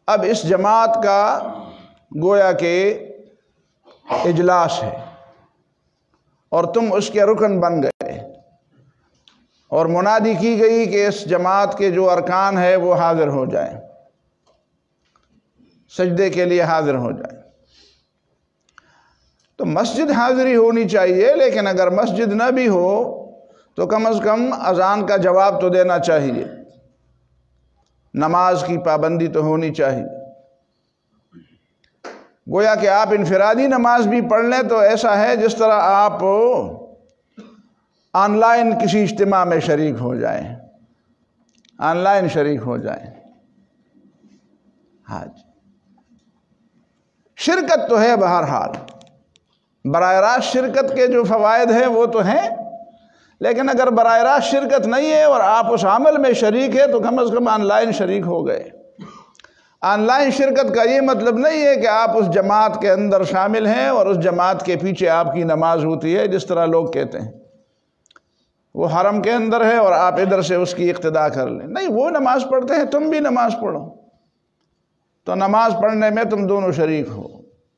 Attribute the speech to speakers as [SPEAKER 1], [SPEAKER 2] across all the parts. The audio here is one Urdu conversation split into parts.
[SPEAKER 1] اب اس جماعت کا گویا کہ اجلاس ہے اور تم اس کے رکن بن گئے، اور منادی کی گئی کہ اس جماعت کے جو ارکان ہے وہ حاضر ہو جائیں، سجدے کے لیے حاضر ہو جائیں۔ تو مسجد حاضری ہونی چاہیے، لیکن اگر مسجد نہ بھی ہو تو کم از کم اذان کا جواب تو دینا چاہیے، نماز کی پابندی تو ہونی چاہیے۔ گویا کہ آپ انفرادی نماز بھی پڑھ لیں تو ایسا ہے جس طرح آپ آن لائن کسی اجتماع میں شریک ہو جائیں، آن لائن شریک ہو جائیں۔ ہاں جی، شرکت تو ہے بہرحال، براہ راست شرکت کے جو فوائد ہیں وہ تو ہیں، لیکن اگر براہ راست شرکت نہیں ہے اور آپ اس عمل میں شریک ہے تو کم از کم آن لائن شریک ہو گئے۔ آن لائن شرکت کا یہ مطلب نہیں ہے کہ آپ اس جماعت کے اندر شامل ہیں اور اس جماعت کے پیچھے آپ کی نماز ہوتی ہے، جس طرح لوگ کہتے ہیں وہ حرم کے اندر ہے اور آپ ادھر سے اس کی اقتداء کر لیں۔ نہیں، وہ نماز پڑھتے ہیں، تم بھی نماز پڑھو، تو نماز پڑھنے میں تم دونوں شریک ہو۔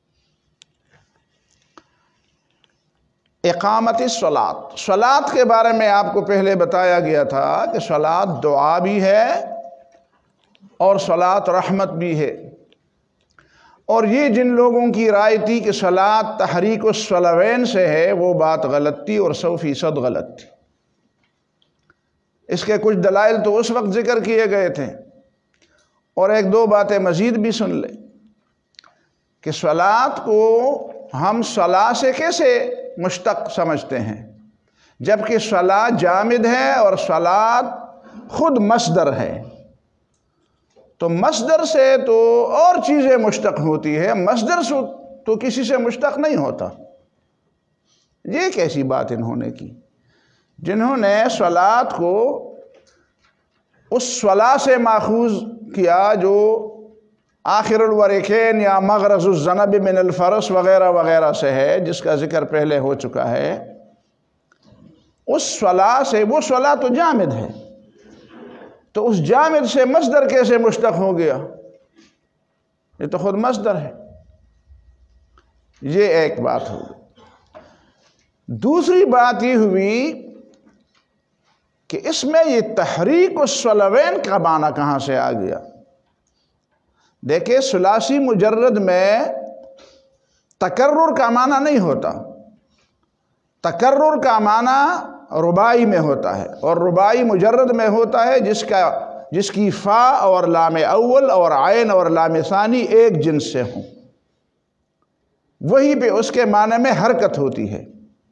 [SPEAKER 1] اقامت الصلاۃ، صلاۃ کے بارے میں آپ کو پہلے بتایا گیا تھا کہ صلاۃ دعا بھی ہے اور صلاۃ رحمت بھی ہے، اور یہ جن لوگوں کی رائے تھی کہ صلاۃ تحریک الصلوین سے ہے وہ بات غلط تھی اور 100% غلط تھی۔ اس کے کچھ دلائل تو اس وقت ذکر کیے گئے تھے، اور ایک دو باتیں مزید بھی سن لیں کہ صلاۃ کو ہم صلاح سے کیسے مشتق سمجھتے ہیں، جبکہ صلاح جامد ہے اور صلاۃ خود مصدر ہے۔ تو مصدر سے تو اور چیزیں مشتق ہوتی ہے، مصدر سے تو کسی سے مشتق نہیں ہوتا۔ یہ کیسی بات انہوں نے کی جنہوں نے صلاۃ کو اس صلاح سے ماخوذ کیا جو آخر الورقین یا مغرض الذنب من الفرس وغیرہ وغیرہ سے ہے، جس کا ذکر پہلے ہو چکا ہے۔ اس صلاح سے، وہ صلاح تو جامد ہے، تو اس جامد سے مصدر کیسے مشتق ہو گیا؟ یہ تو خود مصدر ہے۔ یہ ایک بات ہوئی۔ دوسری بات یہ ہوئی کہ اس میں یہ تحریک الصلوین کا معنی کہاں سے آ گیا؟ دیکھیں، ثلاثی مجرد میں تکرر کا معنی نہیں ہوتا، تکرر کا معنی رباعی میں ہوتا ہے، اور رباعی مجرد میں ہوتا ہے جس کی فا اور لام اول اور عین اور لام ثانی ایک جنس سے ہوں، وہیں پہ اس کے معنی میں حرکت ہوتی ہے،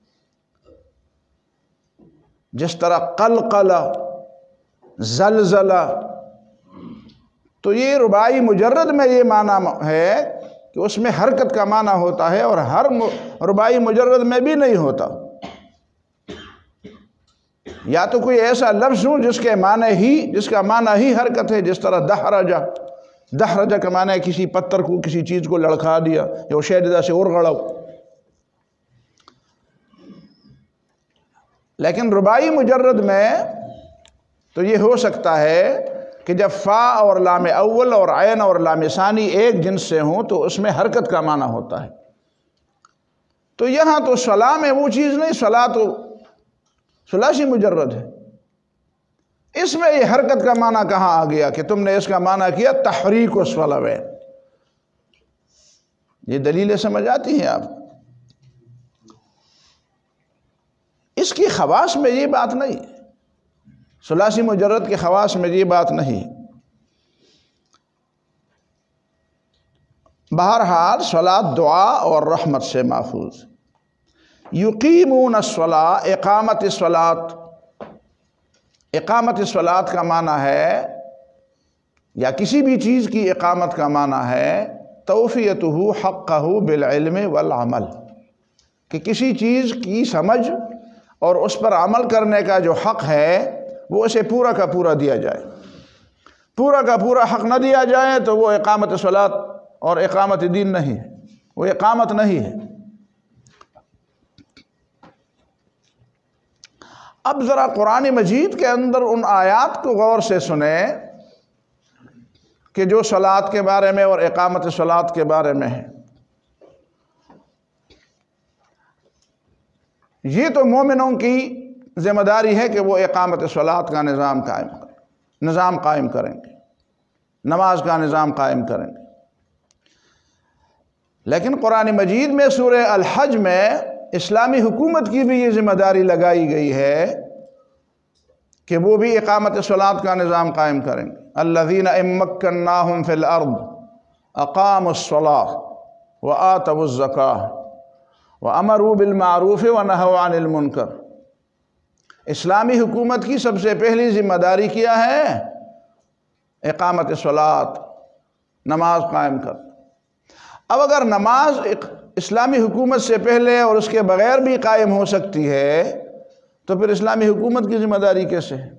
[SPEAKER 1] جس طرح قلقلہ، زلزلہ۔ تو یہ رباعی مجرد میں یہ معنی ہے کہ اس میں حرکت کا معنی ہوتا ہے، اور ہر رباعی مجرد میں بھی نہیں ہوتا۔ یا تو کوئی ایسا لفظ ہو جس کا معنی ہی حرکت ہے، جس طرح دحرجہ، دحرجہ کا معنی ہے کسی پتھر کو، کسی چیز کو لڑکھا دیا یا شیدہ سے اور گڑا۔ لیکن رباعی مجرد میں تو یہ ہو سکتا ہے کہ جب فا اور لام اول اور عین اور لام ثانی ایک جنس سے ہوں تو اس میں حرکت کا معنی ہوتا ہے۔ تو یہاں تو صلاح میں وہ چیز نہیں، صلاح تو ثلاثی مجرد ہے، اس میں یہ حرکت کا معنی کہاں آ گیا کہ تم نے اس کا معنی کیا تحریک الصلوین؟ یہ دلیلیں سمجھ آتی ہیں آپ؟ اس کی خواص میں یہ بات نہیں، ثلاثی مجرد کے خواص میں یہ بات نہیں۔ بہرحال صلاۃ دعا اور رحمت سے ماخوذ۔ یقیمون الصلاۃ، اقامت الصلاۃ، اقامت الصلاۃ کا معنی ہے، یا کسی بھی چیز کی اقامت کا معنی ہے توفیتہ حقہ بالعلم والعمل، کہ کسی چیز کی سمجھ اور اس پر عمل کرنے کا جو حق ہے وہ اسے پورا کا پورا دیا جائے۔ پورا کا پورا حق نہ دیا جائے تو وہ اقامت صلاۃ اور اقامت دین نہیں ہے، وہ اقامت نہیں ہے۔ اب ذرا قرآن مجید کے اندر ان آیات کو غور سے سنیں کہ جو صلاۃ کے بارے میں اور اقامت صلاۃ کے بارے میں ہے۔ یہ تو مومنوں کی ذمہ داری ہے کہ وہ اقامت صلاۃ کا نظام قائم کریں گے، نماز کا نظام قائم کریں گے۔ لیکن قرآن مجید میں سورہ الحج میں اسلامی حکومت کی بھی یہ ذمہ داری لگائی گئی ہے کہ وہ بھی اقامت صلاۃ کا نظام قائم کریں گے۔ الذین ان مکناہم فی الارض اقاموا الصلاۃ وآتوا الزکاۃ وامروا بالمعروف ونہوا عن المنکر۔ اسلامی حکومت کی سب سے پہلی ذمہ داری کیا ہے؟ اقامت صلاۃ، نماز قائم کر۔ اب اگر نماز اسلامی حکومت سے پہلے اور اس کے بغیر بھی قائم ہو سکتی ہے تو پھر اسلامی حکومت کی ذمہ داری کیسے ہے؟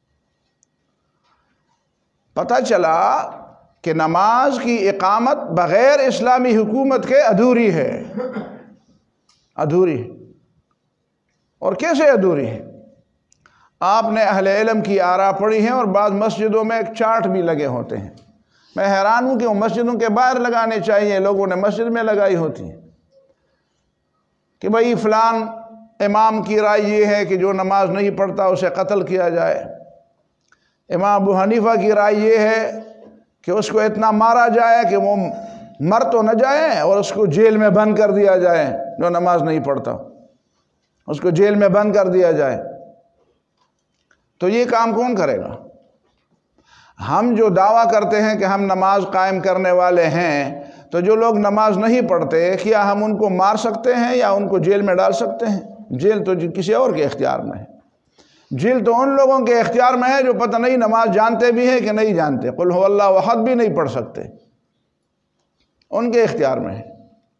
[SPEAKER 1] پتہ چلا کہ نماز کی اقامت بغیر اسلامی حکومت کے ادھوری ہے، ادھوری ہے۔ اور کیسے ادھوری ہے؟ آپ نے اہل علم کی آراء پڑھی ہیں اور بعض مسجدوں میں ایک چارٹ بھی لگے ہوتے ہیں۔ میں حیران ہوں کہ وہ مسجدوں کے باہر لگانے چاہیے، لوگوں نے مسجد میں لگائی ہوتی ہیں کہ بھئی فلان امام کی رائے یہ ہے کہ جو نماز نہیں پڑھتا اسے قتل کیا جائے، امام ابو حنیفہ کی رائے یہ ہے کہ اس کو اتنا مارا جائے کہ وہ مر تو نہ جائے اور اس کو جیل میں بند کر دیا جائے، جو نماز نہیں پڑھتا اس کو جیل میں بند کر دیا جائے۔ تو یہ کام کون کرے گا؟ ہم جو دعویٰ کرتے ہیں کہ ہم نماز قائم کرنے والے ہیں، تو جو لوگ نماز نہیں پڑھتے کیا ہم ان کو مار سکتے ہیں یا ان کو جیل میں ڈال سکتے ہیں؟ جیل تو کسی اور کے اختیار میں ہے۔ جیل تو ان لوگوں کے اختیار میں ہے جو پتہ نہیں نماز جانتے بھی ہیں کہ نہیں جانتے، قل هو اللہ احد بھی نہیں پڑھ سکتے، ان کے اختیار میں ہے۔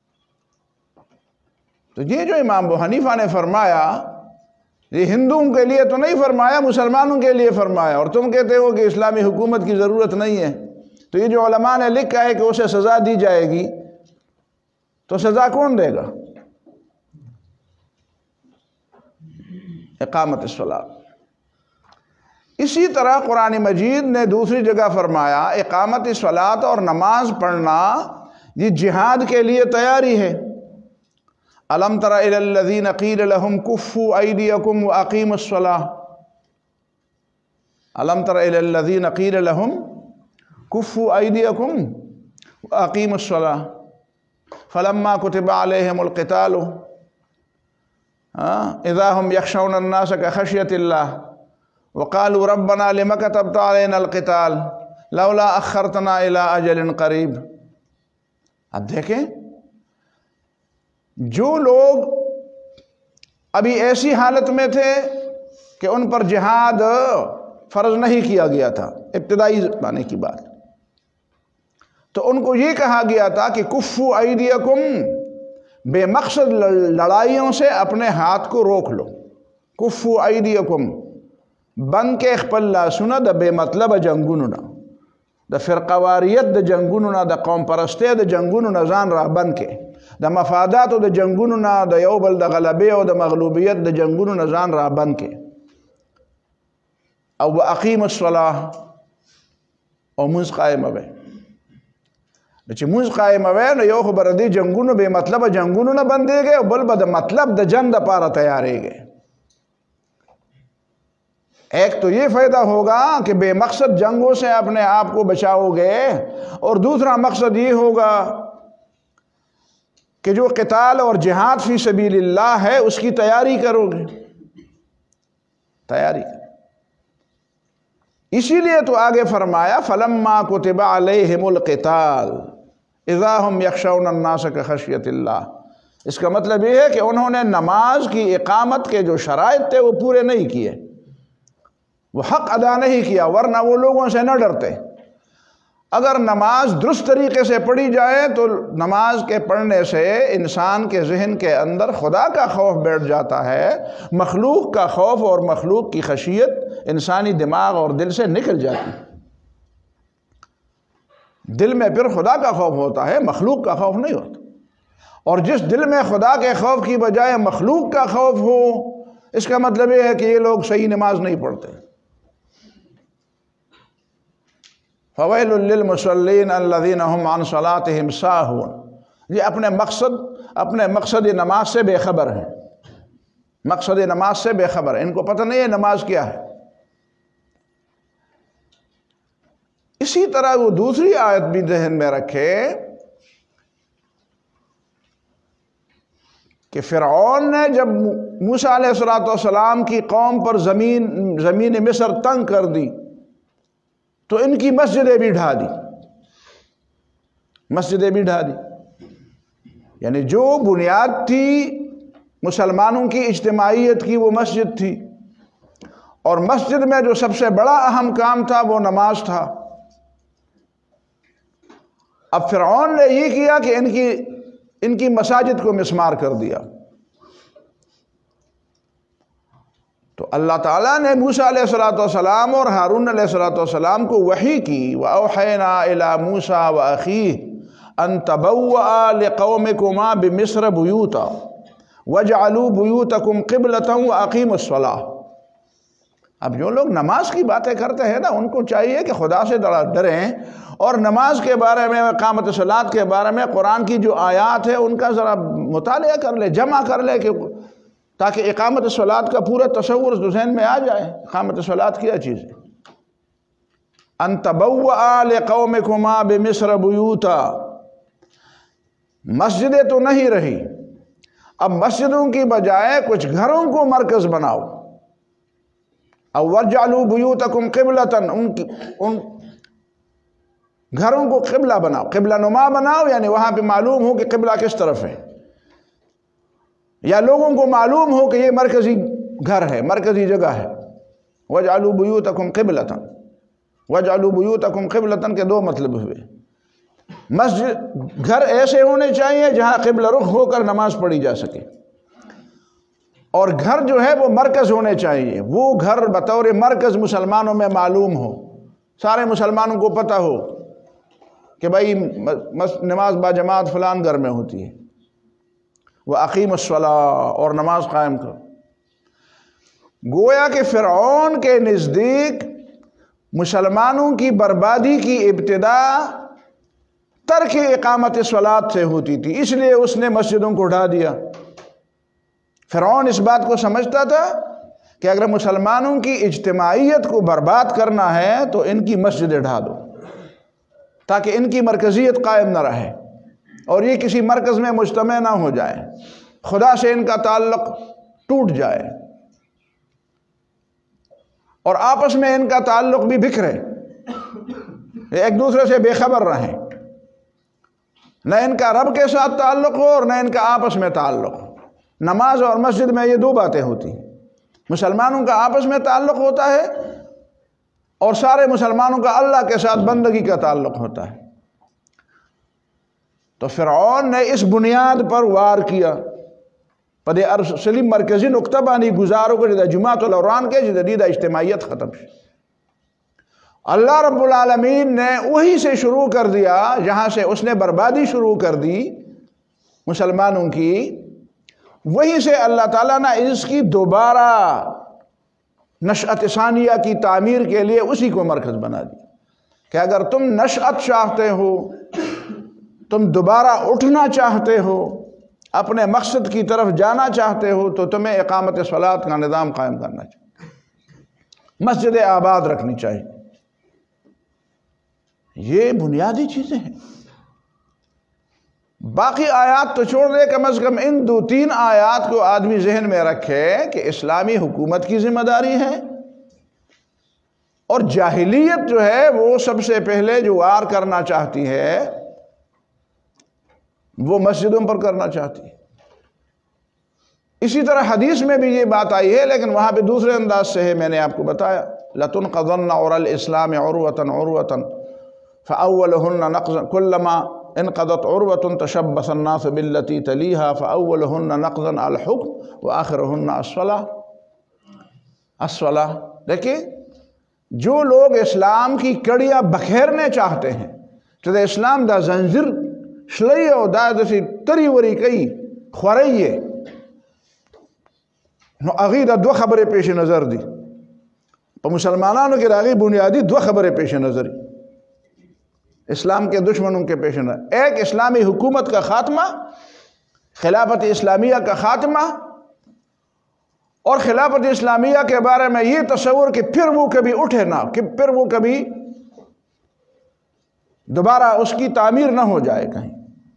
[SPEAKER 1] تو یہ جو امام ابو حنیفہ نے فرمایا، یہ ہندوؤں کے لیے تو نہیں فرمایا، مسلمانوں کے لیے فرمایا، اور تم کہتے ہو کہ اسلامی حکومت کی ضرورت نہیں ہے۔ تو یہ جو علماء نے لکھا ہے کہ اسے سزا دی جائے گی، تو سزا کون دے گا؟ اقامت الصلاۃ۔ اسی طرح قرآن مجید نے دوسری جگہ فرمایا اقامت الصلاۃ اور نماز پڑھنا یہ جہاد کے لیے تیاری ہے۔ الم تر الی الذین قیل لهم کفوا ایدیکم واقیموا الصلاۃ، الم تر الی الذین قیل لهم کفوا ایدیکم واقیموا الصلاۃ فلما کتب علیہم القتال اذا هم یخشون الناس کخشیۃ اللہ وقالوا ربنا لم كتبت علينا القتال لولا اخرتنا الى اجل قریب۔ اب دیکھیں، جو لوگ ابھی ایسی حالت میں تھے کہ ان پر جہاد فرض نہیں کیا گیا تھا، ابتدائی زمانے کی بات، تو ان کو یہ کہا گیا تھا کہ کفوا ایدیکم، بے مقصد لڑائیوں سے اپنے ہاتھ کو روک لو۔ کفوا ایدیکم، بند کے خپل لاسونه د بے مطلب جنگونو نه، د فرقواریت د جنگونو نه، د قوم پرستی د جنگونو نه ځان را بند کې، د مفاداتو د جنگونو نه، د یو بل د غلبې او د مغلوبیت د جنگونو نه ځان را بند کې، او واقیم الصلاة، او منځ قایموئ۔ چې منځ قایموئ نو یو خو به د دې جنگونو بے مطلب جنگونو نه بندېږئ او بل به د مطلب د جنگ دپاره تیارېږئ۔ ایک تو یہ فائدہ ہوگا کہ بے مقصد جنگوں سے اپنے آپ کو بچاؤ گے، اور دوسرا مقصد یہ ہوگا کہ جو قتال اور جہاد فی سبیل اللہ ہے اس کی تیاری کرو گے، تیاری کرو۔ اسی لیے تو آگے فرمایا فلما کتب علیہم القتال اذا هم یخشون الناس کخشیۃ اللہ۔ اس کا مطلب یہ ہے کہ انہوں نے نماز کی اقامت کے جو شرائط تھے وہ پورے نہیں کیے، وہ حق ادا نہیں کیا، ورنہ وہ لوگوں سے نہ ڈرتے۔ اگر نماز درست طریقے سے پڑھی جائے تو نماز کے پڑھنے سے انسان کے ذہن کے اندر خدا کا خوف بیٹھ جاتا ہے، مخلوق کا خوف اور مخلوق کی خشیت انسانی دماغ اور دل سے نکل جاتی۔ دل میں پھر خدا کا خوف ہوتا ہے، مخلوق کا خوف نہیں ہوتا۔ اور جس دل میں خدا کے خوف کی بجائے مخلوق کا خوف ہو، اس کا مطلب یہ ہے کہ یہ لوگ صحیح نماز نہیں پڑھتے۔ فویل للمصلین الذین هم عن صلاتهم ساہون، یہ اپنے مقصد نماز سے بے خبر ہیں، مقصد نماز سے بے خبر ہیں، ان کو پتہ نہیں ہے نماز کیا ہے۔ اسی طرح وہ دوسری آیت بھی ذہن میں رکھے کہ فرعون نے جب موسیٰ علیہ السلام کی قوم پر زمین مصر تنگ کر دی تو ان کی مسجدیں بھی ڈھا دی، مسجدیں بھی ڈھا دی، یعنی جو بنیاد تھی مسلمانوں کی اجتماعیت کی وہ مسجد تھی، اور مسجد میں جو سب سے بڑا اہم کام تھا وہ نماز تھا۔ اب فرعون نے یہ کیا کہ ان کی مساجد کو مسمار کر دیا۔ تو اللہ تعالیٰ نے موسیٰ علیہ السلام اور ہارون علیہ السلام کو وحی کی، وَأَوْحَيْنَا إِلَى مُوسَىٰ وَأَخِيهِ أَن تَبَوَّآ لِقَوْمِكُمَا بِمِصْرَ بُيُوتًا وَاجْعَلُوا بُيُوتَكُمْ قِبْلَةً وَأَقِيمُوا الصَّلَاةَ۔ اب جو لوگ نماز کی باتیں کرتے ہیں نا، ان کو چاہیے کہ خدا سے ڈریں، اور نماز کے بارے میں، اقامت صلاۃ کے بارے میں قرآن کی جو آیات ہے ان کا ذرا مطالعہ کر لے، جمع کر لے، تاکہ اقامت صلاۃ کا پورا تصور ذہن میں آ جائے۔ اقامت صلاۃ کیا چیز ہے؟ ان تبوأ لقومکما بمصر بیوتا، مسجدیں تو نہیں رہی، اب مسجدوں کی بجائے کچھ گھروں کو مرکز بناؤ، او وَاجْعَلُوا بُيُوتَكُمْ قِبْلَةً، ان گھروں کو قبلہ بناؤ، قبلہ نما بناؤ، یعنی وہاں پہ معلوم ہو کہ قبلہ کس طرف ہے، یا لوگوں کو معلوم ہو کہ یہ مرکزی گھر ہے، مرکزی جگہ ہے۔ وَاجْعَلُوا بُيُوتَكُمْ قِبْلَةً، وَاجْعَلُوا بُيُوتَكُمْ قِبْلَةً کے دو مطلب ہوئے۔ مسجد گھر ایسے ہونے چاہیے جہاں قبلہ رخ ہو کر نماز پڑھی جا سکے، اور گھر جو ہے وہ مرکز ہونے چاہیے، وہ گھر بطور مرکز مسلمانوں میں معلوم ہو، سارے مسلمانوں کو پتہ ہو کہ بھائی نماز با جماعت فلان گھر میں ہوتی ہے۔ وَأَقِيمُوا الصَّلَاةَ، اور نماز قائم کرو۔ گویا کہ فرعون کے نزدیک مسلمانوں کی بربادی کی ابتدا ترک اقامت صلاۃ سے ہوتی تھی، اس لیے اس نے مسجدوں کو ڈھا دیا۔ فرعون اس بات کو سمجھتا تھا کہ اگر مسلمانوں کی اجتماعیت کو برباد کرنا ہے تو ان کی مسجدیں ڈھا دو، تاکہ ان کی مرکزیت قائم نہ رہے اور یہ کسی مرکز میں مجتمع نہ ہو جائے، خدا سے ان کا تعلق ٹوٹ جائے اور آپس میں ان کا تعلق بھی بکھرے، ایک دوسرے سے بے خبر رہیں، نہ ان کا رب کے ساتھ تعلق ہو اور نہ ان کا آپس میں تعلق ہو۔ نماز اور مسجد میں یہ دو باتیں ہوتی ہیں، مسلمانوں کا آپس میں تعلق ہوتا ہے اور سارے مسلمانوں کا اللہ کے ساتھ بندگی کا تعلق ہوتا ہے۔ تو فرعون نے اس بنیاد پر وار کیا، پدے ارسلی مرکزی نقطہ بانی گزارو کو جدہ جماعت القرآن کے جدہ دیدہ اجتماعیت ختم شد۔ اللہ رب العالمین نے وہی سے شروع کر دیا جہاں سے اس نے بربادی شروع کر دی مسلمانوں کی، وہیں سے اللہ تعالیٰ نے اس کی دوبارہ نشأت ثانیہ کی تعمیر کے لیے اسی کو مرکز بنا دیا کہ اگر تم نشأت چاہتے ہو، تم دوبارہ اٹھنا چاہتے ہو، اپنے مقصد کی طرف جانا چاہتے ہو، تو تمہیں اقامت صلاۃ کا نظام قائم کرنا چاہیے، مسجدیں آباد رکھنی چاہیے۔ یہ بنیادی چیزیں ہیں۔ باقی آیات تو چھوڑ دے، کم از کم ان دو تین آیات کو آدمی ذہن میں رکھے کہ اسلامی حکومت کی ذمہ داری ہے، اور جاہلیت جو ہے وہ سب سے پہلے جو وار کرنا چاہتی ہے وہ مسجدوں پر کرنا چاہتی ہے۔ اسی طرح حدیث میں بھی یہ بات آئی ہے، لیکن وہاں پہ دوسرے انداز سے ہے، میں نے آپ کو بتایا لَتُنْقَضَنَّ عُرَى الْإِسْلَامِ عُرْوَةً عُرْوَةً فَأَوَّلُهُنَّ نَقْضًا كُلَّمَا انقضت عروة تشبث الناس بالتي تليها فأولهن نقضا الحكم وآخرهن الصلاة۔ دیکھیں، جو لوگ اسلام کی کڑیاں بکھیرنے چاہتے ہیں، تو اسلام دا زنجیر شلئی او دا دسی تری وری کئی خورئیے نو اغی دا دو خبریں پیش نظر دی، تو مسلمانانو کی راغی بنیادی دو خبریں پیش نظر۔ اسلام کے دشمنوں کے پیش نظر، ایک اسلامی حکومت کا خاتمہ، خلافت اسلامیہ کا خاتمہ، اور خلافت اسلامیہ کے بارے میں یہ تصور کہ پھر وہ کبھی اٹھے نہ، کہ پھر وہ کبھی دوبارہ اس کی تعمیر نہ ہو جائے، کہیں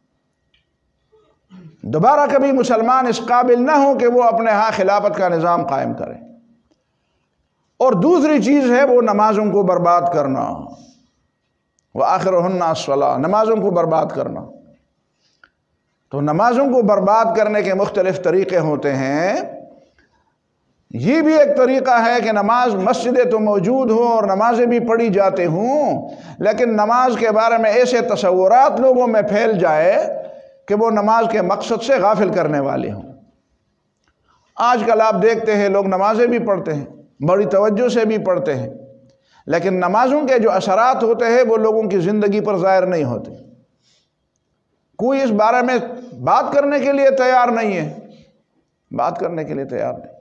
[SPEAKER 1] دوبارہ کبھی مسلمان اس قابل نہ ہو کہ وہ اپنے ہاں خلافت کا نظام قائم کرے۔ اور دوسری چیز ہے وہ نمازوں کو برباد کرنا، وآخرہن الصلاۃ، نمازوں کو برباد کرنا۔ تو نمازوں کو برباد کرنے کے مختلف طریقے ہوتے ہیں۔ یہ بھی ایک طریقہ ہے کہ نماز مسجدیں تو موجود ہوں اور نمازیں بھی پڑھی جاتے ہوں، لیکن نماز کے بارے میں ایسے تصورات لوگوں میں پھیل جائے کہ وہ نماز کے مقصد سے غافل کرنے والے ہوں۔ آج کل آپ دیکھتے ہیں لوگ نمازیں بھی پڑھتے ہیں، بڑی توجہ سے بھی پڑھتے ہیں، لیکن نمازوں کے جو اثرات ہوتے ہیں وہ لوگوں کی زندگی پر ظاہر نہیں ہوتے۔ کوئی اس بارے میں بات کرنے کے لیے تیار نہیں ہے، بات کرنے کے لیے تیار نہیں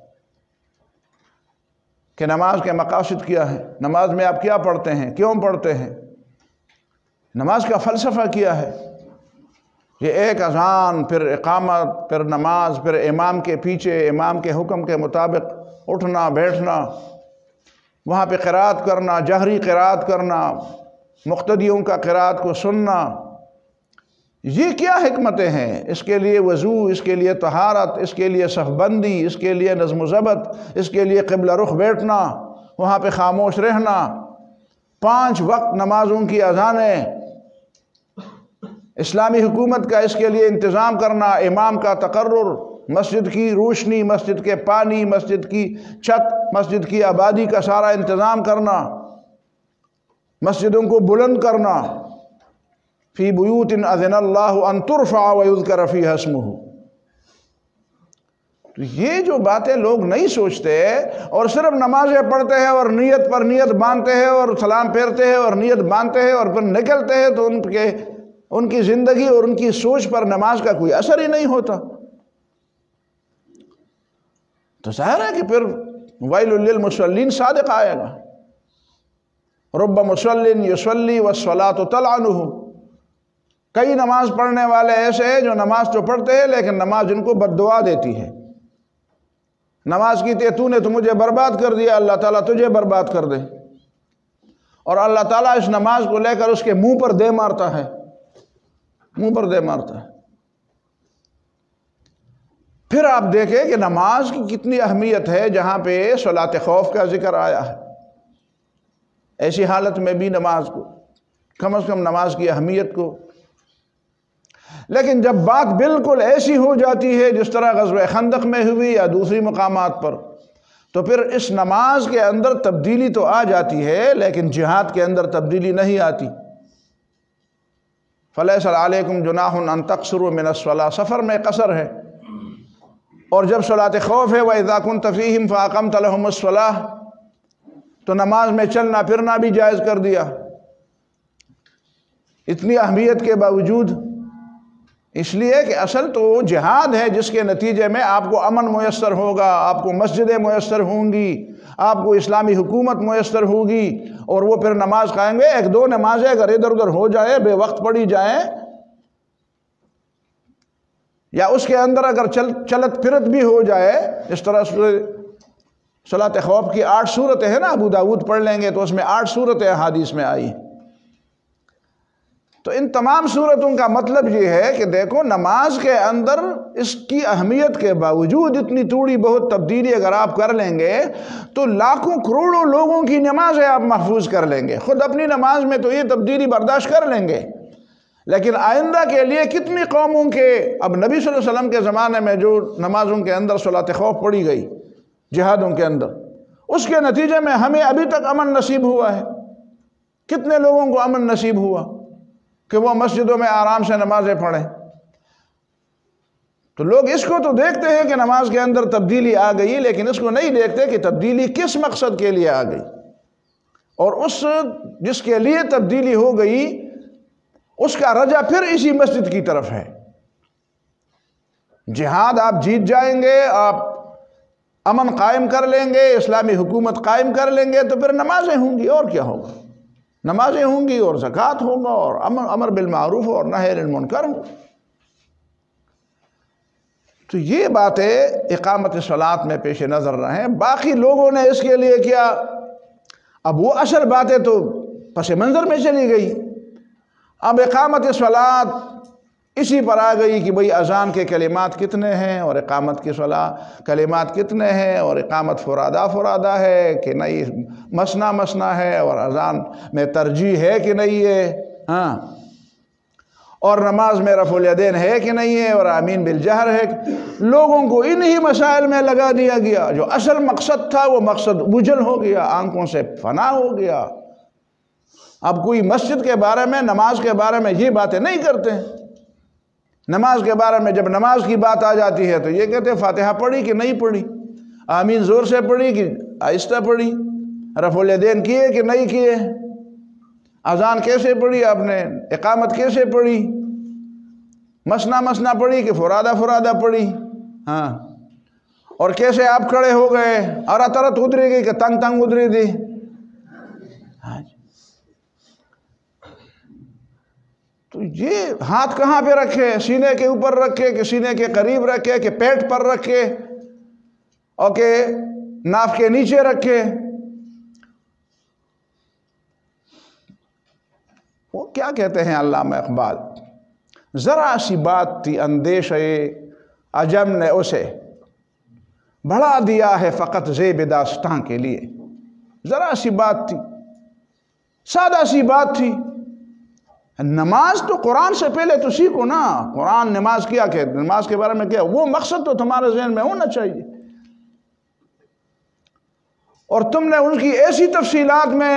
[SPEAKER 1] کہ نماز کے مقاصد کیا ہے، نماز میں آپ کیا پڑھتے ہیں، کیوں پڑھتے ہیں، نماز کا فلسفہ کیا ہے۔ یہ ایک اذان، پھر اقامت، پھر نماز، پھر امام کے پیچھے امام کے حکم کے مطابق اٹھنا بیٹھنا، وہاں پہ قرات کرنا، جہری قرات کرنا، مقتدیوں کا قرات کو سننا، یہ کیا حکمتیں ہیں؟ اس کے لیے وضو، اس کے لیے طہارت، اس کے لیے صف بندی، اس کے لیے نظم و ضبط، اس کے لیے قبلہ رخ بیٹھنا، وہاں پہ خاموش رہنا، 5 وقت نمازوں کی اذانیں، اسلامی حکومت کا اس کے لیے انتظام کرنا، امام کا تقرر، مسجد کی روشنی، مسجد کے پانی، مسجد کی چھت، مسجد کی آبادی کا سارا انتظام کرنا، مسجدوں کو بلند کرنا، فی بیوت اذن اللہ ان ترفع ویذکر فیہا اسمہ۔ تو یہ جو باتیں لوگ نہیں سوچتے اور صرف نمازیں پڑھتے ہیں اور نیت پر نیت باندھتے ہیں اور سلام پھیرتے ہیں اور نیت باندھتے ہیں اور پھر نکلتے ہیں، تو ان کی زندگی اور ان کی سوچ پر نماز کا کوئی اثر ہی نہیں ہوتا۔ تو ظاہر ہے کہ پھر ویل للمصلین صادق آئے گا، رب مصل یصلی والصلاۃ تلعنہ۔ کئی نماز پڑھنے والے ایسے ہیں جو نماز تو پڑھتے ہیں لیکن نماز ان کو بد دعا دیتی ہے۔ نماز کی تو نے تو مجھے برباد کر دیا، اللہ تعالیٰ تجھے برباد کر دے، اور اللہ تعالیٰ اس نماز کو لے کر اس کے منہ پر دے مارتا ہے، منہ پر دے مارتا ہے۔ پھر آپ دیکھیں کہ نماز کی کتنی اہمیت ہے، جہاں پہ صلاۃ خوف کا ذکر آیا ہے، ایسی حالت میں بھی نماز کو، کم از کم نماز کی اہمیت کو۔ لیکن جب بات بالکل ایسی ہو جاتی ہے جس طرح غزوہ خندق میں ہوئی یا دوسری مقامات پر، تو پھر اس نماز کے اندر تبدیلی تو آ جاتی ہے لیکن جہاد کے اندر تبدیلی نہیں آتی۔ فَلَيْسَ عَلَيْكُمْ جُنَاحٌ أَن تَقْصُرُوا مِنَ الصَّلَاةِ، سفر میں قصر ہے، اور جب صلاۃ خوف ہے وَإِذَا كُنْتَ فِيهِمْ فَأَقَمْتَ لَهُمُ الصَّلَاةَ، تو نماز میں چلنا پھرنا بھی جائز کر دیا۔ اتنی اہمیت کے باوجود، اس لیے کہ اصل تو جہاد ہے جس کے نتیجے میں آپ کو امن میسر ہوگا، آپ کو مسجدیں میسر ہوں گی، آپ کو اسلامی حکومت میسر ہوگی، اور وہ پھر نماز قائم گے۔ 1-2 نمازیں اگر ادھر ادھر ہو جائے، بے وقت پڑھی جائیں، یا اس کے اندر اگر چلت پھرت بھی ہو جائے، اس طرح صلاۃ خوف کی 8 صورتیں ہیں نا، ابو داود پڑھ لیں گے تو اس میں 8 صورتیں حدیث میں آئی ہیں۔ تو ان تمام صورتوں کا مطلب یہ ہے کہ دیکھو، نماز کے اندر اس کی اہمیت کے باوجود اتنی تھوڑی بہت تبدیلی اگر آپ کر لیں گے تو لاکھوں کروڑوں لوگوں کی نمازیں آپ محفوظ کر لیں گے۔ خود اپنی نماز میں تو یہ تبدیلی برداشت کر لیں گے، لیکن آئندہ کے لیے کتنی قوموں کے، اب نبی صلی اللہ علیہ وسلم کے زمانے میں جو نمازوں کے اندر صلاۃ خوف پڑھی گئی جہادوں کے اندر، اس کے نتیجے میں ہمیں ابھی تک امن نصیب ہوا ہے۔ کتنے لوگوں کو امن نصیب ہوا کہ وہ مسجدوں میں آرام سے نمازیں پڑھیں؟ تو لوگ اس کو تو دیکھتے ہیں کہ نماز کے اندر تبدیلی آ گئی، لیکن اس کو نہیں دیکھتے کہ تبدیلی کس مقصد کے لیے آ گئی، اور اس جس کے لیے تبدیلی ہو گئی اس کا رجع پھر اسی مسجد کی طرف ہے۔ جہاد آپ جیت جائیں گے، آپ امن قائم کر لیں گے، اسلامی حکومت قائم کر لیں گے، تو پھر نمازیں ہوں گی، اور کیا ہوگا۔ نمازیں ہوں گی اور زکوٰۃ ہوگا اور امر بالمعروف اور نہی عن المنکر ہو. تو یہ باتیں اقامت صلاۃ میں پیش نظر رہیں. باقی لوگوں نے اس کے لیے کیا، اب وہ اصل باتیں تو پس منظر میں چلی گئی. اب اقامت صلاۃ اسی پر آ گئی کہ بھئی اذان کے کلمات کتنے ہیں اور اقامت کی صلاۃ کلمات کتنے ہیں، اور اقامت فرادہ ہے کہ نہیں مسنا ہے، اور اذان میں ترجیح ہے کہ نہیں ہے، ہاں، اور نماز میں رفع الیدین ہے کہ نہیں ہے، اور آمین بالجہر ہے. لوگوں کو انہی مسائل میں لگا دیا گیا. جو اصل مقصد تھا وہ مقصد اوجھل ہو گیا، آنکھوں سے فنا ہو گیا. اب کوئی مسجد کے بارے میں، نماز کے بارے میں یہ باتیں نہیں کرتے. نماز کے بارے میں جب نماز کی بات آ جاتی ہے تو یہ کہتے ہیں فاتحہ پڑھی کہ نہیں پڑھی، آمین زور سے پڑھی کہ آہستہ پڑھی، رفع الیدین کیے کہ نہیں کیے، اذان کیسے پڑھی آپ نے، اقامت کیسے پڑھی، مسنا پڑھی کہ فرادہ پڑھی، ہاں، اور کیسے آپ کھڑے ہو گئے، ارت ادری گئی کہ تنگ ادری دی. تو یہ ہاتھ کہاں پہ رکھے، سینے کے اوپر رکھے کہ سینے کے قریب رکھے کہ پیٹ پر رکھے اور کہ ناف کے نیچے رکھے. وہ کیا کہتے ہیں علامہ اقبال، ذرا سی بات تھی اندیشہ عجم نے اسے بڑھا دیا ہے فقط زیب داستاں کے لیے. ذرا سی بات تھی، سادہ سی بات تھی. نماز تو قرآن سے پہلے تو سیکھو نا. قرآن نماز کیا کہ نماز کے بارے میں کیا، وہ مقصد تو تمہارے ذہن میں ہونا چاہیے. اور تم نے ان کی ایسی تفصیلات میں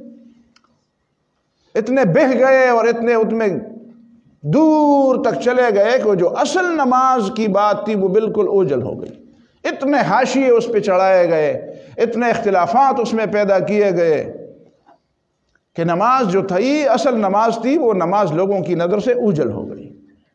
[SPEAKER 1] اتنے بہہ گئے اور اتنے دور تک چلے گئے کہ جو اصل نماز کی بات تھی وہ بالکل اوجھل ہو گئی. اتنے حاشیے اس پہ چڑھائے گئے، اتنے اختلافات اس میں پیدا کیے گئے کہ نماز جو تھی، اصل نماز تھی، وہ نماز لوگوں کی نظر سے اوجھل ہو گئی.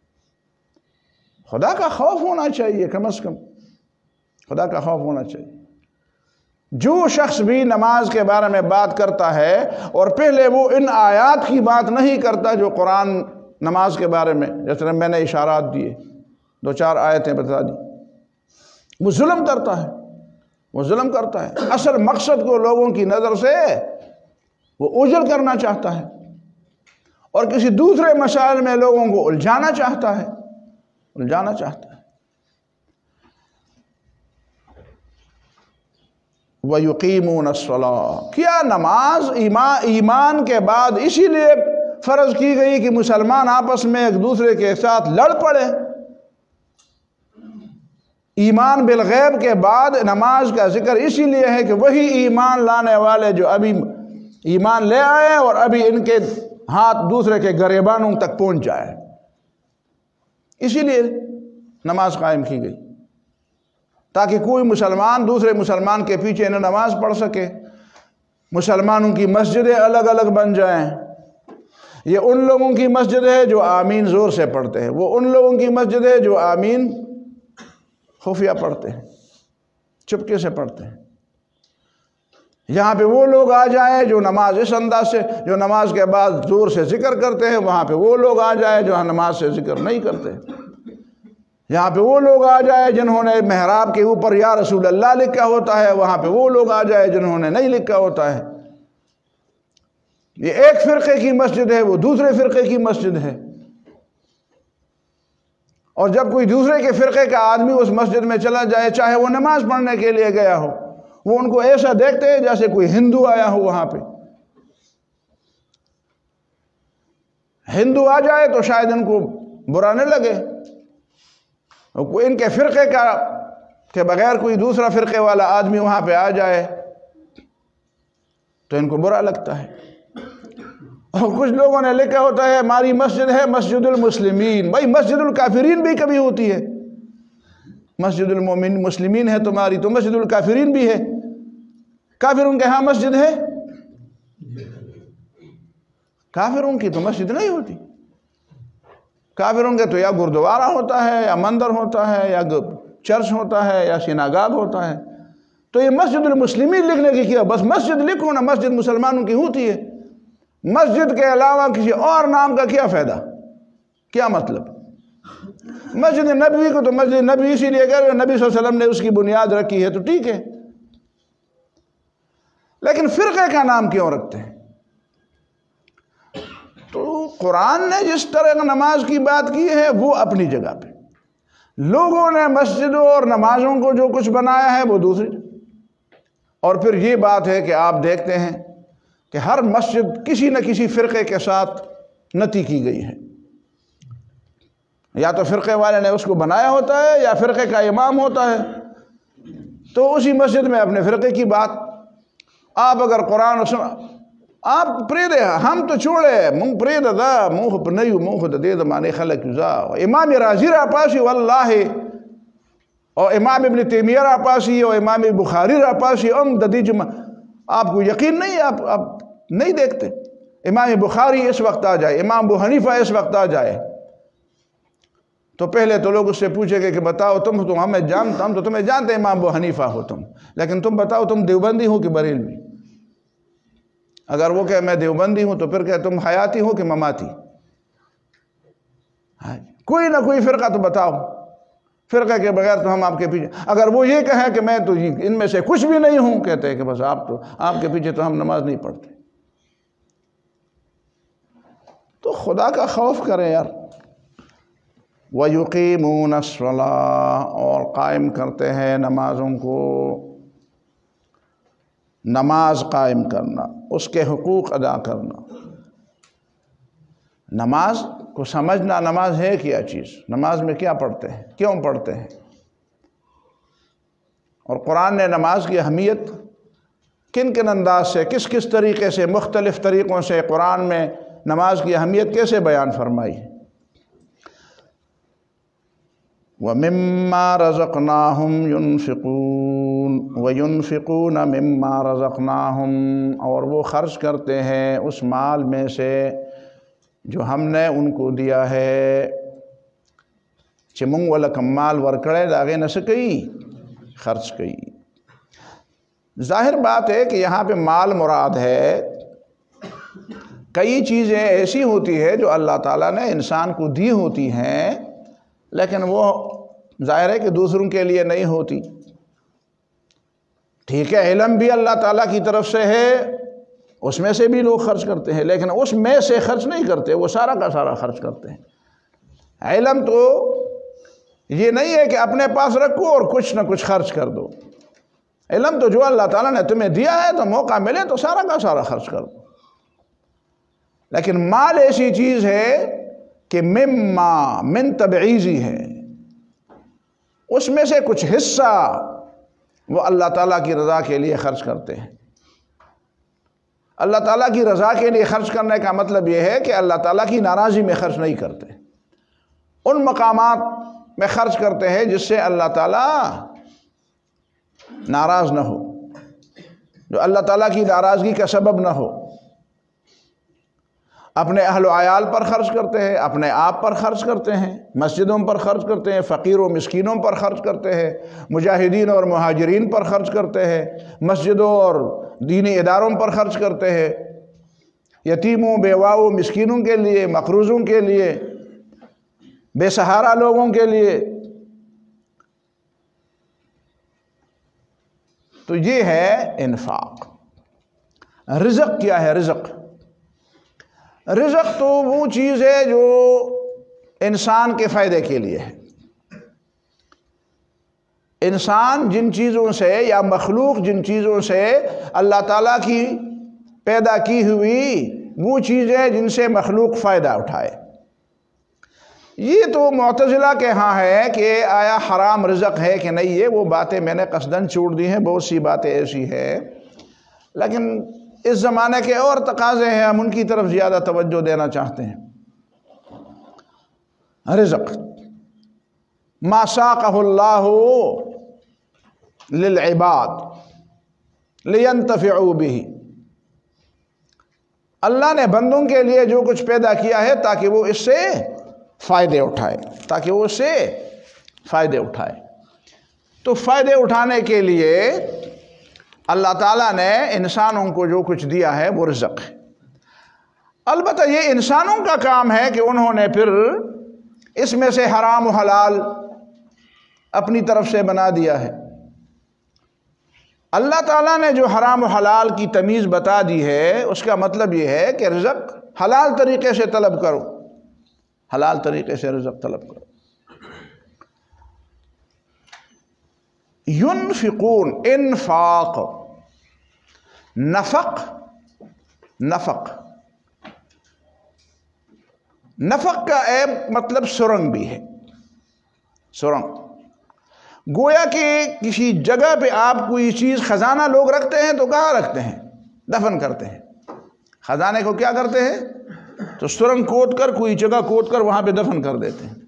[SPEAKER 1] خدا کا خوف ہونا چاہیے، کم از کم خدا کا خوف ہونا چاہیے. جو شخص بھی نماز کے بارے میں بات کرتا ہے اور پہلے وہ ان آیات کی بات نہیں کرتا جو قرآن نماز کے بارے میں، جیسے میں نے اشارات دیے، 2-4 آیتیں بتا دی، وہ ظلم کرتا ہے. وہ ظلم کرتا ہے. اصل مقصد کو لوگوں کی نظر سے وہ اوجھل کرنا چاہتا ہے اور کسی دوسرے مسائل میں لوگوں کو الجھانا چاہتا ہے. وَيُقِيمُونَ الصَّلَاةَ، کیا نماز ایمان کے بعد اسی لیے فرض کی گئی کہ مسلمان آپس میں ایک دوسرے کے ساتھ لڑ پڑے. ایمان بالغیب کے بعد نماز کا ذکر اسی لیے ہے کہ وہی ایمان لانے والے جو ابھی ایمان لے آئے اور ابھی ان کے ہاتھ دوسرے کے گریبانوں تک پہنچ جائے، اسی لیے نماز قائم کی گئی تاکہ کوئی مسلمان دوسرے مسلمان کے پیچھے نہ نماز پڑھ سکے. مسلمانوں کی مسجدیں الگ الگ بن جائیں. یہ ان لوگوں کی مسجد ہے جو آمین زور سے پڑھتے ہیں، وہ ان لوگوں کی مسجد ہے جو آمین خفیہ پڑھتے ہیں، چپکے سے پڑھتے ہیں. یہاں پہ وہ لوگ آ جائیں جو نماز اس انداز سے، جو نماز کے بعد زور سے ذکر کرتے ہیں، وہاں پہ وہ لوگ آ جائیں جو نماز سے ذکر نہیں کرتے. یہاں پہ وہ لوگ آ جائیں جنہوں نے محراب کے اوپر یا رسول اللہ لکھا ہوتا ہے، وہاں پہ وہ لوگ آ جائیں جنہوں نے نہیں لکھا ہوتا ہے. یہ ایک فرقے کی مسجد ہے، وہ دوسرے فرقے کی مسجد ہے. اور جب کوئی دوسرے کے فرقے کا آدمی اس مسجد میں چلا جائے، چاہے وہ نماز پڑھنے کے لیے گیا ہو، وہ ان کو ایسا دیکھتے ہیں جیسے کوئی ہندو آیا ہو. وہاں پہ ہندو آ جائے تو شاید ان کو برا نہ لگے، ان کے فرقے کے بغیر کوئی دوسرا فرقے والا آدمی وہاں پہ آ جائے تو ان کو برا لگتا ہے. اور کچھ لوگوں نے لکھا ہوتا ہے ہماری مسجد ہے مسجد المسلمین. بھائی مسجد الکافرین بھی کبھی ہوتی ہے. مسجد المسلمین ہے تمہاری تو مسجد الکافرین بھی ہے. کافروں کے ہاں مسجد ہے، کافروں کی تو مسجد نہیں ہوتی. کافروں کے تو یا گردوارہ ہوتا ہے یا مندر ہوتا ہے یا چرچ ہوتا ہے یا سیناگاگ ہوتا ہے. تو یہ مسجد المسلمین لکھنے کی کیا، بس مسجد لکھو نا، مسجد مسلمانوں کی ہوتی ہے. مسجد کے علاوہ کسی اور نام کا کیا فائدہ، کیا مطلب؟ مسجد نبوی کو تو مسجد نبوی اسی لیے کہ نبی صلی اللہ علیہ وسلم نے اس کی بنیاد رکھی ہے تو ٹھیک ہے، لیکن فرقے کا نام کیوں رکھتے ہیں؟ تو قرآن نے جس طرح نماز کی بات کی ہے وہ اپنی جگہ پہ، لوگوں نے مسجدوں اور نمازوں کو جو کچھ بنایا ہے وہ دوسری جگہ۔ اور پھر یہ بات ہے کہ آپ دیکھتے ہیں کہ ہر مسجد کسی نہ کسی فرقے کے ساتھ نتی کی گئی ہے، یا تو فرقے والے نے اس کو بنایا ہوتا ہے یا فرقے کا امام ہوتا ہے، تو اسی مسجد میں اپنے فرقے کی بات۔ آپ اگر قرآن آپ پریدے ہم تو چھوڑے منہ پرید دا منہ پنیو منہ دے دمانے خلق یوزا امام رازی را پاسی واللہ اور امام ابن تیمیہ را پاسی اور امام بخاری را پاسی ددی جمع آپ کو یقین نہیں، آپ نہیں دیکھتے؟ امام بخاری اس وقت آ جائے، امام ابو حنیفہ اس وقت آ جائے تو پہلے تو لوگ اس سے پوچھے گے کہ بتاؤ تم ہمیں جانتا، ہم تو تمہیں جانتے امام ابو حنیفہ ہو تم، لیکن تم بتاؤ تم دیوبندی ہو کہ بریلوی؟ اگر وہ کہ میں دیوبندی ہوں تو پھر کہ تم حیاتی ہو کہ مماتی؟ کوئی نہ کوئی فرقہ تو بتاؤ، فرقہ کے بغیر تو ہم آپ کے پیچھے۔ اگر وہ یہ کہیں کہ میں تو ان میں سے کچھ بھی نہیں ہوں، کہتے ہیں کہ بس آپ کے پیچھے تو ہم نماز نہیں پڑھتے۔ تو خدا کا خوف کریں یار۔ وَيُقِيمُونَ الصَّلَاةَ، اور قائم کرتے ہیں نمازوں کو۔ نماز قائم کرنا، اس کے حقوق ادا کرنا، نماز کو سمجھنا، نماز ہے کیا چیز، نماز میں کیا پڑھتے ہیں، کیوں پڑھتے ہیں، اور قرآن نے نماز کی اہمیت کن کن انداز سے، کس کس طریقے سے، مختلف طریقوں سے قرآن میں نماز کی اہمیت کیسے بیان فرمائی۔ وَمِمَّا رَزَقْنَاهُمْ يُنْفِقُونَ وَيُنْفِقُونَ مِمَّا رَزَقْنَاهُمْ، اور وہ خرچ کرتے ہیں اس مال میں سے جو ہم نے ان کو دیا ہے۔ چمنگ والا کمال ورکڑے داغے نہ سکئی خرچ کئی۔ ظاہر بات ہے کہ یہاں پہ مال مراد ہے۔ کئی چیزیں ایسی ہوتی ہے جو اللہ تعالیٰ نے انسان کو دی ہوتی ہیں، لیکن وہ ظاہر ہے کہ دوسروں کے لیے نہیں ہوتی۔ ٹھیک ہے، علم بھی اللہ تعالیٰ کی طرف سے ہے، اس میں سے بھی لوگ خرچ کرتے ہیں، لیکن اس میں سے خرچ نہیں کرتے، وہ سارا کا سارا خرچ کرتے ہیں۔ علم تو یہ نہیں ہے کہ اپنے پاس رکھو اور کچھ نہ کچھ خرچ کر دو۔ علم تو جو اللہ تعالیٰ نے تمہیں دیا ہے تو موقع ملے تو سارا کا سارا خرچ کر دو۔ لیکن مال ایسی چیز ہے کہ مما من تبعیضی ہے، اس میں سے کچھ حصہ وہ اللہ تعالیٰ کی رضا کے لیے خرچ کرتے ہیں۔ اللہ تعالیٰ کی رضا کے لیے خرچ کرنے کا مطلب یہ ہے کہ اللہ تعالیٰ کی ناراضی میں خرچ نہیں کرتے، ان مقامات میں خرچ کرتے ہیں جس سے اللہ تعالیٰ ناراض نہ ہو، جو اللہ تعالیٰ کی ناراضگی کا سبب نہ ہو۔ اپنے اہل و عیال پر خرچ کرتے ہیں، اپنے آپ پر خرچ کرتے ہیں، مسجدوں پر خرچ کرتے ہیں، فقیر و مسکینوں پر خرچ کرتے ہیں، مجاہدین اور مہاجرین پر خرچ کرتے ہیں، مسجدوں اور دینی اداروں پر خرچ کرتے ہیں، یتیموں، بیواؤں، مسکینوں کے لیے، مقروضوں کے لیے، بے سہارا لوگوں کے لیے۔ تو یہ ہے انفاق۔ رزق کیا ہے؟ رزق تو وہ چیز ہے جو انسان کے فائدے کے لیے ہے۔ انسان جن چیزوں سے یا مخلوق جن چیزوں سے اللہ تعالیٰ کی پیدا کی ہوئی وہ چیزیں جن سے مخلوق فائدہ اٹھائے۔ یہ تو معتزلہ کے ہاں ہے کہ آیا حرام رزق ہے کہ نہیں، یہ وہ باتیں میں نے قصداً چھوڑ دی ہیں، بہت سی باتیں ایسی ہیں، لیکن اس زمانے کے اور تقاضے ہیں، ہم ان کی طرف زیادہ توجہ دینا چاہتے ہیں۔ رزق ما ساقہ اللہ للعباد لینتفعوا بہ، اللہ نے بندوں کے لیے جو کچھ پیدا کیا ہے تاکہ وہ اس سے فائدے اٹھائے، تو فائدے اٹھانے کے لیے اللہ تعالیٰ نے انسانوں کو جو کچھ دیا ہے وہ رزق ہے۔ البتہ یہ انسانوں کا کام ہے کہ انہوں نے پھر اس میں سے حرام و حلال اپنی طرف سے بنا دیا ہے۔ اللہ تعالیٰ نے جو حرام و حلال کی تمیز بتا دی ہے، اس کا مطلب یہ ہے کہ رزق حلال طریقے سے طلب کرو، حلال طریقے سے رزق طلب کرو۔ ينفقون، انفاق، نفق، نفق، نفق کا ایک مطلب سرنگ بھی ہے، سرنگ۔ گویا کہ کسی جگہ پہ آپ کوئی چیز، خزانہ لوگ رکھتے ہیں تو کہاں رکھتے ہیں؟ دفن کرتے ہیں۔ خزانے کو کیا کرتے ہیں؟ تو سرنگ کھود کر، کوئی جگہ کھود کر وہاں پہ دفن کر دیتے ہیں۔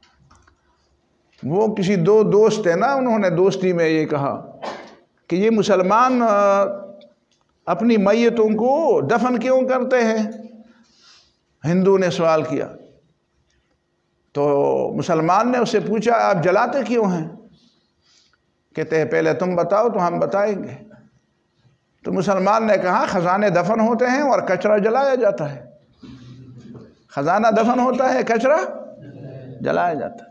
[SPEAKER 1] وہ کسی دو دوست ہیں نا، انہوں نے دوستی میں یہ کہا کہ یہ مسلمان اپنی میتوں کو دفن کیوں کرتے ہیں؟ ہندو نے سوال کیا تو مسلمان نے اس سے پوچھا آپ جلاتے کیوں ہیں؟ کہتے ہیں پہلے تم بتاؤ تو ہم بتائیں گے۔ تو مسلمان نے کہا خزانے دفن ہوتے ہیں اور کچرا جلایا جاتا ہے۔ خزانہ دفن ہوتا ہے، کچرا جلایا جاتا ہے۔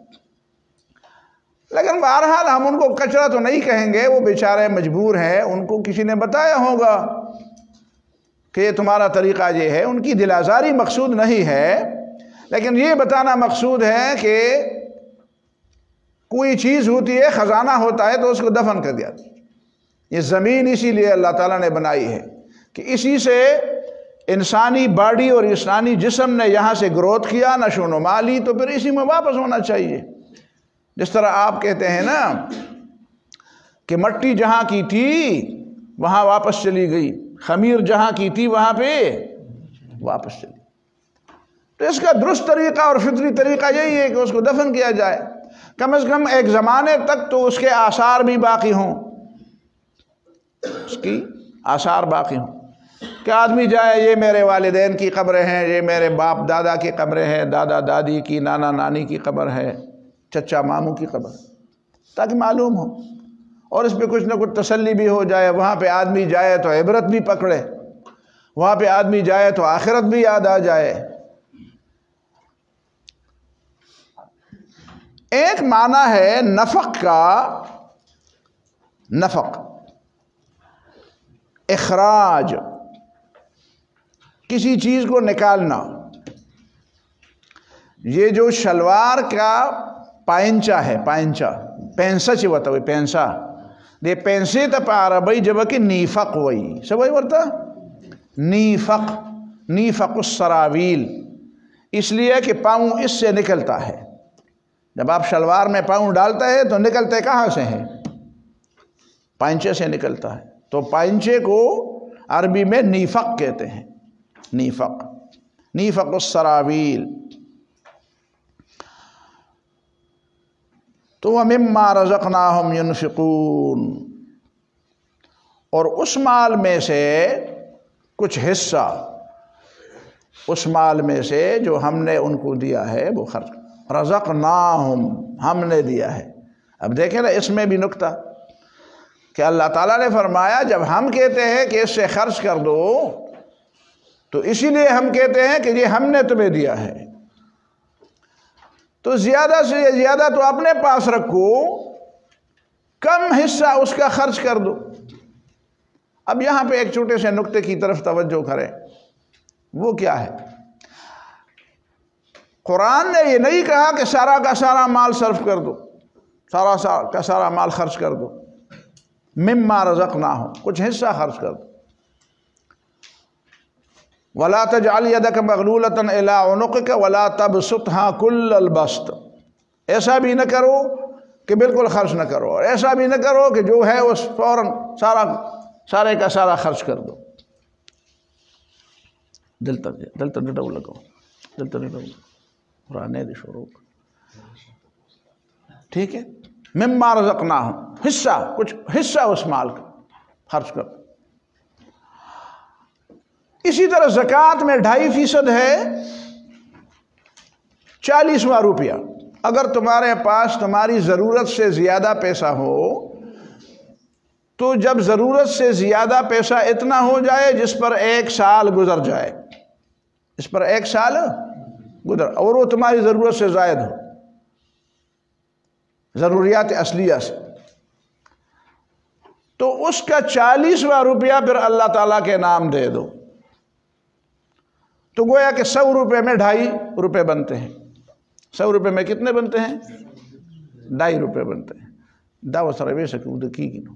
[SPEAKER 1] لیکن بہرحال ہم ان کو کچرا تو نہیں کہیں گے، وہ بیچارے مجبور ہیں، ان کو کسی نے بتایا ہوگا کہ یہ تمہارا طریقہ یہ ہے۔ ان کی دل آزاری مقصود نہیں ہے، لیکن یہ بتانا مقصود ہے کہ کوئی چیز ہوتی ہے، خزانہ ہوتا ہے تو اس کو دفن کر دیا۔ یہ زمین اسی لیے اللہ تعالیٰ نے بنائی ہے کہ اسی سے انسانی باڈی اور انسانی جسم نے یہاں سے گروتھ کیا، نشو و نما لی، تو پھر اسی میں واپس ہونا چاہیے۔ جس طرح آپ کہتے ہیں نا کہ مٹی جہاں کی تھی وہاں واپس چلی گئی، خمیر جہاں کی تھی وہاں پہ واپس چلی۔ تو اس کا درست طریقہ اور فطری طریقہ یہی ہے کہ اس کو دفن کیا جائے، کم از کم ایک زمانے تک تو اس کے آثار بھی باقی ہوں، اس کی آثار باقی ہوں۔ کہ آدمی جائے یہ میرے والدین کی قبریں ہیں، یہ میرے باپ دادا کی قبریں ہیں، دادا دادی کی، نانا نانی کی قبر ہے، چچا ماموں کی قبر، تاکہ معلوم ہو اور اس پہ کچھ نہ کچھ تسلی بھی ہو جائے۔ وہاں پہ آدمی جائے تو عبرت بھی پکڑے، وہاں پہ آدمی جائے تو آخرت بھی یاد آ جائے۔ ایک معنی ہے نفق کا، نفق اخراج، کسی چیز کو نکالنا۔ یہ جو شلوار کا پائنچہ ہے، پائنچہ پینسا چیوتا ہوئی پینسا دے پینسے تا پا عربی جب کہ نیفق ہوئی سبائی ورطا نیفق، نیفق السراویل، اس لیے کہ پاؤں اس سے نکلتا ہے۔ جب آپ شلوار میں پاؤں ڈالتا ہے تو نکلتے کہاں سے ہیں؟ پائنچے سے نکلتا ہے۔ تو پائنچے کو عربی میں نیفق کہتے ہیں، نیفق، نیفق السراویل۔ تو وَمِمَّا رَزَقْنَاهُمْ يُنْفِقُونَ، اور اس مال میں سے کچھ حصہ، اس مال میں سے جو ہم نے ان کو دیا ہے وہ خرچ، رَزَقْنَاهُمْ، ہم نے دیا ہے۔ اب دیکھیں نا اس میں بھی نکتہ کہ اللہ تعالیٰ نے فرمایا جب ہم کہتے ہیں کہ اس سے خرچ کر دو تو اسی لیے ہم کہتے ہیں کہ یہ ہم نے تمہیں دیا ہے، تو زیادہ سے زیادہ تو اپنے پاس رکھو، کم حصہ اس کا خرچ کر دو۔ اب یہاں پہ ایک چھوٹے سے نکتے کی طرف توجہ کریں، وہ کیا ہے؟ قرآن نے یہ نہیں کہا کہ سارا کا سارا مال صرف کر دو، سارا کا سارا مال خرچ کر دو۔ مما رزقناہم، کچھ حصہ خرچ کر دو۔ وَلَا تَجْعَلْ يَدَكَ مَغْلُولَةً إِلَىٰ عُنُقِكَ وَلَا تَبْسُطْهَا كُلَّ الْبَسْطِ، ایسا بھی نہ کرو کہ بالکل خرچ نہ کرو، اور ایسا بھی نہ کرو کہ جو ہے اس فوراً سارے کا سارا خرچ کر دو۔ دل تک ڈٹو لگو، دل تک ڈٹو قرآن دی شروع، ٹھیک ہے؟ مما رزقناہم، حصہ، کچھ حصہ اس مال کا خرچ کر دو۔ اسی طرح زکوٰۃ میں 2.5% ہے 40واں روپیہ۔ اگر تمہارے پاس تمہاری ضرورت سے زیادہ پیسہ ہو تو جب ضرورت سے زیادہ پیسہ اتنا ہو جائے جس پر 1 سال گزر جائے، اس پر 1 سال گزر اور وہ تمہاری ضرورت سے زائد ہو، ضروریات اصلیہ سے، تو اس کا 40واں روپیہ پھر اللہ تعالیٰ کے نام دے دو، تو گویا کہ 100 روپے میں 2.5 روپے بنتے ہیں۔ 100 روپے میں کتنے بنتے ہیں؟ 2.5 روپے بنتے ہیں۔ دعوت سر ویسے کہ کی گنو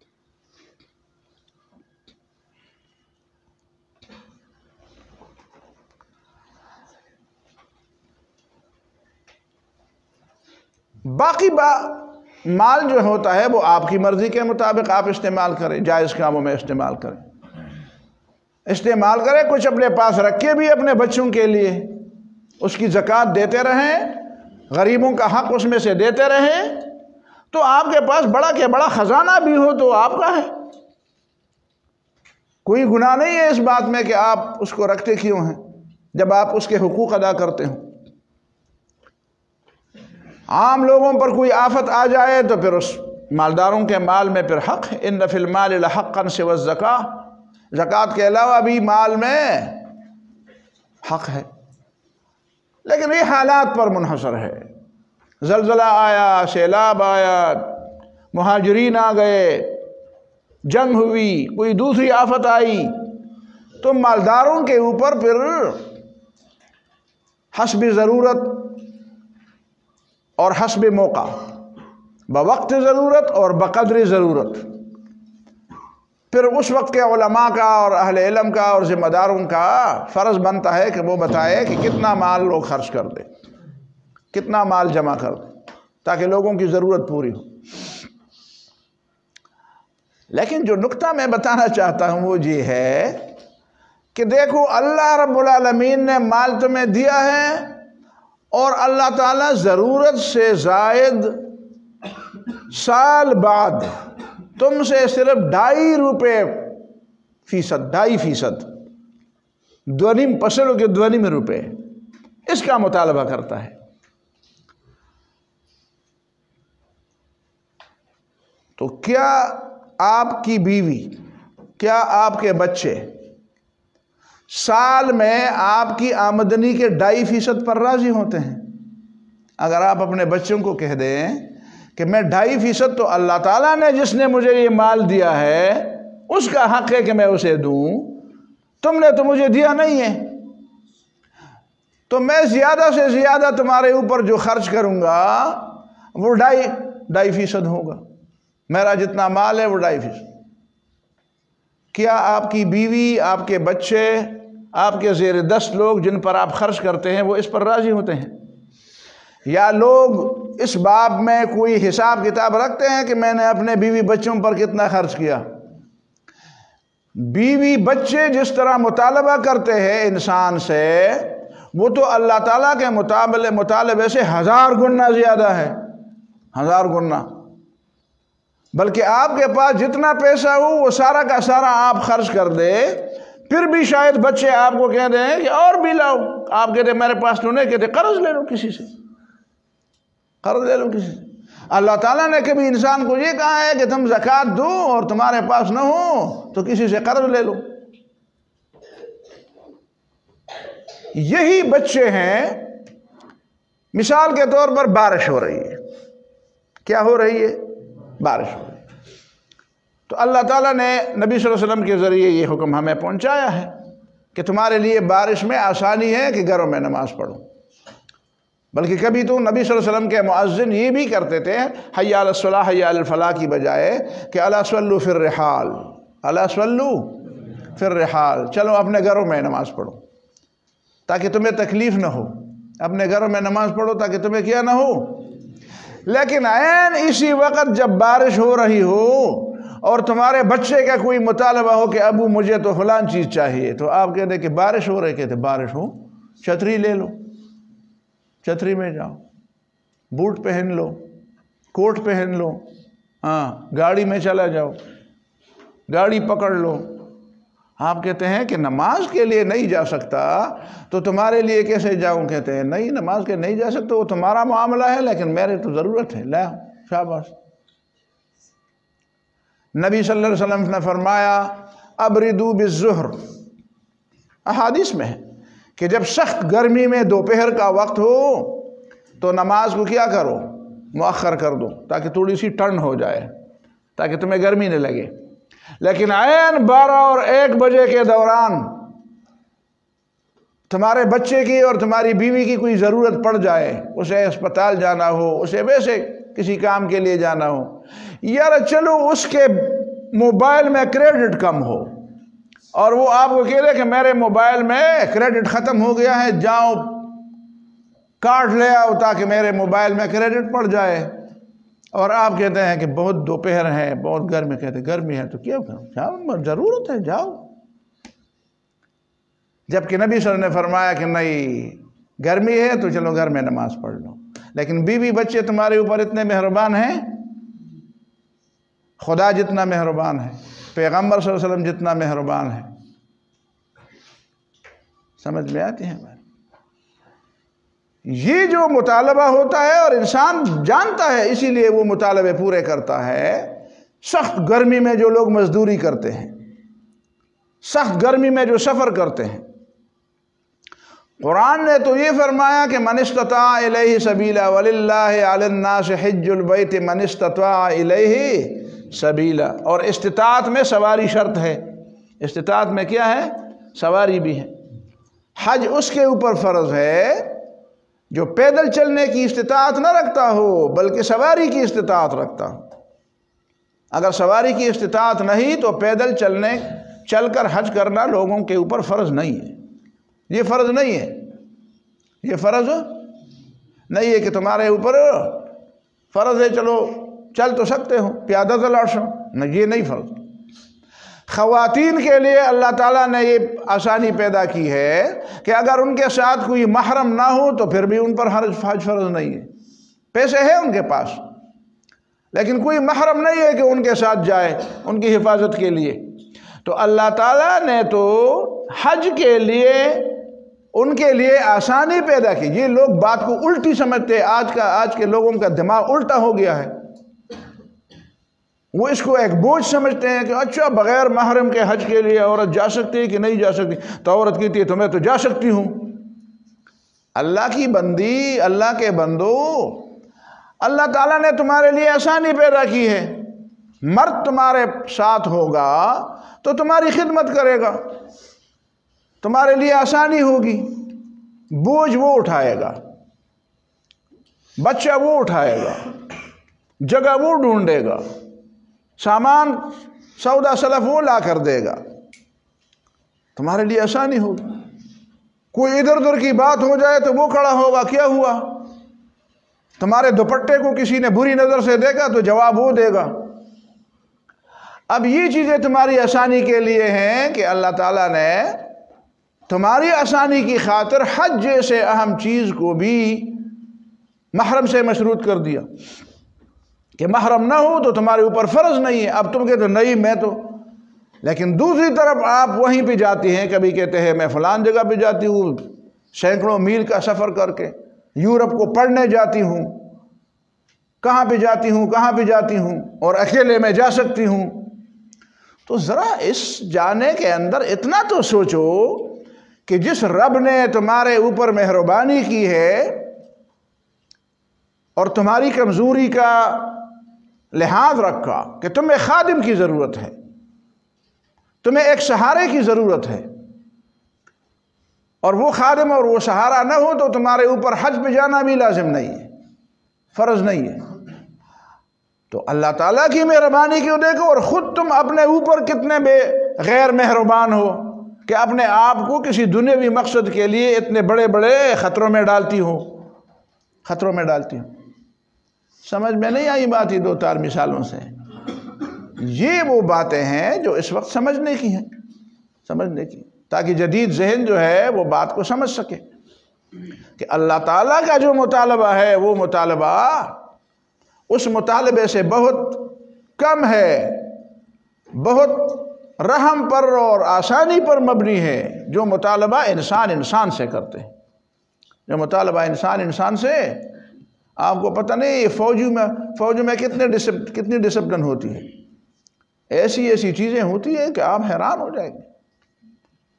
[SPEAKER 1] باقی مال جو ہوتا ہے وہ آپ کی مرضی کے مطابق آپ استعمال کریں، جائز کاموں میں استعمال کریں، کچھ اپنے پاس رکھے بھی اپنے بچوں کے لیے، اس کی زکوٰۃ دیتے رہیں، غریبوں کا حق اس میں سے دیتے رہیں، تو آپ کے پاس بڑا کے بڑا خزانہ بھی ہو تو آپ کا ہے، کوئی گناہ نہیں ہے اس بات میں کہ آپ اس کو رکھتے کیوں ہیں جب آپ اس کے حقوق ادا کرتے ہوں۔ عام لوگوں پر کوئی آفت آ جائے تو پھر اس مالداروں کے مال میں پھر حق ہے، ان فی المال لحقا سوی الزکاۃ، زکوٰۃ کے علاوہ بھی مال میں حق ہے، لیکن یہ حالات پر منحصر ہے۔ زلزلہ آیا، سیلاب آیا، مہاجرین آ گئے، جنگ ہوئی، کوئی دوسری آفت آئی، تو مالداروں کے اوپر پھر حسب ضرورت اور حسب موقع، بوقت ضرورت اور بقدر ضرورت، پھر اس وقت کے علماء کا اور اہل علم کا اور ذمہ داروں کا فرض بنتا ہے کہ وہ بتائے کہ کتنا مال لوگ خرچ کر دیں، کتنا مال جمع کر دیں تاکہ لوگوں کی ضرورت پوری ہو۔ لیکن جو نقطہ میں بتانا چاہتا ہوں وہ یہ ہے کہ دیکھو اللہ رب العالمین نے مال تمہیں دیا ہے اور اللہ تعالیٰ ضرورت سے زائد سال بعد تم سے صرف 2.5 روپے فیصد، 2.5%، 2.5 روپے اس کا مطالبہ کرتا ہے۔ تو کیا آپ کی بیوی، کیا آپ کے بچے سال میں آپ کی آمدنی کے 2.5% پر راضی ہوتے ہیں؟ اگر آپ اپنے بچوں کو کہہ دیں کہ میں 2.5% تو اللہ تعالیٰ نے جس نے مجھے یہ مال دیا ہے اس کا حق ہے کہ میں اسے دوں، تم نے تو مجھے دیا نہیں ہے، تو میں زیادہ سے زیادہ تمہارے اوپر جو خرچ کروں گا وہ 2.5% ہوگا، میرا جتنا مال ہے وہ 2.5%۔ کیا آپ کی بیوی، آپ کے بچے، آپ کے زیر دست لوگ جن پر آپ خرچ کرتے ہیں وہ اس پر راضی ہوتے ہیں؟ یا لوگ اس باب میں کوئی حساب کتاب رکھتے ہیں کہ میں نے اپنے بیوی بچوں پر کتنا خرچ کیا؟ بیوی بچے جس طرح مطالبہ کرتے ہیں انسان سے، وہ تو اللہ تعالیٰ کے مطالبے سے 1000 گنا زیادہ ہے، 1000 گنا، بلکہ آپ کے پاس جتنا پیسہ ہو وہ سارا کا سارا آپ خرچ کر دے، پھر بھی شاید بچے آپ کو کہہ دیں کہ اور بھی لاؤ، آپ کہتے میرے پاس تو نہیں، کہتے قرض لے لو کسی سے، قرض لے لو کسی سے۔ اللہ تعالیٰ نے کبھی انسان کو یہ کہا ہے کہ تم زکوٰۃ دو اور تمہارے پاس نہ ہو تو کسی سے قرض لے لو؟ یہی بچے ہیں۔ مثال کے طور پر بارش ہو رہی ہے، کیا ہو رہی ہے؟ بارش ہو رہی ہے، تو اللہ تعالیٰ نے نبی صلی اللہ علیہ وسلم کے ذریعے یہ حکم ہمیں پہنچایا ہے کہ تمہارے لیے بارش میں آسانی ہے کہ گھروں میں نماز پڑھو، بلکہ کبھی تو نبی صلی اللہ علیہ وسلم کے مؤذن یہ بھی کرتے تھے حی علی الصلاۃ حی علی الفلاح کی بجائے کہ الا صلوا فی الرحال، الا صلوا فی الرحال، چلو اپنے گھروں میں نماز پڑھو تاکہ تمہیں تکلیف نہ ہو، اپنے گھروں میں نماز پڑھو تاکہ تمہیں کیا نہ ہو۔ لیکن عین اسی وقت جب بارش ہو رہی ہو اور تمہارے بچے کا کوئی مطالبہ ہو کہ ابو مجھے تو فلان چیز چاہیے، تو آپ کہتے ہیں کہ بارش ہو رہی، کہتے بارش ہو چھتری لے لو، چھتری میں جاؤ، بوٹ پہن لو، کوٹ پہن لو، ہاں گاڑی میں چلا جاؤ، گاڑی پکڑ لو۔ آپ کہتے ہیں کہ نماز کے لیے نہیں جا سکتا تو تمہارے لیے کیسے جاؤں؟ کہتے ہیں نہیں، نماز کے نہیں جا سکتا وہ تمہارا معاملہ ہے، لیکن میرے تو ضرورت ہے، لا شاباش۔ نبی صلی اللہ علیہ وسلم نے فرمایا ابردو بالظہر، احادیث میں ہے کہ جب سخت گرمی میں دوپہر کا وقت ہو تو نماز کو کیا کرو، مؤخر کر دو تاکہ تھوڑی سی ٹھنڈ ہو جائے، تاکہ تمہیں گرمی نہ لگے۔ لیکن عین 12 اور 1 بجے کے دوران تمہارے بچے کی اور تمہاری بیوی کی کوئی ضرورت پڑ جائے، اسے اسپتال جانا ہو، اسے ویسے کسی کام کے لیے جانا ہو، یار چلو اس کے موبائل میں کریڈٹ کم ہو اور وہ آپ کو کہہ دے کہ میرے موبائل میں کریڈٹ ختم ہو گیا ہے، جاؤ کارڈ لے آؤ تاکہ میرے موبائل میں کریڈٹ پڑ جائے، اور آپ کہتے ہیں کہ بہت دوپہر ہے، بہت گرمی، کہتے ہیں گرمی ہے تو کیا کرو، جاؤ ضرورت ہے جاؤ۔ جبکہ نبی صلی اللہ علیہ وسلم نے فرمایا کہ نہیں، گرمی ہے تو چلو گھر میں نماز پڑھ لو۔ لیکن بیوی بچے تمہارے اوپر اتنے مہربان ہیں، خدا جتنا مہربان ہے، پیغمبر صلی اللہ علیہ وسلم جتنا مہربان ہے، سمجھ میں آتی ہے بات؟ یہ جو مطالبہ ہوتا ہے اور انسان جانتا ہے، اسی لیے وہ مطالبے پورے کرتا ہے۔ سخت گرمی میں جو لوگ مزدوری کرتے ہیں، سخت گرمی میں جو سفر کرتے ہیں، قرآن نے تو یہ فرمایا کہ من استطاع الیہ سبیلا وللہ علی الناس حج البیت من استطاع الیہ سبیلا، اور استطاعت میں سواری شرط ہے۔ استطاعت میں کیا ہے؟ سواری بھی ہے۔ حج اس کے اوپر فرض ہے جو پیدل چلنے کی استطاعت نہ رکھتا ہو بلکہ سواری کی استطاعت رکھتا ہو۔ اگر سواری کی استطاعت نہیں تو پیدل چل کر حج کرنا لوگوں کے اوپر فرض نہیں ہے۔ یہ فرض نہیں ہے، یہ فرض نہیں ہے کہ تمہارے اوپر فرض ہے چلو چل تو سکتے ہو، پیادہ تو لاڑ سو، یہ نہیں فرض۔ خواتین کے لیے اللہ تعالیٰ نے یہ آسانی پیدا کی ہے کہ اگر ان کے ساتھ کوئی محرم نہ ہو تو پھر بھی ان پر حج فرض نہیں ہے، پیسے ہیں ان کے پاس لیکن کوئی محرم نہیں ہے کہ ان کے ساتھ جائے ان کی حفاظت کے لیے۔ تو اللہ تعالیٰ نے تو حج کے لیے ان کے لیے آسانی پیدا کی۔ یہ لوگ بات کو الٹی سمجھتے، آج کے لوگوں کا دماغ الٹا ہو گیا ہے، وہ اس کو ایک بوجھ سمجھتے ہیں کہ اچھا بغیر محرم کے حج کے لیے عورت جا سکتی ہے کہ نہیں جا سکتی؟ تو عورت کہتی ہے تو میں تو جا سکتی ہوں۔ اللہ کی بندی، اللہ کے بندو، اللہ تعالیٰ نے تمہارے لیے آسانی پیدا کی ہے۔ مرد تمہارے ساتھ ہوگا تو تمہاری خدمت کرے گا، تمہارے لیے آسانی ہوگی، بوجھ وہ اٹھائے گا، بچہ وہ اٹھائے گا، جگہ وہ ڈھونڈے گا، سامان سودا سلف وہ لا کر دے گا، تمہارے لیے آسانی ہوگی۔ کوئی ادھر ادھر کی بات ہو جائے تو وہ کھڑا ہوگا، کیا ہوا؟ تمہارے دوپٹے کو کسی نے بری نظر سے دیکھا تو جواب وہ دے گا۔ اب یہ چیزیں تمہاری آسانی کے لیے ہیں کہ اللہ تعالیٰ نے تمہاری آسانی کی خاطر حج جیسے اہم چیز کو بھی محرم سے مشروط کر دیا کہ محرم نہ ہو تو تمہارے اوپر فرض نہیں ہے۔ اب تم کہتے نہیں میں تو، لیکن دوسری طرف آپ وہیں پہ جاتی ہیں، کبھی کہتے ہیں میں فلان جگہ پہ جاتی ہوں، سینکڑوں میل کا سفر کر کے، یورپ کو پڑھنے جاتی ہوں، کہاں پہ جاتی ہوں کہاں پہ جاتی ہوں، اور اکیلے میں جا سکتی ہوں۔ تو ذرا اس جانے کے اندر اتنا تو سوچو کہ جس رب نے تمہارے اوپر مہربانی کی ہے اور تمہاری کمزوری کا لحاظ رکھا کہ تمہیں خادم کی ضرورت ہے، تمہیں ایک سہارے کی ضرورت ہے، اور وہ خادم اور وہ سہارا نہ ہو تو تمہارے اوپر حج پہ جانا بھی لازم نہیں ہے، فرض نہیں ہے۔ تو اللہ تعالیٰ کی مہربانی کو دیکھو، اور خود تم اپنے اوپر کتنے بے غیر مہربان ہو کہ اپنے آپ کو کسی دنیاوی مقصد کے لیے اتنے بڑے بڑے خطروں میں ڈالتی ہو، خطروں میں ڈالتی ہو۔ سمجھ میں نہیں آئی بات یہ 2-4 مثالوں سے؟ یہ وہ باتیں ہیں جو اس وقت سمجھنے کی ہیں، سمجھنے کی، تاکہ جدید ذہن جو ہے وہ بات کو سمجھ سکے کہ اللہ تعالیٰ کا جو مطالبہ ہے وہ مطالبہ اس مطالبے سے بہت کم ہے، بہت رحم پر اور آسانی پر مبنی ہے جو مطالبہ انسان سے کرتے ہیں۔ جو مطالبہ انسان سے، آپ کو پتہ نہیں یہ فوج میں کتنی ڈسپلن ہوتی ہے، ایسی چیزیں ہوتی ہیں کہ آپ حیران ہو جائیں گے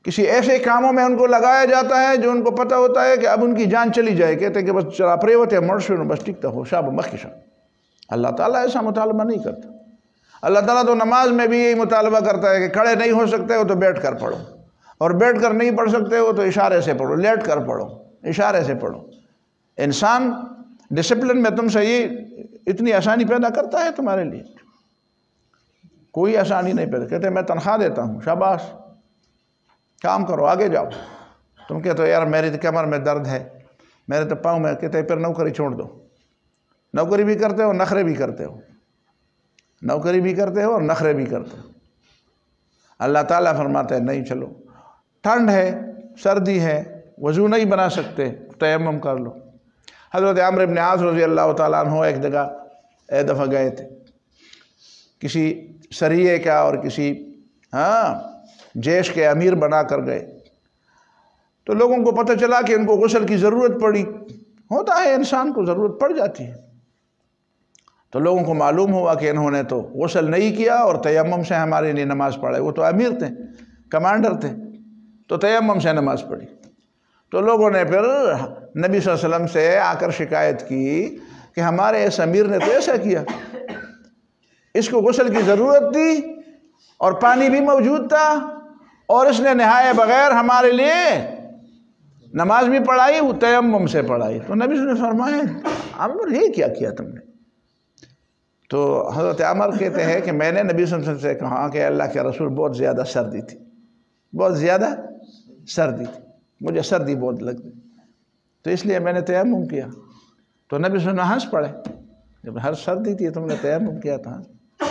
[SPEAKER 1] کسی ایسے کاموں میں ان کو لگایا جاتا ہے جو ان کو پتہ ہوتا ہے کہ اب ان کی جان چلی جائے، کہتے ہیں کہ بس چلا پریوتے مرشن بس ٹکتا ہو شاب مخشن۔ اللہ تعالیٰ ایسا مطالبہ نہیں کرتا۔ اللہ تعالیٰ تو نماز میں بھی یہی مطالبہ کرتا ہے کہ کھڑے نہیں ہو سکتے ہو تو بیٹھ کر پڑھو، اور بیٹھ کر نہیں پڑھ سکتے ہو تو اشارے سے پڑھو، لیٹ کر پڑھو، اشارے سے پڑھو۔ انسان ڈسپلن میں تم سے یہ اتنی آسانی پیدا کرتا ہے تمہارے لیے؟ کوئی آسانی نہیں پیدا۔ کہتے ہیں میں تنخواہ دیتا ہوں، شاباش کام کرو، آگے جاؤ۔ تم کہتے ہو یار میری تو کمر میں درد ہے، میرے تو پاؤں میں، کہتے ہیں پھر نوکری چھوڑ دو۔ نوکری بھی کرتے ہو، نخرے بھی کرتے ہو، نوکری بھی کرتے ہو اور نخرے بھی کرتے ہو۔ اللہ تعالیٰ فرماتے ہیں نہیں، چلو ٹھنڈ ہے، سردی ہے، وضو نہیں بنا سکتے، تیمم کر لو۔ حضرت عمرو بن عاص رضی اللہ تعالیٰ عنہ ایک جگہ دفعہ گئے تھے، کسی سریے کا اور کسی جیش کے امیر بنا کر گئے، تو لوگوں کو پتہ چلا کہ ان کو غسل کی ضرورت پڑی۔ ہوتا ہے انسان کو ضرورت پڑ جاتی ہے، تو لوگوں کو معلوم ہوا کہ انہوں نے تو غسل نہیں کیا اور تیمم سے ہمارے لیے نماز پڑھائی۔ وہ تو امیر تھے، کمانڈر تھے، تو تیمم سے نماز پڑھی۔ تو لوگوں نے پھر نبی صلی اللہ علیہ وسلم سے آ کر شکایت کی کہ ہمارے اس امیر نے تو ایسا کیا، اس کو غسل کی ضرورت تھی اور پانی بھی موجود تھا، اور اس نے نہائے بغیر ہمارے لیے نماز بھی پڑھائی، وہ تیمم سے پڑھائی۔ تو نبی صلی اللہ علیہ وسلم نے فرمایا عمر یہ کیا کیا تم نے؟ تو حضرت عمر کہتے ہیں کہ میں نے نبی صلی اللہ علیہ وسلم سے کہا کہ اللہ کے رسول بہت زیادہ سردی تھی، بہت زیادہ سردی تھی، مجھے سردی بہت لگتی، تو اس لیے میں نے تیمم کیا۔ تو نبی صلی اللہ علیہ وسلم ہنس پڑے، جب ہر سردی تھی تم نے تیمم کیا تھا۔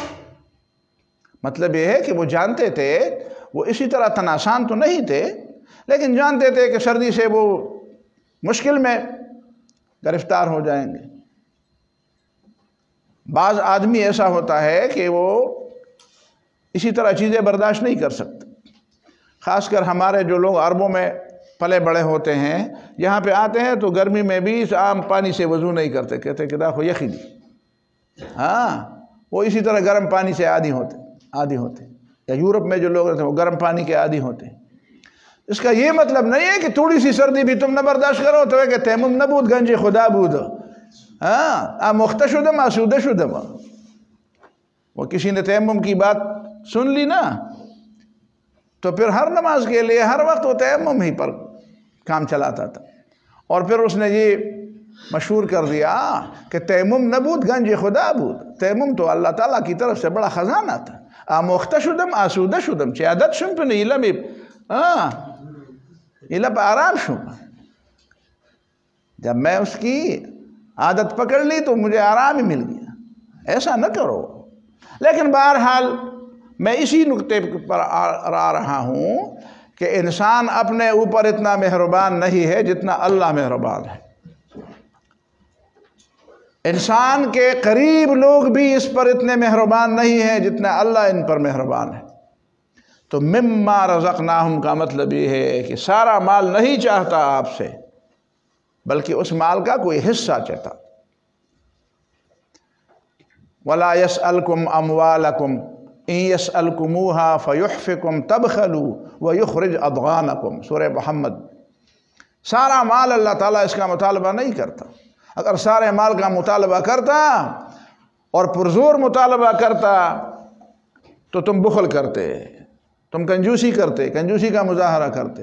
[SPEAKER 1] مطلب یہ ہے کہ وہ جانتے تھے، وہ اسی طرح تناسان تو نہیں تھے، لیکن جانتے تھے کہ سردی سے وہ مشکل میں گرفتار ہو جائیں گے۔ بعض آدمی ایسا ہوتا ہے کہ وہ اسی طرح چیزیں برداشت نہیں کر سکتے، خاص کر ہمارے جو لوگ عربوں میں پلے بڑے ہوتے ہیں، یہاں پہ آتے ہیں تو گرمی میں بھی اس عام پانی سے وضو نہیں کرتے، کہتے کہ دیکھو یخی دی، وہ اسی طرح گرم پانی سے عادی ہوتے، یا یورپ میں جو لوگ رہتے ہیں وہ گرم پانی کے عادی ہوتے ہیں۔ اس کا یہ مطلب نہیں ہے کہ تھوڑی سی سردی بھی تم نہ برداشت کرو تو ہے کہ تیمم نہ بود گنج خدا بود، مخت شدم آسود شدم۔ وہ کسی نے تیمم کی بات سن لی نا تو پھر ہر نماز کے لیے ہر وقت وہ تیمم ہی پر کام چلاتا تھا، اور پھر اس نے یہ مشہور کر دیا کہ تیمم نہ بود گنج خدا بود۔ تیمم تو اللہ تعالیٰ کی طرف سے بڑا خزانہ تھا۔ آموخت شدم آسود شدم، چی عادت شم پہ نہیں علم علم آرام شم۔ جب میں اس کی عادت پکڑ لی تو مجھے آرام ہی مل گیا۔ ایسا نہ کرو۔ لیکن بہرحال میں اسی نقطے پر آ رہا ہوں کہ انسان اپنے اوپر اتنا مہربان نہیں ہے جتنا اللہ مہربان ہے۔ انسان کے قریب لوگ بھی اس پر اتنے مہربان نہیں ہیں جتنا اللہ ان پر مہربان ہے۔ تو مما رزقناہم کا مطلب یہ ہے کہ سارا مال نہیں چاہتا آپ سے، بلکہ اس مال کا کوئی حصہ چاہتا۔ وَلَا يَسْأَلْكُمْ أَمْوَالَكُمْ إِن يَسْأَلْكُمُوهَا فَيُحْفِكُمْ تَبْخَلُوا وَيُخْرِجْ أَضْغَانَكُمْ، سورہ محمد۔ سارا مال اللہ تعالیٰ اس کا مطالبہ نہیں کرتا۔ اگر سارے مال کا مطالبہ کرتا اور پرزور مطالبہ کرتا تو تم بخل کرتے، تم کنجوسی کرتے، کنجوسی کا مظاہرہ کرتے۔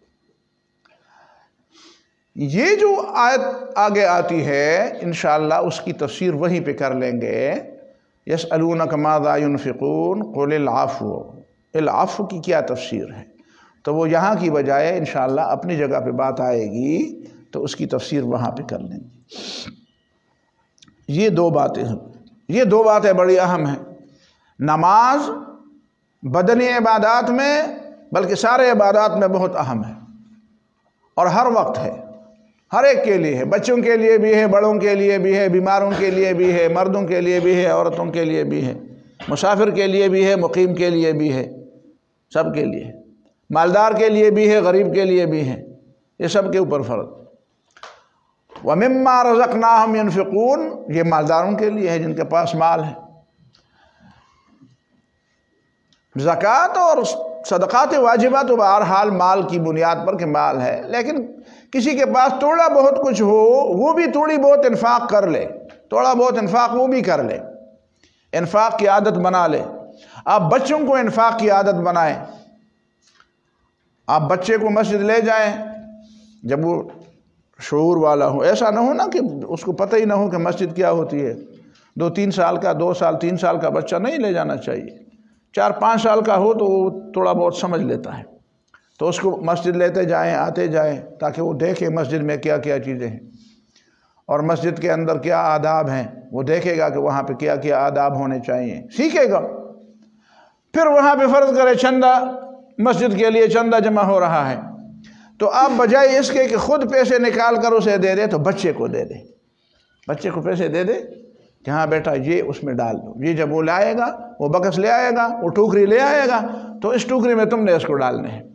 [SPEAKER 1] یہ جو آیت آگے آتی ہے انشاءاللہ اس کی تفسیر وہیں پہ کر لیں گے۔ یسألونک ماذا ينفقون قل العفو، العفو کی کیا تفسیر ہے؟ تو وہ یہاں کی بجائے انشاءاللہ اپنی جگہ پہ بات آئے گی تو اس کی تفسیر وہاں پہ کر لیں گے۔ یہ دو باتیں ہیں، یہ دو باتیں بڑی اہم ہیں۔ نماز بدنی عبادات میں بلکہ سارے عبادات میں بہت اہم ہے، اور ہر وقت ہے، ہر ایک کے لیے ہے، بچوں کے لیے بھی ہے، بڑوں کے لیے بھی ہے، بیماروں کے لیے بھی ہے، مردوں کے لیے بھی ہے، عورتوں کے لیے بھی ہے، مسافر کے لیے بھی ہے، مقیم کے لیے بھی ہے، سب کے لیے، مالدار کے لیے بھی ہے، غریب کے لیے بھی ہے، یہ سب کے اوپر فرض۔ وَمِمَّا رَزَقْنَاهُمْ يُنْفِقُونَ، یہ مالداروں کے لیے ہے جن کے پاس مال ہے۔ زکوٰۃ اور صدقات واجبہ تو بہرحال مال کی بنیاد پر کہ مال ہے، لیکن کسی کے پاس تھوڑا بہت کچھ ہو وہ بھی تھوڑی بہت انفاق کر لے، تھوڑا بہت انفاق وہ بھی کر لے، انفاق کی عادت بنا لے۔ آپ بچوں کو انفاق کی عادت بنائیں، آپ بچے کو مسجد لے جائیں جب وہ شعور والا ہو، ایسا نہ ہو نا کہ اس کو پتہ ہی نہ ہو کہ مسجد کیا ہوتی ہے۔ 2-3 سال کا 2 سال 3 سال کا بچہ نہیں لے جانا چاہیے، 4-5 سال کا ہو تو وہ تھوڑا بہت سمجھ لیتا ہے، تو اس کو مسجد لیتے جائیں آتے جائیں تاکہ وہ دیکھے مسجد میں کیا کیا چیزیں ہیں اور مسجد کے اندر کیا آداب ہیں، وہ دیکھے گا کہ وہاں پہ کیا کیا آداب ہونے چاہیے، سیکھے گا۔ پھر وہاں پہ فرض کرے چندہ، مسجد کے لیے چندہ جمع ہو رہا ہے، تو آپ بجائے اس کے کہ خود پیسے نکال کر اسے دے دے تو بچے کو دے دے، بچے کو پیسے دے دے کہ ہاں بیٹا یہ اس میں ڈال دو، یہ جب وہ لائے گا، وہ بکس لے آئے گا، وہ ٹوکری لے آئے گا، تو اس ٹوکری میں تم نے اس کو ڈالنے ہیں۔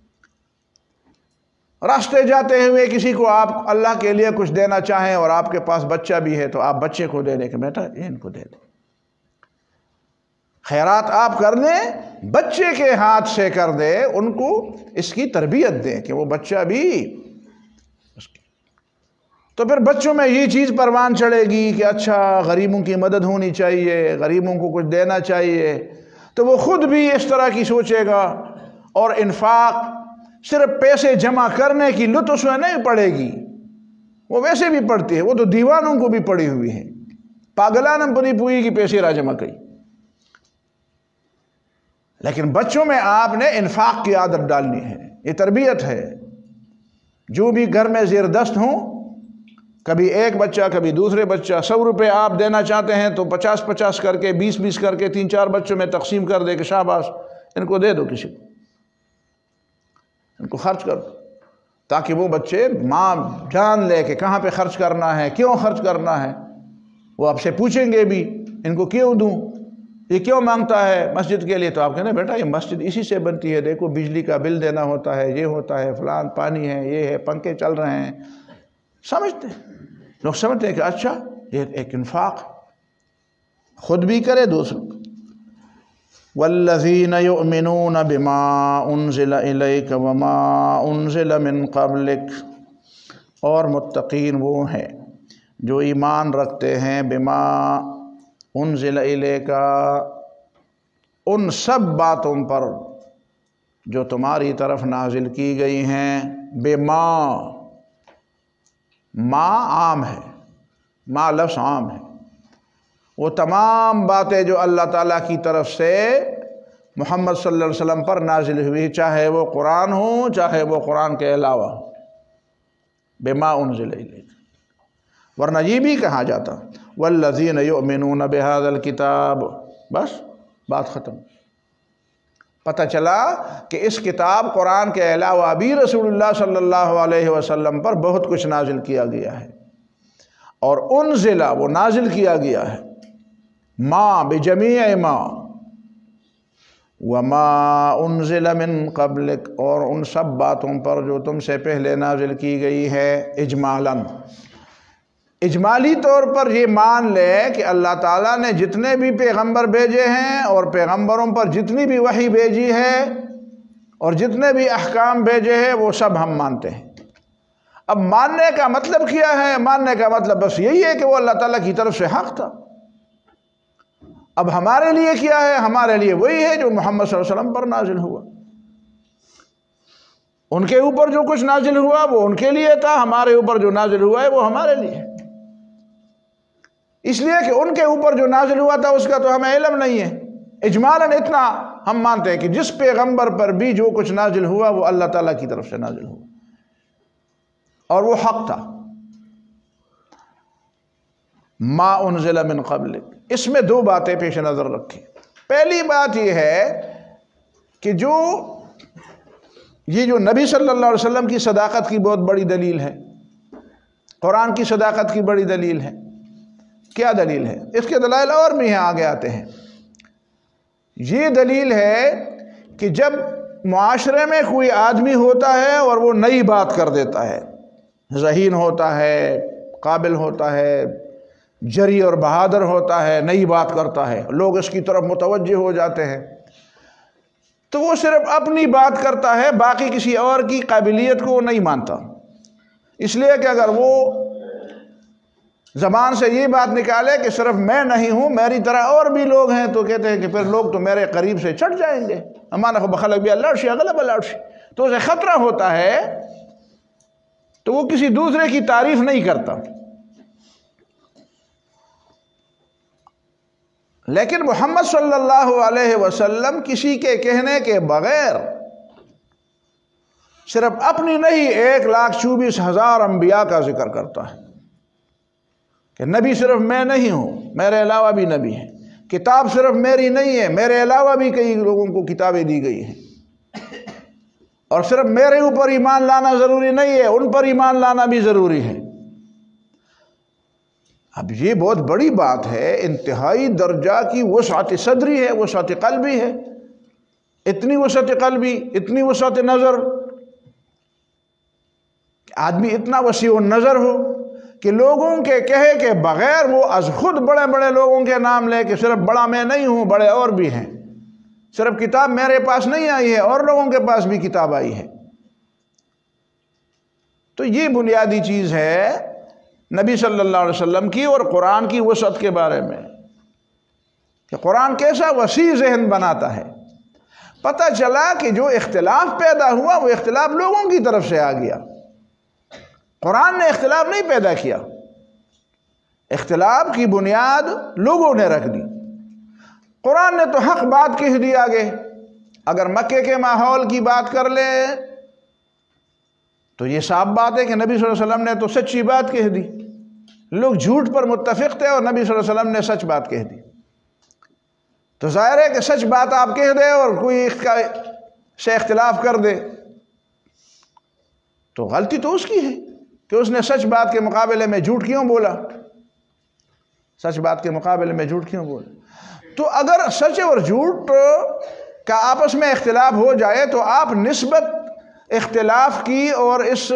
[SPEAKER 1] راستے جاتے ہوئے کسی کو آپ اللہ کے لیے کچھ دینا چاہیں اور آپ کے پاس بچہ بھی ہے تو آپ بچے کو دے دیں کہ بیٹا یہ ان کو دے دیں۔ خیرات آپ کر دیں، بچے کے ہاتھ سے کر دیں، ان کو اس کی تربیت دیں کہ وہ بچہ بھی، تو پھر بچوں میں یہ چیز پروان چڑھے گی کہ اچھا غریبوں کی مدد ہونی چاہیے، غریبوں کو کچھ دینا چاہیے، تو وہ خود بھی اس طرح کی سوچے گا۔ اور انفاق صرف پیسے جمع کرنے کی لت اس میں نہیں پڑے گی، وہ ویسے بھی پڑتی ہے، وہ تو دیوانوں کو بھی پڑی ہوئی ہے، پاگلانم پری پوئی کی پیسے را جمع کئی۔ لیکن بچوں میں آپ نے انفاق کی عادت ڈالنی ہے، یہ تربیت ہے۔ جو بھی گھر میں زیر دست ہوں، کبھی ایک بچہ کبھی دوسرے بچہ، 100 روپے آپ دینا چاہتے ہیں تو 50-50 کر کے 20-20 کر کے 3-4 بچوں میں تقسیم کر دے کہ شاباش ان کو دے دو، کسی کو ان کو خرچ کر دو، تاکہ وہ بچے ماں جان لے کہ کہاں پہ خرچ کرنا ہے، کیوں خرچ کرنا ہے۔ وہ آپ سے پوچھیں گے بھی ان کو کیوں دوں، یہ کیوں مانگتا ہے مسجد کے لیے، تو آپ کہنا بیٹا یہ مسجد اسی سے بنتی ہے، دیکھو بجلی کا بل دینا ہوتا ہے، یہ ہوتا ہے، فلان پانی ہے، یہ ہے، پنکھے چل رہے ہیں۔ سمجھتے لوگ سمجھتے ہیں کہ اچھا یہ ایک انفاق خود بھی کرے دوسروں۔ والذین یؤمنون بما انزل الیک وما انزل من قبلک، اور متقین وہ ہیں جو ایمان رکھتے ہیں بما انزل الیک، ان سب باتوں پر جو تمہاری طرف نازل کی گئی ہیں۔ بما، ما عام ہے، ما لفظ عام ہے، وہ تمام باتیں جو اللہ تعالیٰ کی طرف سے محمد صلی اللہ علیہ وسلم پر نازل ہوئی، چاہے وہ قرآن ہو چاہے وہ قرآن کے علاوہ ہو، بما انزل الیک۔ ورنہ یہ بھی کہا جاتا والذین یؤمنون بہذا الکتاب، بس بات ختم۔ پتہ چلا کہ اس کتاب قرآن کے علاوہ بھی رسول اللہ صلی اللہ علیہ وسلم پر بہت کچھ نازل کیا گیا ہے، اور انزل وہ نازل کیا گیا ہے، ما بجمیع ما، وما انزل من قبلک، اور ان سب باتوں پر جو تم سے پہلے نازل کی گئی ہے۔ اجمالاً، اجمالی طور پر یہ مان لے کہ اللہ تعالیٰ نے جتنے بھی پیغمبر بھیجے ہیں اور پیغمبروں پر جتنی بھی وحی بھیجی ہے اور جتنے بھی احکام بھیجے ہیں وہ سب ہم مانتے ہیں۔ اب ماننے کا مطلب کیا ہے؟ ماننے کا مطلب بس یہی ہے کہ وہ اللہ تعالیٰ کی طرف سے حق تھا۔ اب ہمارے لیے کیا ہے؟ ہمارے لیے وہی ہے جو محمد صلی اللہ علیہ وسلم پر نازل ہوا۔ ان کے اوپر جو کچھ نازل ہوا وہ ان کے لیے تھا، ہمارے اوپر جو نازل ہوا ہے وہ ہمارے لیے ہے۔ اس لیے کہ ان کے اوپر جو نازل ہوا تھا اس کا تو ہمیں علم نہیں ہے، اجمالاً اتنا ہم مانتے ہیں کہ جس پیغمبر پر بھی جو کچھ نازل ہوا وہ اللہ تعالیٰ کی طرف سے نازل ہوا اور وہ حق تھا۔ ما انزل من قبلک، اس میں 2 باتیں پیش نظر رکھیں۔ پہلی بات یہ ہے کہ یہ جو نبی صلی اللہ علیہ وسلم کی صداقت کی بہت بڑی دلیل ہے، قرآن کی صداقت کی بڑی دلیل ہے۔ کیا دلیل ہے؟ اس کے دلائل اور بھی ہیں، آگے آتے ہیں۔ یہ دلیل ہے کہ جب معاشرے میں کوئی آدمی ہوتا ہے اور وہ نئی بات کر دیتا ہے، ذہین ہوتا ہے، قابل ہوتا ہے، جری اور بہادر ہوتا ہے، نئی بات کرتا ہے، لوگ اس کی طرف متوجہ ہو جاتے ہیں، تو وہ صرف اپنی بات کرتا ہے، باقی کسی اور کی قابلیت کو وہ نہیں مانتا، اس لیے کہ اگر وہ زبان سے یہ بات نکالے کہ صرف میں نہیں ہوں، میری طرح اور بھی لوگ ہیں، تو کہتے ہیں کہ پھر لوگ تو میرے قریب سے چڑھ جائیں گے، امانہ کو بخلق بھی اللہ شی اغلب اللہ شی، تو اسے خطرہ ہوتا ہے، تو وہ کسی دوسرے کی تعریف نہیں کرتا۔ لیکن محمد صلی اللہ علیہ وسلم کسی کے کہنے کے بغیر صرف اپنی نہیں 1,24,000 انبیاء کا ذکر کرتا ہے کہ نبی صرف میں نہیں ہوں، میرے علاوہ بھی نبی ہیں، کتاب صرف میری نہیں ہے، میرے علاوہ بھی کئی لوگوں کو کتابیں دی گئی ہیں، اور صرف میرے اوپر ایمان لانا ضروری نہیں ہے، ان پر ایمان لانا بھی ضروری ہے۔ اب یہ بہت بڑی بات ہے، انتہائی درجہ کی وسعت صدری ہے، وسعت قلبی ہے، اتنی وسعت قلبی، اتنی وسعت نظر، آدمی اتنا وسیع النظر ہو کہ لوگوں کے کہے کے بغیر وہ از خود بڑے بڑے لوگوں کے نام لے کہ صرف بڑا میں نہیں ہوں، بڑے اور بھی ہیں، صرف کتاب میرے پاس نہیں آئی ہے، اور لوگوں کے پاس بھی کتاب آئی ہے۔ تو یہ بنیادی چیز ہے نبی صلی اللہ علیہ وسلم کی اور قرآن کی وسعت کے بارے میں، کہ قرآن کیسا وسیع ذہن بناتا ہے۔ پتہ چلا کہ جو اختلاف پیدا ہوا وہ اختلاف لوگوں کی طرف سے آ گیا، قرآن نے اختلاف نہیں پیدا کیا، اختلاف کی بنیاد لوگوں نے رکھ دی۔ قرآن نے تو حق بات کہہ دی آگے، اگر مکے کے ماحول کی بات کر لے تو یہ صاف بات ہے کہ نبی صلی اللہ علیہ وسلم نے تو سچی بات کہہ دی، لوگ جھوٹ پر متفق تھے اور نبی صلی اللہ علیہ وسلم نے سچ بات کہہ دی، تو ظاہر ہے کہ سچ بات آپ کہہ دے اور کوئی سے اختلاف کر دے تو غلطی تو اس کی ہے کہ اس نے سچ بات کے مقابلے میں جھوٹ کیوں بولا، سچ بات کے مقابلے میں جھوٹ کیوں بولا۔ تو اگر سچ اور جھوٹ کا آپس میں اختلاف ہو جائے تو آپ نسبت اختلاف کی اور اس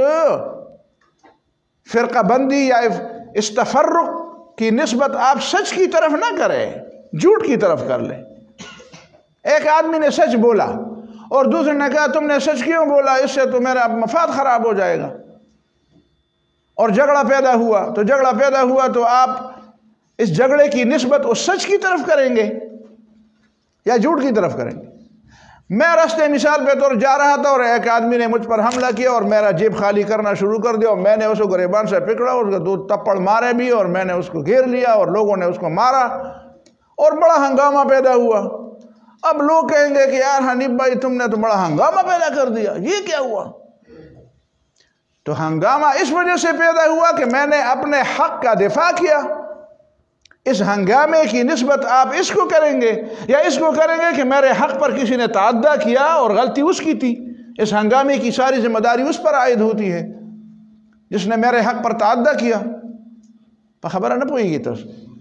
[SPEAKER 1] فرقہ بندی یا اس تفرق کی نسبت آپ سچ کی طرف نہ کریں، جھوٹ کی طرف کر لیں۔ ایک آدمی نے سچ بولا اور دوسرے نے کہا تم نے سچ کیوں بولا، اس سے تو میرا مفاد خراب ہو جائے گا، اور جھگڑا پیدا ہوا، تو جھگڑا پیدا ہوا تو آپ اس جھگڑے کی نسبت اس سچ کی طرف کریں گے یا جھوٹ کی طرف کریں گے۔ میں راستے مثال پہ طور جا رہا تھا اور ایک آدمی نے مجھ پر حملہ کیا اور میرا جیب خالی کرنا شروع کر دیا، اور میں نے اس کو گریبان سے پکڑا، اس کو 2 تپڑ مارے بھی، اور میں نے اس کو گھیر لیا اور لوگوں نے اس کو مارا اور بڑا ہنگامہ پیدا ہوا۔ اب لوگ کہیں گے کہ یار حنیف بھائی تم نے تو بڑا ہنگامہ پیدا کر دیا، یہ کیا ہوا؟ تو ہنگامہ اس وجہ سے پیدا ہوا کہ میں نے اپنے حق کا دفاع کیا۔ اس ہنگامے کی نسبت آپ اس کو کریں گے یا اس کو کریں گے کہ میرے حق پر کسی نے تعدی کیا اور غلطی اس کی تھی، اس ہنگامے کی ساری ذمہ داری اس پر عائد ہوتی ہے جس نے میرے حق پر تعدی کیا۔ خبر نہ پوئی گی تو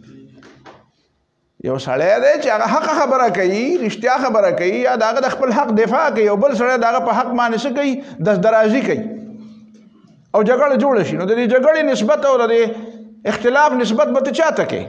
[SPEAKER 1] یو سڑے دے چاہا حق خبر کئی، رشتہ خبر کئی، یا داغت اخپل حق دفاع کئی، او بل سڑے داغت پا حق مانے سے کئی دست درازی کئی او جگڑ جوڑ شي، نو دے جگڑی نسبت او دے اختلاف نسبت بت چاہتا کے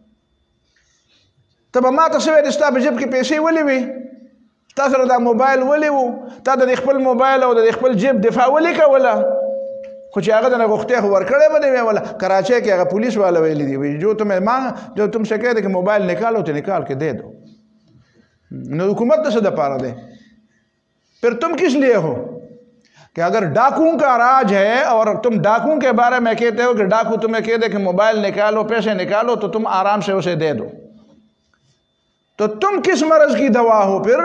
[SPEAKER 1] تب ما تصویر استا بجب کی پیسے ولی وی تا سره دا موبایل ولی وو تا د خپل موبایل او د خپل جیب دفاع ولی کولا، خو چې هغه نه غوښته خو ورکړې بده ولا کراچۍ کې هغه پولیس والا ویلی دی جو تم سے کہہ دے کہ موبائل نکالو تو نکال کے دے دو، نو حکومت سے دا پارا دے، پھر تم کس لیے ہو کہ اگر ڈاکوں کا راج ہے اور تم ڈاکوں کے بارے میں کہتے ہو کہ ڈاکو تمہیں کہہ دے کہ موبائل نکالو پیسے نکالو تو تم آرام سے اسے دے دو، تو تم کس مرض کی دوا ہو؟ پھر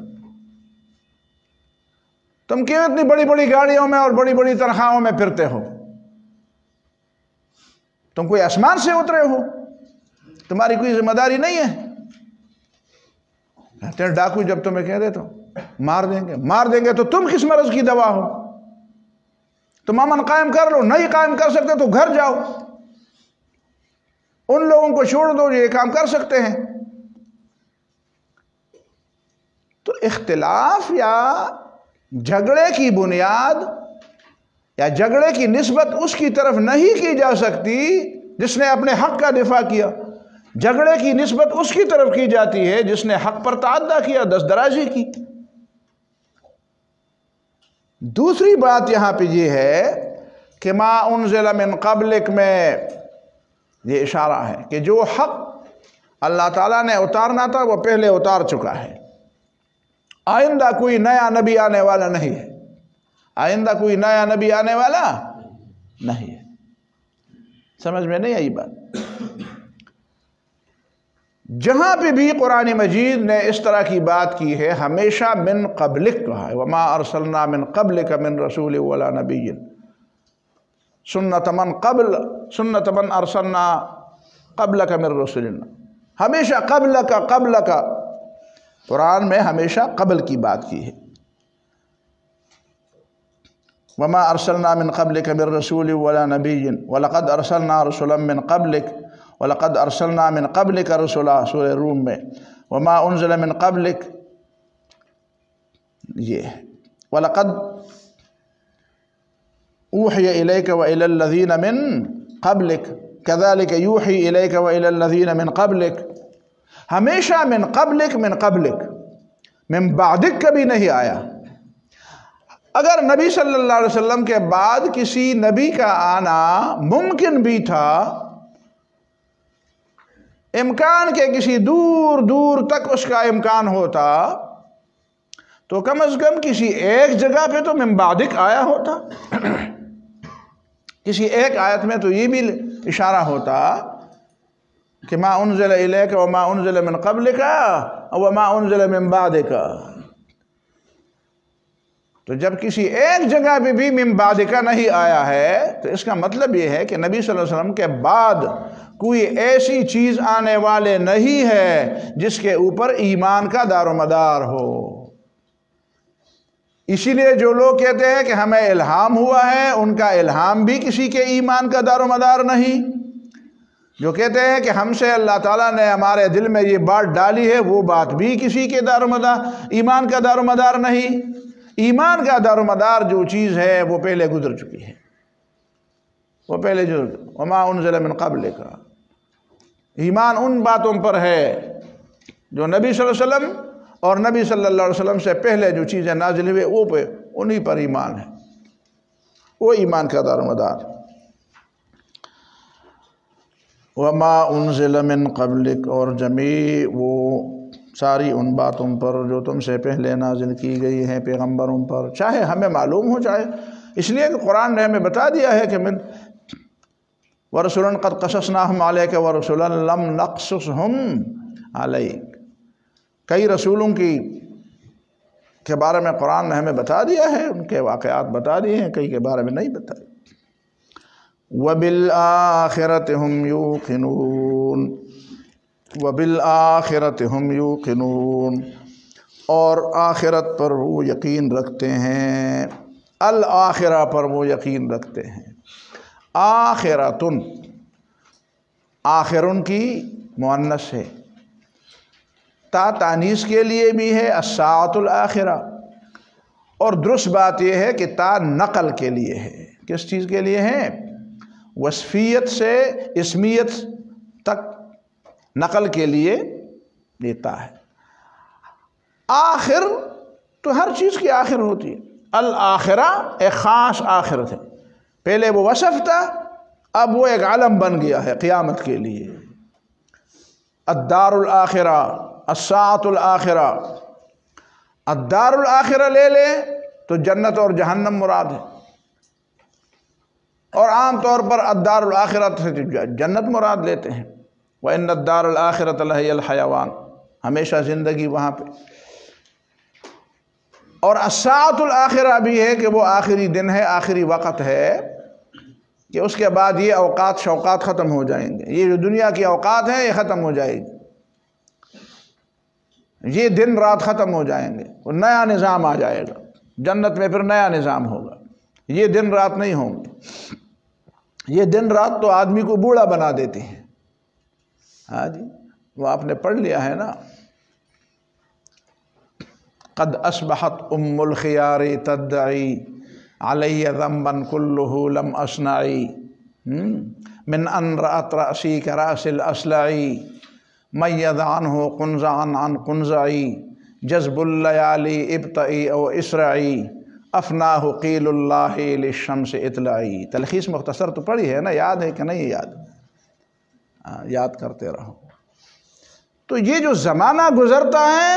[SPEAKER 1] تم کیوں اتنی بڑی بڑی گاڑیوں میں اور بڑی بڑی تنخواہوں میں پھرتے ہو؟ تم کوئی آسمان سے اترے ہو؟ تمہاری کوئی ذمہ داری نہیں ہے؟ کہتے ہیں ڈاکو جب تمہیں کہہ دے تو مار دیں گے تو تم کس مرض کی دوا ہو؟ تم امن قائم کر لو، نہیں قائم کر سکتے تو گھر جاؤ، ان لوگوں کو چھوڑ دو یہ کام کر سکتے ہیں۔ تو اختلاف یا جھگڑے کی بنیاد یا جھگڑے کی نسبت اس کی طرف نہیں کی جا سکتی جس نے اپنے حق کا دفاع کیا، جھگڑے کی نسبت اس کی طرف کی جاتی ہے جس نے حق پر تعدی کیا، دست درازی کی۔ دوسری بات یہاں پہ یہ ہے کہ ما انزل من قبلک میں یہ اشارہ ہے کہ جو حق اللہ تعالیٰ نے اتارنا تھا وہ پہلے اتار چکا ہے، آئندہ کوئی نیا نبی آنے والا نہیں ہے، آئندہ کوئی نیا نبی آنے والا نہیں ہے۔ سمجھ میں نہیں آئی بات؟ جہاں پہ بھی قرآن مجید نے اس طرح کی بات کی ہے ہمیشہ من قبلک کہا ہے، وما ارسلنا من قبلک من رسول ولا نبی سنت من ارسلنا قبلک من رسولنا، ہمیشہ قبل کا قرآن میں ہمیشہ قبل کی بات کی ہے۔ وما ارسلنا من قبلک من رسول ولا نبی ولقد ارسلنا رسلا من قبلک وَلَقَدْ أَرْسَلْنَا مِنْ قَبْلِكَ رُسُلًا سورہ روم میں، وَمَا أُنزِلَ مِنْ قَبْلِكَ یہ ہے، وَلَقَدْ أُوحِيَ إِلَيْكَ وَإِلَى الَّذِينَ مِنْ قَبْلِكَ كَذَلِكَ يُوحِي إِلَيْكَ وَإِلَى الَّذِينَ مِنْ قَبْلِكَ، ہمیشہ من قبلک من بعدک کبھی نہیں آیا۔ اگر نبی صلی اللہ علیہ وسلم کے بعد کسی نبی کا آنا ممکن بھی تھا، امکان کے کسی دور تک اس کا امکان ہوتا، تو کم از کم کسی ایک جگہ پہ تو من بعدک آیا ہوتا، کسی ایک آیت میں تو یہ بھی اشارہ ہوتا کہ ما انزل الیک وما انزل من قبلک وما انزل من بعدک۔ تو جب کسی ایک جگہ پہ بھی من بعدک نہیں آیا ہے تو اس کا مطلب یہ ہے کہ نبی صلی اللہ علیہ وسلم کے بعد کوئی ایسی چیز آنے والے نہیں ہے جس کے اوپر ایمان کا دار و مدار ہو۔ اسی لیے جو لوگ کہتے ہیں کہ ہمیں الہام ہوا ہے، ان کا الہام بھی کسی کے ایمان کا دار و مدار نہیں۔ جو کہتے ہیں کہ ہم سے اللہ تعالیٰ نے ہمارے دل میں یہ بات ڈالی ہے، وہ بات بھی کسی کے دار و مدار ایمان کا دار و مدار نہیں۔ ایمان کا دار و مدار جو چیز ہے وہ پہلے گزر چکی ہے، وہ پہلے جو وما انزل من قبلک، ایمان ان باتوں پر ہے جو نبی صلی اللہ علیہ وسلم اور نبی صلی اللہ علیہ وسلم سے پہلے جو چیزیں نازل ہوئے وہ پہ انہی پر ایمان ہے، وہ ایمان کا دار و مدار۔ وما انزل من قبلک، اور جمیع وہ ساری ان باتوں پر جو تم سے پہلے نازل کی گئی ہیں پیغمبروں پر، چاہے ہمیں معلوم ہو چاہے، اس لیے کہ قرآن نے ہمیں بتا دیا ہے کہ من وَرَسُولًا قَدْ قَصَصْنَاهُمْ عَلَيْكَ وَرَسُولًا لَمْ نَقْصُصْهُمْ عَلَيْكَ، کئی رسولوں کے بارے میں قرآن نے ہمیں بتا دیا ہے، ان کے واقعات بتا دیے ہیں، کئی کے بارے میں نہیں بتائے۔ وَبِالْآخِرَةِ هُمْ يُوقِنُونَ، وَبِالْآخِرَةِ هُمْ يُوقِنُونَ، اور آخرت پر وہ یقین رکھتے ہیں، الآخرہ پر وہ یقین رکھتے ہیں۔ آخرتن، آخرن کی مؤنث ہے، تا تانیث کے لیے بھی ہے الساعۃ الآخرہ، اور درست بات یہ ہے کہ تا نقل کے لیے ہے۔ کس چیز کے لیے ہے؟ وصفیت سے اسمیت تک نقل کے لیے دیتا ہے۔ آخر تو ہر چیز کی آخر ہوتی ہے، الآخرہ ایک خاص آخرت ہے، پہلے وہ وصف تھا، اب وہ ایک علم بن گیا ہے قیامت کے لیے۔ الدار الآخرہ، الساعۃ الآخرہ، الدار الآخرہ لے لے تو جنت اور جہنم مراد ہے، اور عام طور پر الدار الآخرہ سے جنت مراد لیتے ہیں۔ وَإِنَّ الدَّارَ الْآخِرَةَ لَهِيَ الْحَيَوَانُ، ہمیشہ زندگی وہاں پہ۔ اور الساعۃ الآخرہ بھی ہے کہ وہ آخری دن ہے، آخری وقت ہے کہ اس کے بعد یہ اوقات شوقات ختم ہو جائیں گے، یہ جو دنیا کی اوقات ہیں یہ ختم ہو جائے گی، یہ دن رات ختم ہو جائیں گے، اور نیا نظام آ جائے گا، جنت میں پھر نیا نظام ہوگا، یہ دن رات نہیں ہوں گے۔ یہ دن رات تو آدمی کو بوڑھا بنا دیتے ہیں، ہاں جی، وہ آپ نے پڑھ لیا ہے نا، قد اصبحت ام الخیار تدعی علی ذنبا کلہ لم اصنعی من ان رأت رأسی کراس الاصلعی میز عنہ قنزعا عن قنزعی جذب اللیالی ابتعی او اسرعی افناہ قیل اللہ للشمس اطلعی. تلخیص مختصر تو پڑھی ہے نا، یاد ہے کہ نہیں یاد؟ یاد کرتے رہو. تو یہ جو زمانہ گزرتا ہے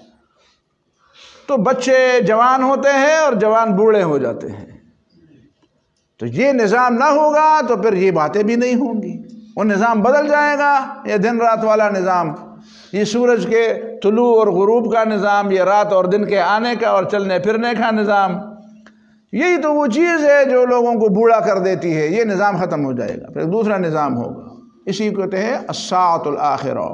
[SPEAKER 1] تو بچے جوان ہوتے ہیں اور جوان بوڑھے ہو جاتے ہیں. تو یہ نظام نہ ہوگا تو پھر یہ باتیں بھی نہیں ہوں گی. وہ نظام بدل جائے گا. یہ دن رات والا نظام، یہ سورج کے طلوع اور غروب کا نظام، یہ رات اور دن کے آنے کا اور چلنے پھرنے کا نظام، یہی تو وہ چیز ہے جو لوگوں کو بوڑھا کر دیتی ہے. یہ نظام ختم ہو جائے گا، پھر دوسرا نظام ہوگا. اسی کو کہتے ہیں الساعۃ الآخرہ.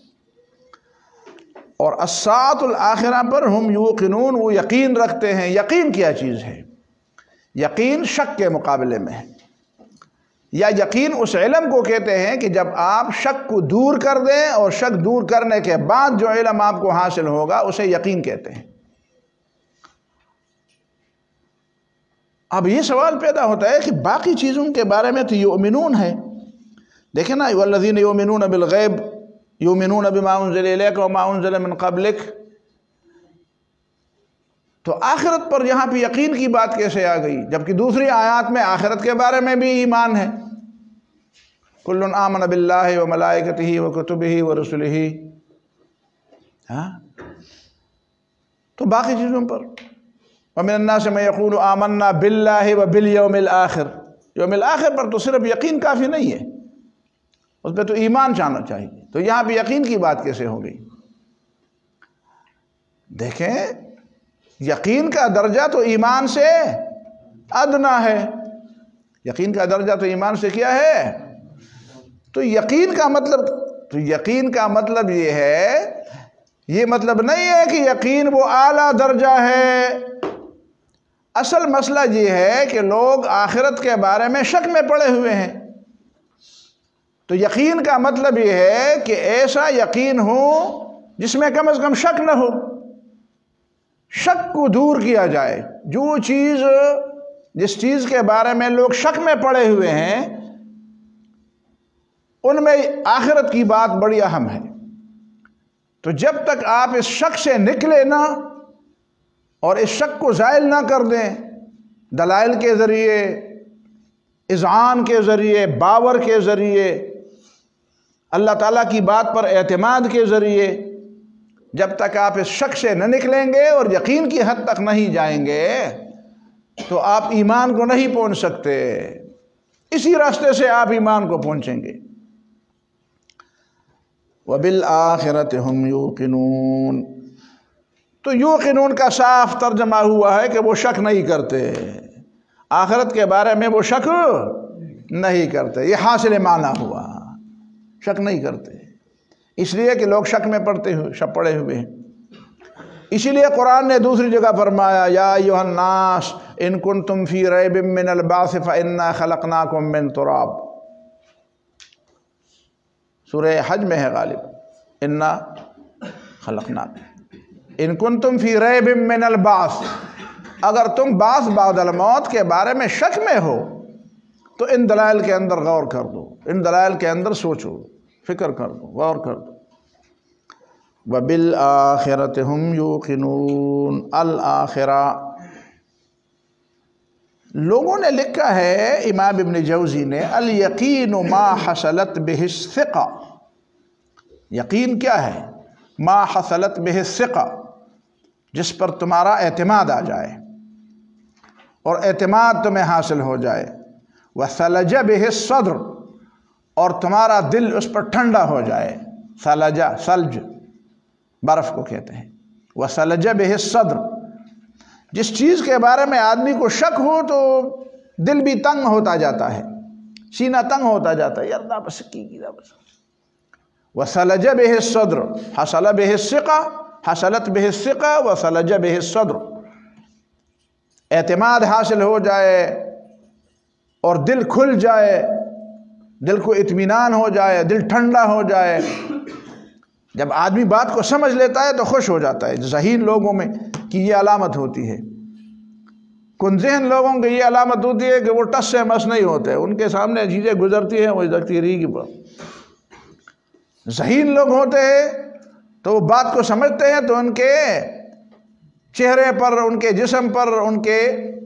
[SPEAKER 1] اور الساعۃ الآخرہ پر ہم یوقنون، وہ یقین رکھتے ہیں. یقین کیا چیز ہے؟ یقین شک کے مقابلے میں ہے. یا یقین اس علم کو کہتے ہیں کہ جب آپ شک کو دور کر دیں اور شک دور کرنے کے بعد جو علم آپ کو حاصل ہوگا اسے یقین کہتے ہیں. اب یہ سوال پیدا ہوتا ہے کہ باقی چیزوں کے بارے میں تو یؤمنون ہے. دیکھیں نا، والذین یؤمنون بالغیب یؤمنون بما انزل الیک وما انزل من قبلک. تو آخرت پر یہاں پہ یقین کی بات کیسے آ گئی جبکہ دوسری آیات میں آخرت کے بارے میں بھی ایمان ہے؟ کل آمن باللہ وملائکتہ وکتبہ ورسلہ. تو باقی چیزوں پر ومن الناس من یقول آمنا باللہ وبالیوم الآخر. یوم الآخر پر تو صرف یقین کافی نہیں ہے، اس پہ تو ایمان چاہنا چاہیے. تو یہاں پہ یقین کی بات کیسے ہو گئی؟ دیکھیں، یقین کا درجہ تو ایمان سے ادنا ہے. یقین کا درجہ تو ایمان سے کیا ہے؟ تو یقین کا مطلب یہ ہے، یہ مطلب نہیں ہے کہ یقین وہ اعلیٰ درجہ ہے. اصل مسئلہ یہ ہے کہ لوگ آخرت کے بارے میں شک میں پڑے ہوئے ہیں. تو یقین کا مطلب یہ ہے کہ ایسا یقین ہو جس میں کم از کم شک نہ ہو. شک کو دور کیا جائے. جس چیز کے بارے میں لوگ شک میں پڑے ہوئے ہیں ان میں آخرت کی بات بڑی اہم ہے. تو جب تک آپ اس شک سے نکلے نہ اور اس شک کو زائل نہ کر دیں، دلائل کے ذریعے، اذعان کے ذریعے، باور کے ذریعے، اللہ تعالیٰ کی بات پر اعتماد کے ذریعے، جب تک آپ اس شک سے نہ نکلیں گے اور یقین کی حد تک نہیں جائیں گے تو آپ ایمان کو نہیں پہنچ سکتے. اسی راستے سے آپ ایمان کو پہنچیں گے. وَبِالْآخِرَةِ هُمْ يُوقِنُونَ. تو یوقنون کا صاف ترجمہ ہوا ہے کہ وہ شک نہیں کرتے. آخرت کے بارے میں وہ شک نہیں کرتے. یہ حاصل معنی ہوا، شک نہیں کرتے. اس لیے کہ لوگ شک میں پڑے ہوئے ہیں. اسی لیے قرآن نے دوسری جگہ فرمایا یا ایھا الناس ان کنتم فی ریب من البعث فانا خلقناکم من تراب. سورہ حج میں ہے غالب، انا خلقناکم ان کنتم فی ریب من البعث. اگر تم بعث بعد الموت کے بارے میں شک میں ہو تو ان دلائل کے اندر غور کر دو، ان دلائل کے اندر سوچو، فکر کر دو، غور کر دو. وَبِالْآخِرَةِ هُمْ يُوقِنُونَ. الآخرہ لوگوں نے لکھا ہے، امام ابن جوزی نے، الیقین ما حصلت بہ الثقہ. یقین کیا ہے؟ ما حصلت بہ الثقہ، جس پر تمہارا اعتماد آ جائے اور اعتماد تمہیں حاصل ہو جائے. وَثَلَجَ بِهِ الصَّدْرُ، اور تمہارا دل اس پر ٹھنڈا ہو جائے. ثلجہ، ثلج برف کو کہتے ہیں. وَثَلَجَ بِهِ الصَّدْرُ، جس چیز کے بارے میں آدمی کو شک ہو تو دل بھی تنگ ہوتا جاتا ہے، سینہ تنگ ہوتا جاتا ہے، یار بس کی بس. وَثَلَجَ بِهِ الصَّدْرُ حَصَلَ بِهِ الثِّقَةُ حَصَلَتْ بِهِ الثِّقَةُ وَثَلَجَ بِهِ الصَّدْرُ. اعتماد حاصل ہو جائے اور دل کھل جائے، دل کو اطمینان ہو جائے، دل ٹھنڈا ہو جائے. جب آدمی بات کو سمجھ لیتا ہے تو خوش ہو جاتا ہے. ذہین لوگوں میں کی یہ علامت ہوتی ہے. کن ذہن لوگوں کی یہ علامت ہوتی ہے کہ وہ ٹس سے مس نہیں ہوتے، ان کے سامنے چیزیں گزرتی ہیں وہ لگتی رہی کی پر. ذہین لوگ ہوتے ہیں تو وہ بات کو سمجھتے ہیں تو ان کے چہرے پر، ان کے جسم پر، ان کے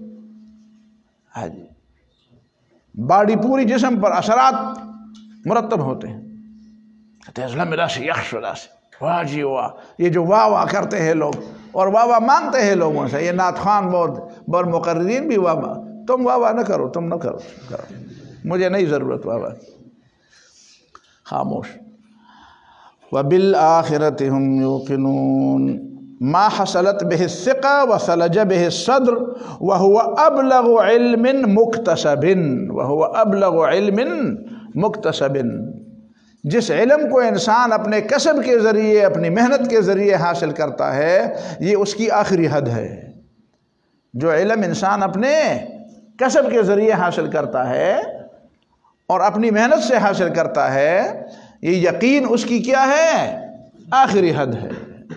[SPEAKER 1] باڈی پوری جسم پر اثرات مرتب ہوتے ہیں. کہتے ہیں اسلام راسی یخش راسی، واہ جی واہ. یہ جو واہ واہ کرتے ہیں لوگ اور واہ واہ مانگتے ہیں لوگوں سے، یہ نعت خوان بہت مقررین بھی واہ واہ. تم واہ واہ نہ کرو، تم نہ کرو، مجھے نہیں ضرورت واہ واہ. خاموش. وبالآخرۃ ہم یوقنون ما حصلت به الثقہ وثلج به الصدر وهو ابلغ علم مکتسب، وهو ابلغ علم مکتسب. جس علم کو انسان اپنے کسب کے ذریعے، اپنی محنت کے ذریعے حاصل کرتا ہے، یہ اس کی آخری حد ہے. جو علم انسان اپنے کسب کے ذریعے حاصل کرتا ہے اور اپنی محنت سے حاصل کرتا ہے، یہ یقین اس کی کیا ہے؟ آخری حد ہے.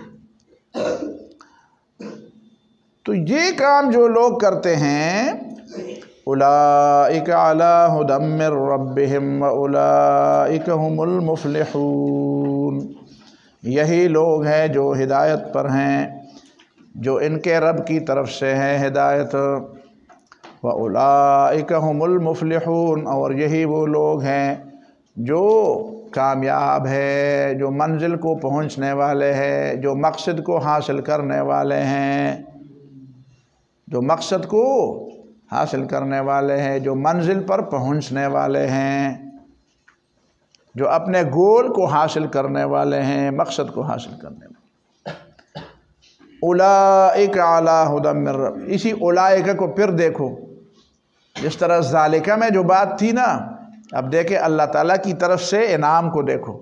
[SPEAKER 1] تو یہ کام جو لوگ کرتے ہیں، اولئک علی ھدی من ربہم واولئک ھم المفلحون، یہی لوگ ہیں جو ہدایت پر ہیں، جو ان کے رب کی طرف سے ہے ہدایت. واولئک ھم المفلحون، اور یہی وہ لوگ ہیں جو کامیاب ہے، جو منزل کو پہنچنے والے ہیں، جو مقصد کو حاصل کرنے والے ہیں، جو مقصد کو حاصل کرنے والے ہیں، جو منزل پر پہنچنے والے ہیں، جو اپنے گول کو حاصل کرنے والے ہیں، مقصد کو حاصل کرنے والے. اولئک علی ھدی من رب. اسی اولئک کو پھر دیکھو، جس طرح ذالکہ میں جو بات تھی نا، اب دیکھیں اللہ تعالیٰ کی طرف سے انعام کو دیکھو.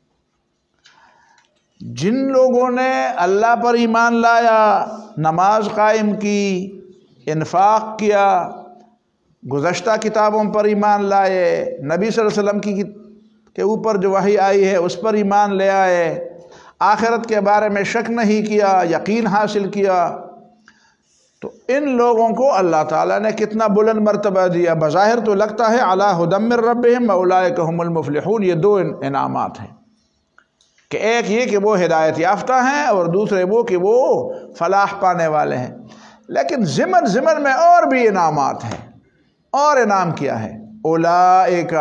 [SPEAKER 1] جن لوگوں نے اللہ پر ایمان لایا، نماز قائم کی، انفاق کیا، گزشتہ کتابوں پر ایمان لائے، نبی صلی اللہ علیہ وسلم کے اوپر جو وحی آئی ہے اس پر ایمان لے آئے، آخرت کے بارے میں شک نہیں کیا، یقین حاصل کیا، تو ان لوگوں کو اللہ تعالیٰ نے کتنا بلند مرتبہ دیا. بظاہر تو لگتا ہے علی ھدی من ربہم واولئک ھم المفلحون. یہ دو انعامات ہیں، کہ ایک یہ کہ وہ ہدایت یافتہ ہیں، اور دوسرے وہ کہ وہ فلاح پانے والے ہیں. لیکن ضمن میں اور بھی انعامات ہیں. اور انعام کیا ہے؟ اولئک.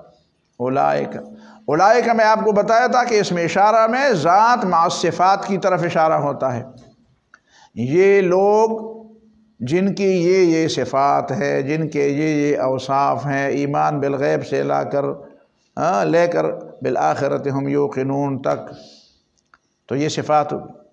[SPEAKER 1] اولئک میں آپ کو بتایا تھا کہ اس میں اشارہ میں ذات مع صفات کی طرف اشارہ ہوتا ہے. یہ لوگ جن کی یہ صفات ہے، جن کے یہ اوصاف ہیں، ایمان بالغیب سے لے کر بالآخرۃ ہم یوقنون تک، تو یہ صفات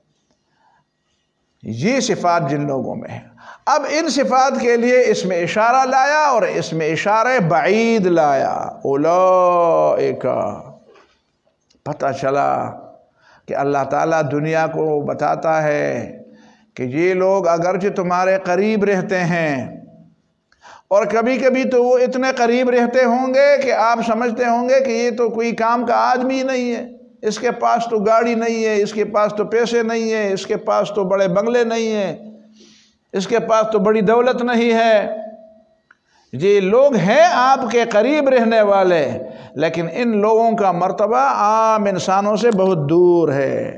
[SPEAKER 1] جن لوگوں میں ہے. اب ان صفات کے لیے اس میں اشارہ لایا اور اس میں اشارہ بعید لایا. اولئک. پتہ چلا کہ اللہ تعالیٰ دنیا کو بتاتا ہے کہ یہ لوگ اگرچہ تمہارے قریب رہتے ہیں، اور کبھی کبھی تو وہ اتنے قریب رہتے ہوں گے کہ آپ سمجھتے ہوں گے کہ یہ تو کوئی کام کا آدمی نہیں ہے، اس کے پاس تو گاڑی نہیں ہے، اس کے پاس تو پیسے نہیں ہیں، اس کے پاس تو بڑے بنگلے نہیں ہیں، اس کے پاس تو بڑی دولت نہیں ہے. یہ لوگ ہیں آپ کے قریب رہنے والے، لیکن ان لوگوں کا مرتبہ عام انسانوں سے بہت دور ہے.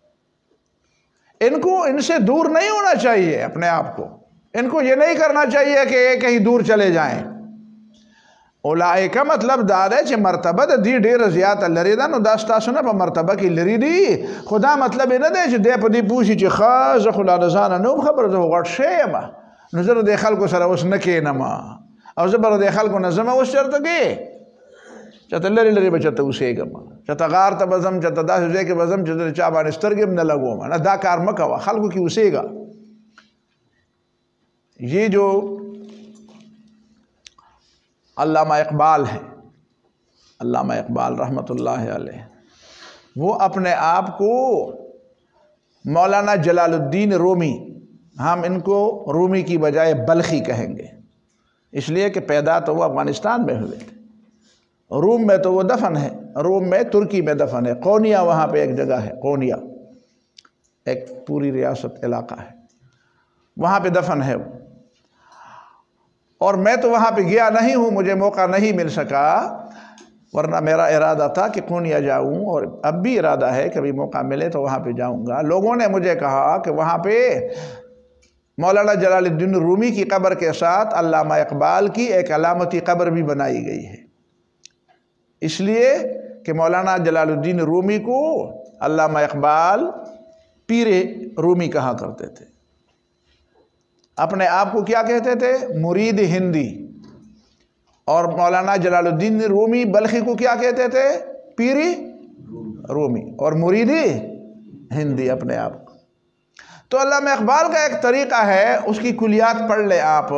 [SPEAKER 1] ان سے دور نہیں ہونا چاہیے اپنے آپ کو. ان کو یہ نہیں کرنا چاہیے کہ یہ کہیں دور چلے جائیں. اولئک مطلب دا ہے چې مرتبه د دې ډېره زیاته لري ده، نو دا ستاسو نه په مرتبه کې لري دي. خو دا مطلب یې نه دی چې دی په دې پوه شي چې ښه زه خو لا د ځانه نه وم خبر، زه خو غټ شی یم، نو زه د دې خلکو سره اوس نه کښېنم، او زه به د دې خلکو نه ځم اوس چېرته کې، چېرته لرې لرې به چېرته اوسېږم، چېرته غار ته به ځم، چېرته داسې ځای کې به ځم چې د چا باندې سترګې هم نه لګوم. نه، دا کار مه کوه، خلکو کې اوسېږه. یہ جو علامہ اقبال ہیں، علامہ اقبال رحمۃ اللہ علیہ، وہ اپنے آپ کو مولانا جلال الدین رومی، ہم ان کو رومی کی بجائے بلخی کہیں گے، اس لیے کہ پیدا تو وہ افغانستان میں ہوئے تھے، روم میں تو وہ دفن ہے، روم میں ترکی میں دفن ہے، قونیا وہاں پہ ایک جگہ ہے، قونیا ایک پوری ریاست علاقہ ہے، وہاں پہ دفن ہے وہ. اور میں تو وہاں پہ گیا نہیں ہوں، مجھے موقع نہیں مل سکا، ورنہ میرا ارادہ تھا کہ قونیا جاؤں، اور اب بھی ارادہ ہے کبھی موقع ملے تو وہاں پہ جاؤں گا. لوگوں نے مجھے کہا کہ وہاں پہ مولانا جلال الدین رومی کی قبر کے ساتھ علامہ اقبال کی ایک علامتی قبر بھی بنائی گئی ہے، اس لیے کہ مولانا جلال الدین رومی کو علامہ اقبال پیر رومی کہا کرتے تھے، اپنے آپ کو کیا کہتے تھے؟ مرید ہندی۔ اور مولانا جلال الدین رومی بلخی کو کیا کہتے تھے؟ پیری رومی، اور مریدی ہندی اپنے آپ کو۔ تو علامہ اقبال کا ایک طریقہ ہے، اس کی کلیات پڑھ لیں آپ،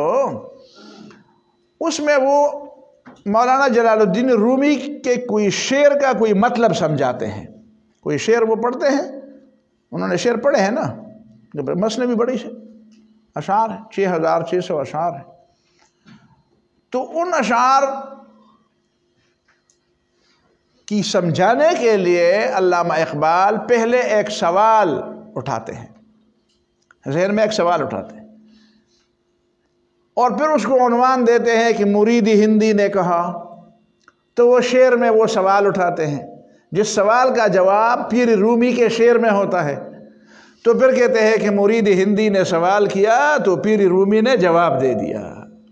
[SPEAKER 1] اس میں وہ مولانا جلال الدین رومی کے کوئی شعر کا کوئی مطلب سمجھاتے ہیں۔ کوئی شعر وہ پڑھتے ہیں، انہوں نے شعر پڑھے ہیں نا، مثنوی بڑی سے اشعار ہیں، 6600 اشعار ہیں۔ تو ان اشعار کی سمجھانے کے لیے علامہ اقبال پہلے ایک سوال اٹھاتے ہیں، ذہن میں ایک سوال اٹھاتے ہیں، اور پھر اس کو عنوان دیتے ہیں کہ مرید ہندی نے کہا۔ تو وہ شعر میں وہ سوال اٹھاتے ہیں، جس سوال کا جواب پیر رومی کے شعر میں ہوتا ہے، تو پھر کہتے ہیں کہ مرید ہندی نے سوال کیا تو پیر رومی نے جواب دے دیا۔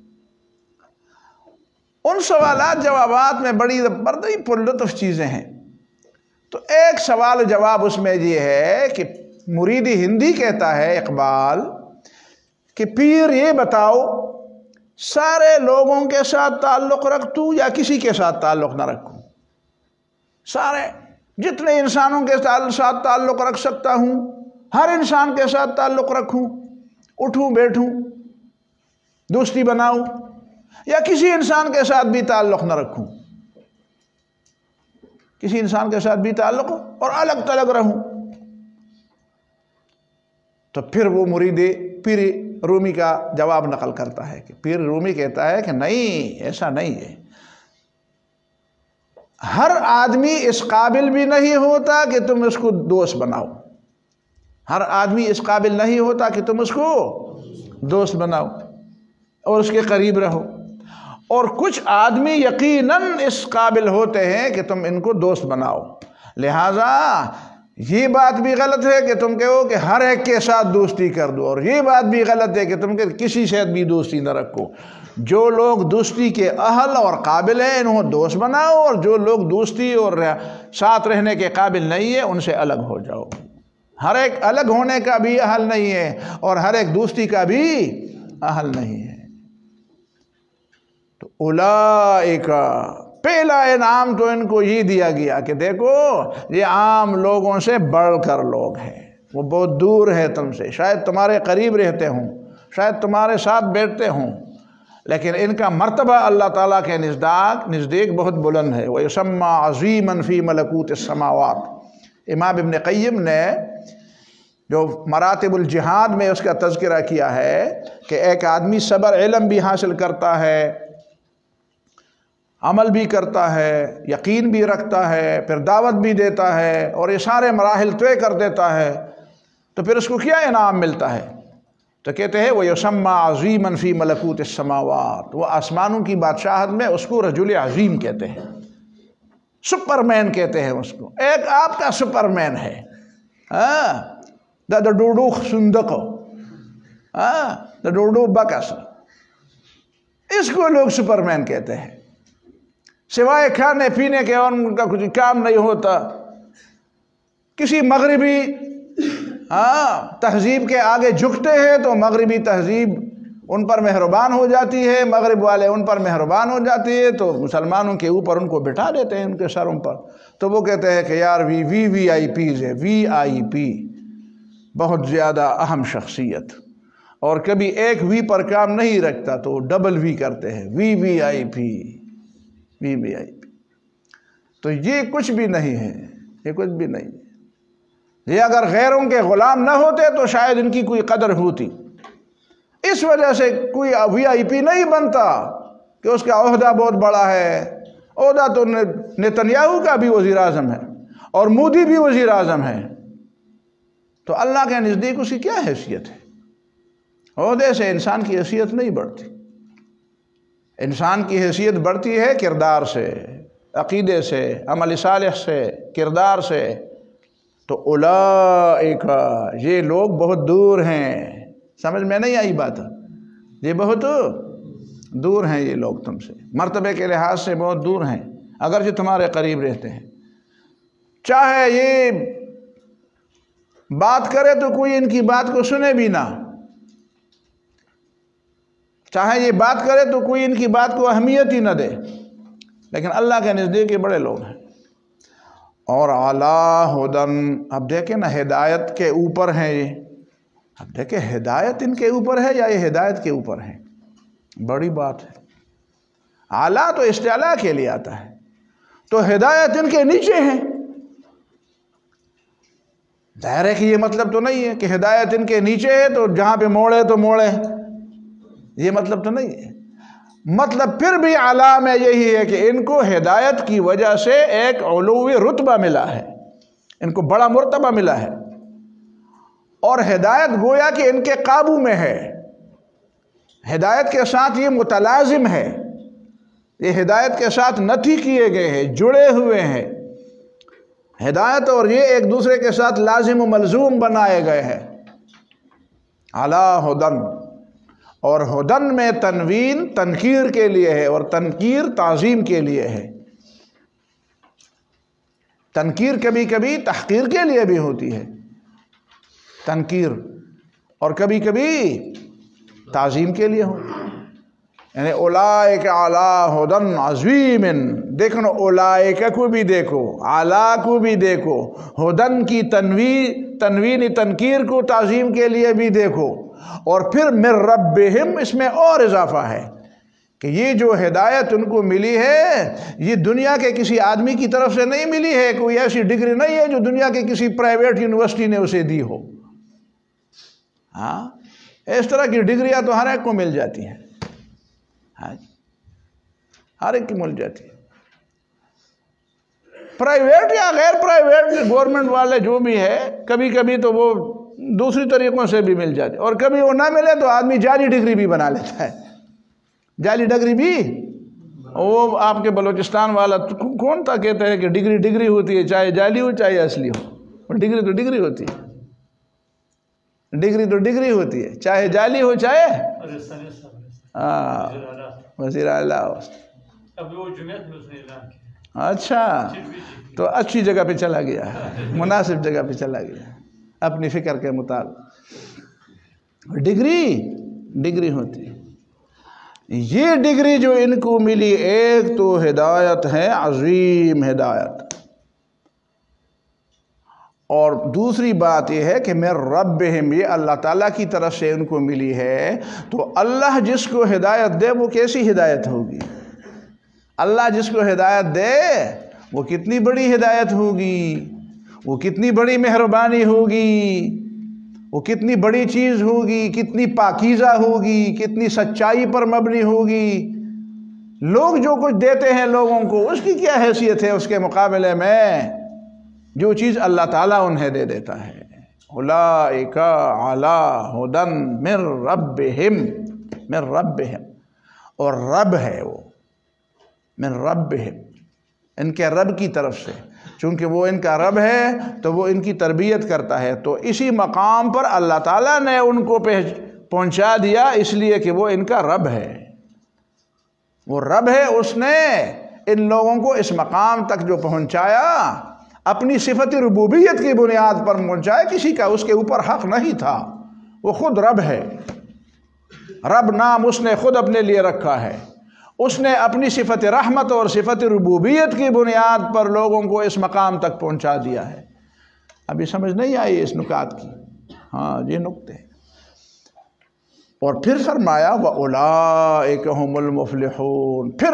[SPEAKER 1] ان سوالات جوابات میں بڑی پرلطف چیزیں ہیں۔ تو ایک سوال جواب اس میں یہ ہے کہ مرید ہندی کہتا ہے اقبال کہ پیر یہ بتاؤ، سارے لوگوں کے ساتھ تعلق رکھتوں یا کسی کے ساتھ تعلق نہ رکھوں؟ سارے جتنے انسانوں کے ساتھ تعلق رکھ سکتا ہوں، ہر انسان کے ساتھ تعلق رکھوں، اٹھوں بیٹھوں، دوستی بناؤں، یا کسی انسان کے ساتھ بھی تعلق نہ رکھوں؟ کسی انسان کے ساتھ بھی تعلق اور الگ تلگ رہوں؟ تو پھر وہ مرید پیر رومی کا جواب نقل کرتا ہے کہ پیر رومی کہتا ہے کہ نہیں، ایسا نہیں ہے، ہر آدمی اس قابل بھی نہیں ہوتا کہ تم اس کو دوست بناؤ، ہر آدمی اس قابل نہیں ہوتا کہ تم اس کو دوست بناؤ اور اس کے قریب رہو، اور کچھ آدمی یقیناً اس قابل ہوتے ہیں کہ تم ان کو دوست بناؤ۔ لہٰذا یہ بات بھی غلط ہے کہ تم کہو کہ ہر ایک کے ساتھ دوستی کر دو، اور یہ بات بھی غلط ہے کہ تم کہ کسی سے بھی دوستی نہ رکھو۔ جو لوگ دوستی کے اہل اور قابل ہیں انہوں دوست بناؤ، اور جو لوگ دوستی اور ساتھ رہنے کے قابل نہیں ہیں ان سے الگ ہو جاؤ۔ ہر ایک الگ ہونے کا بھی اہل نہیں ہے، اور ہر ایک دوستی کا بھی اہل نہیں ہے۔ تو اولئک، پہلا انعام تو ان کو یہ دیا گیا کہ دیکھو یہ عام لوگوں سے بڑھ کر لوگ ہیں، وہ بہت دور ہے تم سے، شاید تمہارے قریب رہتے ہوں، شاید تمہارے ساتھ بیٹھتے ہوں، لیکن ان کا مرتبہ اللہ تعالیٰ کے نزدیک بہت بلند ہے۔ وَيُسَمَّى عَظِيمًا فِي مَلَكُوتِ السَّمَاوَاتِ۔ امام ابن قیم نے جو مراتب الجہاد میں اس کا تذکرہ کیا ہے کہ ایک آدمی صبر علم بھی حاصل کرتا ہے، عمل بھی کرتا ہے، یقین بھی رکھتا ہے، پھر دعوت بھی دیتا ہے، اور یہ سارے مراحل طے کر دیتا ہے، تو پھر اس کو کیا انعام ملتا ہے؟ تو کہتے ہیں وَيُسَمَّى عَظِيمًا فِي مَلَكُوتِ السَّمَاوَاتِ، وہ آسمانوں کی بادشاہت میں اس کو رجل عظیم کہتے ہیں، سپر مین کہتے ہیں اس کو، ایک آپ کا سپر مین ہے، دا ڈوڈو صندوق، دا ڈوڈو بکس، اس کو لوگ سپر مین کہتے ہیں۔ سوائے کھانے پینے کے اور ان کا کچھ کام نہیں ہوتا۔ کسی مغربی تہذیب کے آگے جھکتے ہیں تو مغربی تہذیب ان پر مہربان ہو جاتی ہے، مغرب والے ان پر مہربان ہو جاتی ہے، تو مسلمانوں کے اوپر ان کو بٹھا دیتے ہیں ان کے سروں پر، تو وہ کہتے ہیں کہ یار وی آئی پیز ہے، وی آئی پی، بہت زیادہ اہم شخصیت، اور کبھی ایک وی پر کام نہیں رکھتا تو ڈبل وی کرتے ہیں، وی آئی پی، وی آئی پی۔ تو یہ کچھ بھی نہیں ہے، یہ کچھ بھی نہیں ہے۔ یہ اگر غیروں کے غلام نہ ہوتے تو شاید ان کی کوئی قدر ہوتی، اس وجہ سے کوئی وی آئی پی نہیں بنتا کہ اس کا عہدہ بہت بڑا ہے۔ عہدہ تو نتنیاہو کا بھی وزیر اعظم ہے اور مودی بھی وزیر اعظم ہے، تو اللہ کے نزدیک اس کی کیا حیثیت ہے؟ عہدے سے انسان کی حیثیت نہیں بڑھتی، انسان کی حیثیت بڑھتی ہے کردار سے، عقیدے سے، عمل صالح سے، کردار سے۔ تو اولئک، یہ لوگ بہت دور ہیں، سمجھ میں نہیں آئی بات؟ یہ بہت دور ہیں یہ لوگ تم سے، مرتبے کے لحاظ سے بہت دور ہیں، اگرچہ تمہارے قریب رہتے ہیں۔ چاہے یہ بات کرے تو کوئی ان کی بات کو سنے بھی نہ، چاہے یہ بات کرے تو کوئی ان کی بات کو اہمیت ہی نہ دے، لیکن اللہ کے نزدیک یہ بڑے لوگ ہیں۔ اور اعلیٰ ہدن، اب دیکھیں نا، ہدایت کے اوپر ہیں یہ، اب دیکھیں ہدایت ان کے اوپر ہے یا یہ ہدایت کے اوپر ہے، بڑی بات ہے۔ اعلیٰ تو استعلاء کے لیے آتا ہے، تو ہدایت ان کے نیچے ہے۔ ظاہر ہے کہ یہ مطلب تو نہیں ہے کہ ہدایت ان کے نیچے ہے تو جہاں پہ موڑے تو موڑے، یہ مطلب تو نہیں ہے۔ مطلب پھر بھی اعلیٰ میں یہی ہے کہ ان کو ہدایت کی وجہ سے ایک علوی رتبہ ملا ہے، ان کو بڑا مرتبہ ملا ہے، اور ہدایت گویا کہ ان کے قابو میں ہے، ہدایت کے ساتھ یہ متلازم ہے، یہ ہدایت کے ساتھ نتھی کیے گئے ہیں، جڑے ہوئے ہیں، ہدایت اور یہ ایک دوسرے کے ساتھ لازم و ملزوم بنائے گئے ہیں۔ اعلیٰ ہدن، اور ہدن میں تنوین تنکیر کے لیے ہے اور تنکیر تعظیم کے لیے ہے۔ تنکیر کبھی کبھی تحقیر کے لیے بھی ہوتی ہے، تنکیر، اور کبھی کبھی تعظیم کے لیے ہوتی ہے، یعنی اولئک علی ہدن عظیم، دیکھو نا، اولئک کو بھی دیکھو، اعلیٰ کو بھی دیکھو، ہدن کی تنوین تنکیر کو تعظیم کے لیے بھی دیکھو، اور پھر من ربہم، اس میں اور اضافہ ہے کہ یہ جو ہدایت ان کو ملی ہے یہ دنیا کے کسی آدمی کی طرف سے نہیں ملی ہے، کوئی ایسی ڈگری نہیں ہے جو دنیا کے کسی پرائیویٹ یونیورسٹی نے اسے دی ہو۔ ہاں، اس طرح کی ڈگریاں تو ہر ایک کو مل جاتی ہیں، ہر ایک کی مل جاتی ہے، پرائیویٹ یا غیر پرائیویٹ، گورنمنٹ والے جو بھی ہے، کبھی کبھی تو وہ دوسری طریقوں سے بھی مل جاتے، اور کبھی وہ نہ ملے تو آدمی جعلی ڈگری بھی بنا لیتا ہے، جعلی ڈگری بھی۔ وہ آپ کے بلوچستان والا کون تھا کہتا ہے کہ ڈگری ڈگری ہوتی ہے، چاہے جعلی ہو چاہے اصلی ہو، اور ڈگری تو ڈگری ہوتی ہے، ڈگری تو ڈگری ہوتی ہے، چاہے جعلی ہو چاہے وزیر اعلیٰ ہو۔ اچھا، تو اچھی جگہ پہ چلا گیا، مناسب جگہ پہ چلا گیا اپنی فکر کے مطابق۔ ڈگری ہوتی ہے، یہ ڈگری جو ان کو ملی، ایک تو ہدایت ہے، عظیم ہدایت، اور دوسری بات یہ ہے کہ من ربہم، یہ اللہ تعالیٰ کی طرف سے ان کو ملی ہے۔ تو اللہ جس کو ہدایت دے وہ کیسی ہدایت ہوگی؟ اللہ جس کو ہدایت دے وہ کتنی بڑی ہدایت ہوگی، وہ کتنی بڑی مہربانی ہوگی، وہ کتنی بڑی چیز ہوگی، کتنی پاکیزہ ہوگی، کتنی سچائی پر مبنی ہوگی۔ لوگ جو کچھ دیتے ہیں لوگوں کو، اس کی کیا حیثیت ہے اس کے مقابلے میں جو چیز اللہ تعالیٰ انہیں دے دیتا ہے۔ اولئک علی ہدی من ربہم، من ربہم، اور رب ہے وہ، من ربہم، ان کے رب کی طرف سے، چونکہ وہ ان کا رب ہے تو وہ ان کی تربیت کرتا ہے، تو اسی مقام پر اللہ تعالیٰ نے ان کو پہنچا دیا، اس لیے کہ وہ ان کا رب ہے، وہ رب ہے، اس نے ان لوگوں کو اس مقام تک جو پہنچایا اپنی صفت ربوبیت کی بنیاد پر پہنچایا، کسی کا اس کے اوپر حق نہیں تھا، وہ خود رب ہے، رب نام اس نے خود اپنے لیے رکھا ہے، اس نے اپنی صفت رحمت اور صفت ربوبیت کی بنیاد پر لوگوں کو اس مقام تک پہنچا دیا ہے۔ ابھی سمجھ نہیں آئی اس نکات کی؟ ہاں، یہ نکتے ہیں۔ اور پھر فرمایا وَأُولَئِكَ هُمُ الْمُفْلِحُونَ، پھر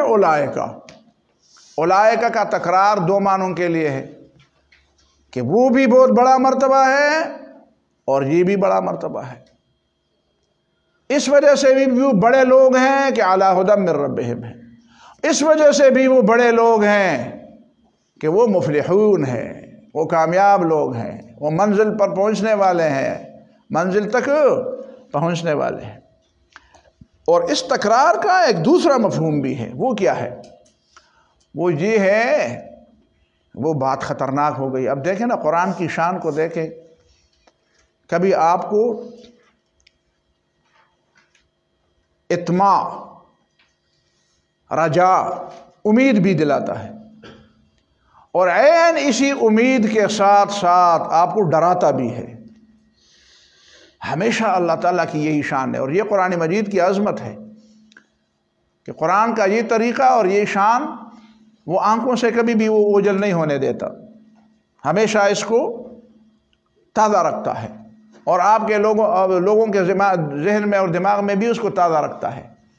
[SPEAKER 1] اولئک کا تکرار دو معنوں کے لیے ہے کہ وہ بھی بہت بڑا مرتبہ ہے اور یہ بھی بڑا مرتبہ ہے، اس وجہ سے بھی وہ بڑے لوگ ہیں کہ اعلیٰ ہدی من ربہم ہے، اس وجہ سے بھی وہ بڑے لوگ ہیں کہ وہ مفلحون ہیں، وہ کامیاب لوگ ہیں، وہ منزل پر پہنچنے والے ہیں، منزل تک پہنچنے والے ہیں۔ اور اس تکرار کا ایک دوسرا مفہوم بھی ہے، وہ کیا ہے؟ وہ یہ ہے، وہ بات خطرناک ہو گئی۔ اب دیکھیں نا، قرآن کی شان کو دیکھیں، کبھی آپ کو اطماع، رجا، امید بھی دلاتا ہے، اور عین اسی امید کے ساتھ ساتھ آپ کو ڈراتا بھی ہے۔ ہمیشہ اللہ تعالیٰ کی یہی شان ہے، اور یہ قرآن مجید کی عظمت ہے کہ قرآن کا یہ طریقہ اور یہ شان وہ آنکھوں سے کبھی بھی وہ اوجھل نہیں ہونے دیتا، ہمیشہ اس کو تازہ رکھتا ہے، اور آپ کے لوگوں کے ذہن میں اور دماغ میں بھی اس کو تازہ رکھتا ہے۔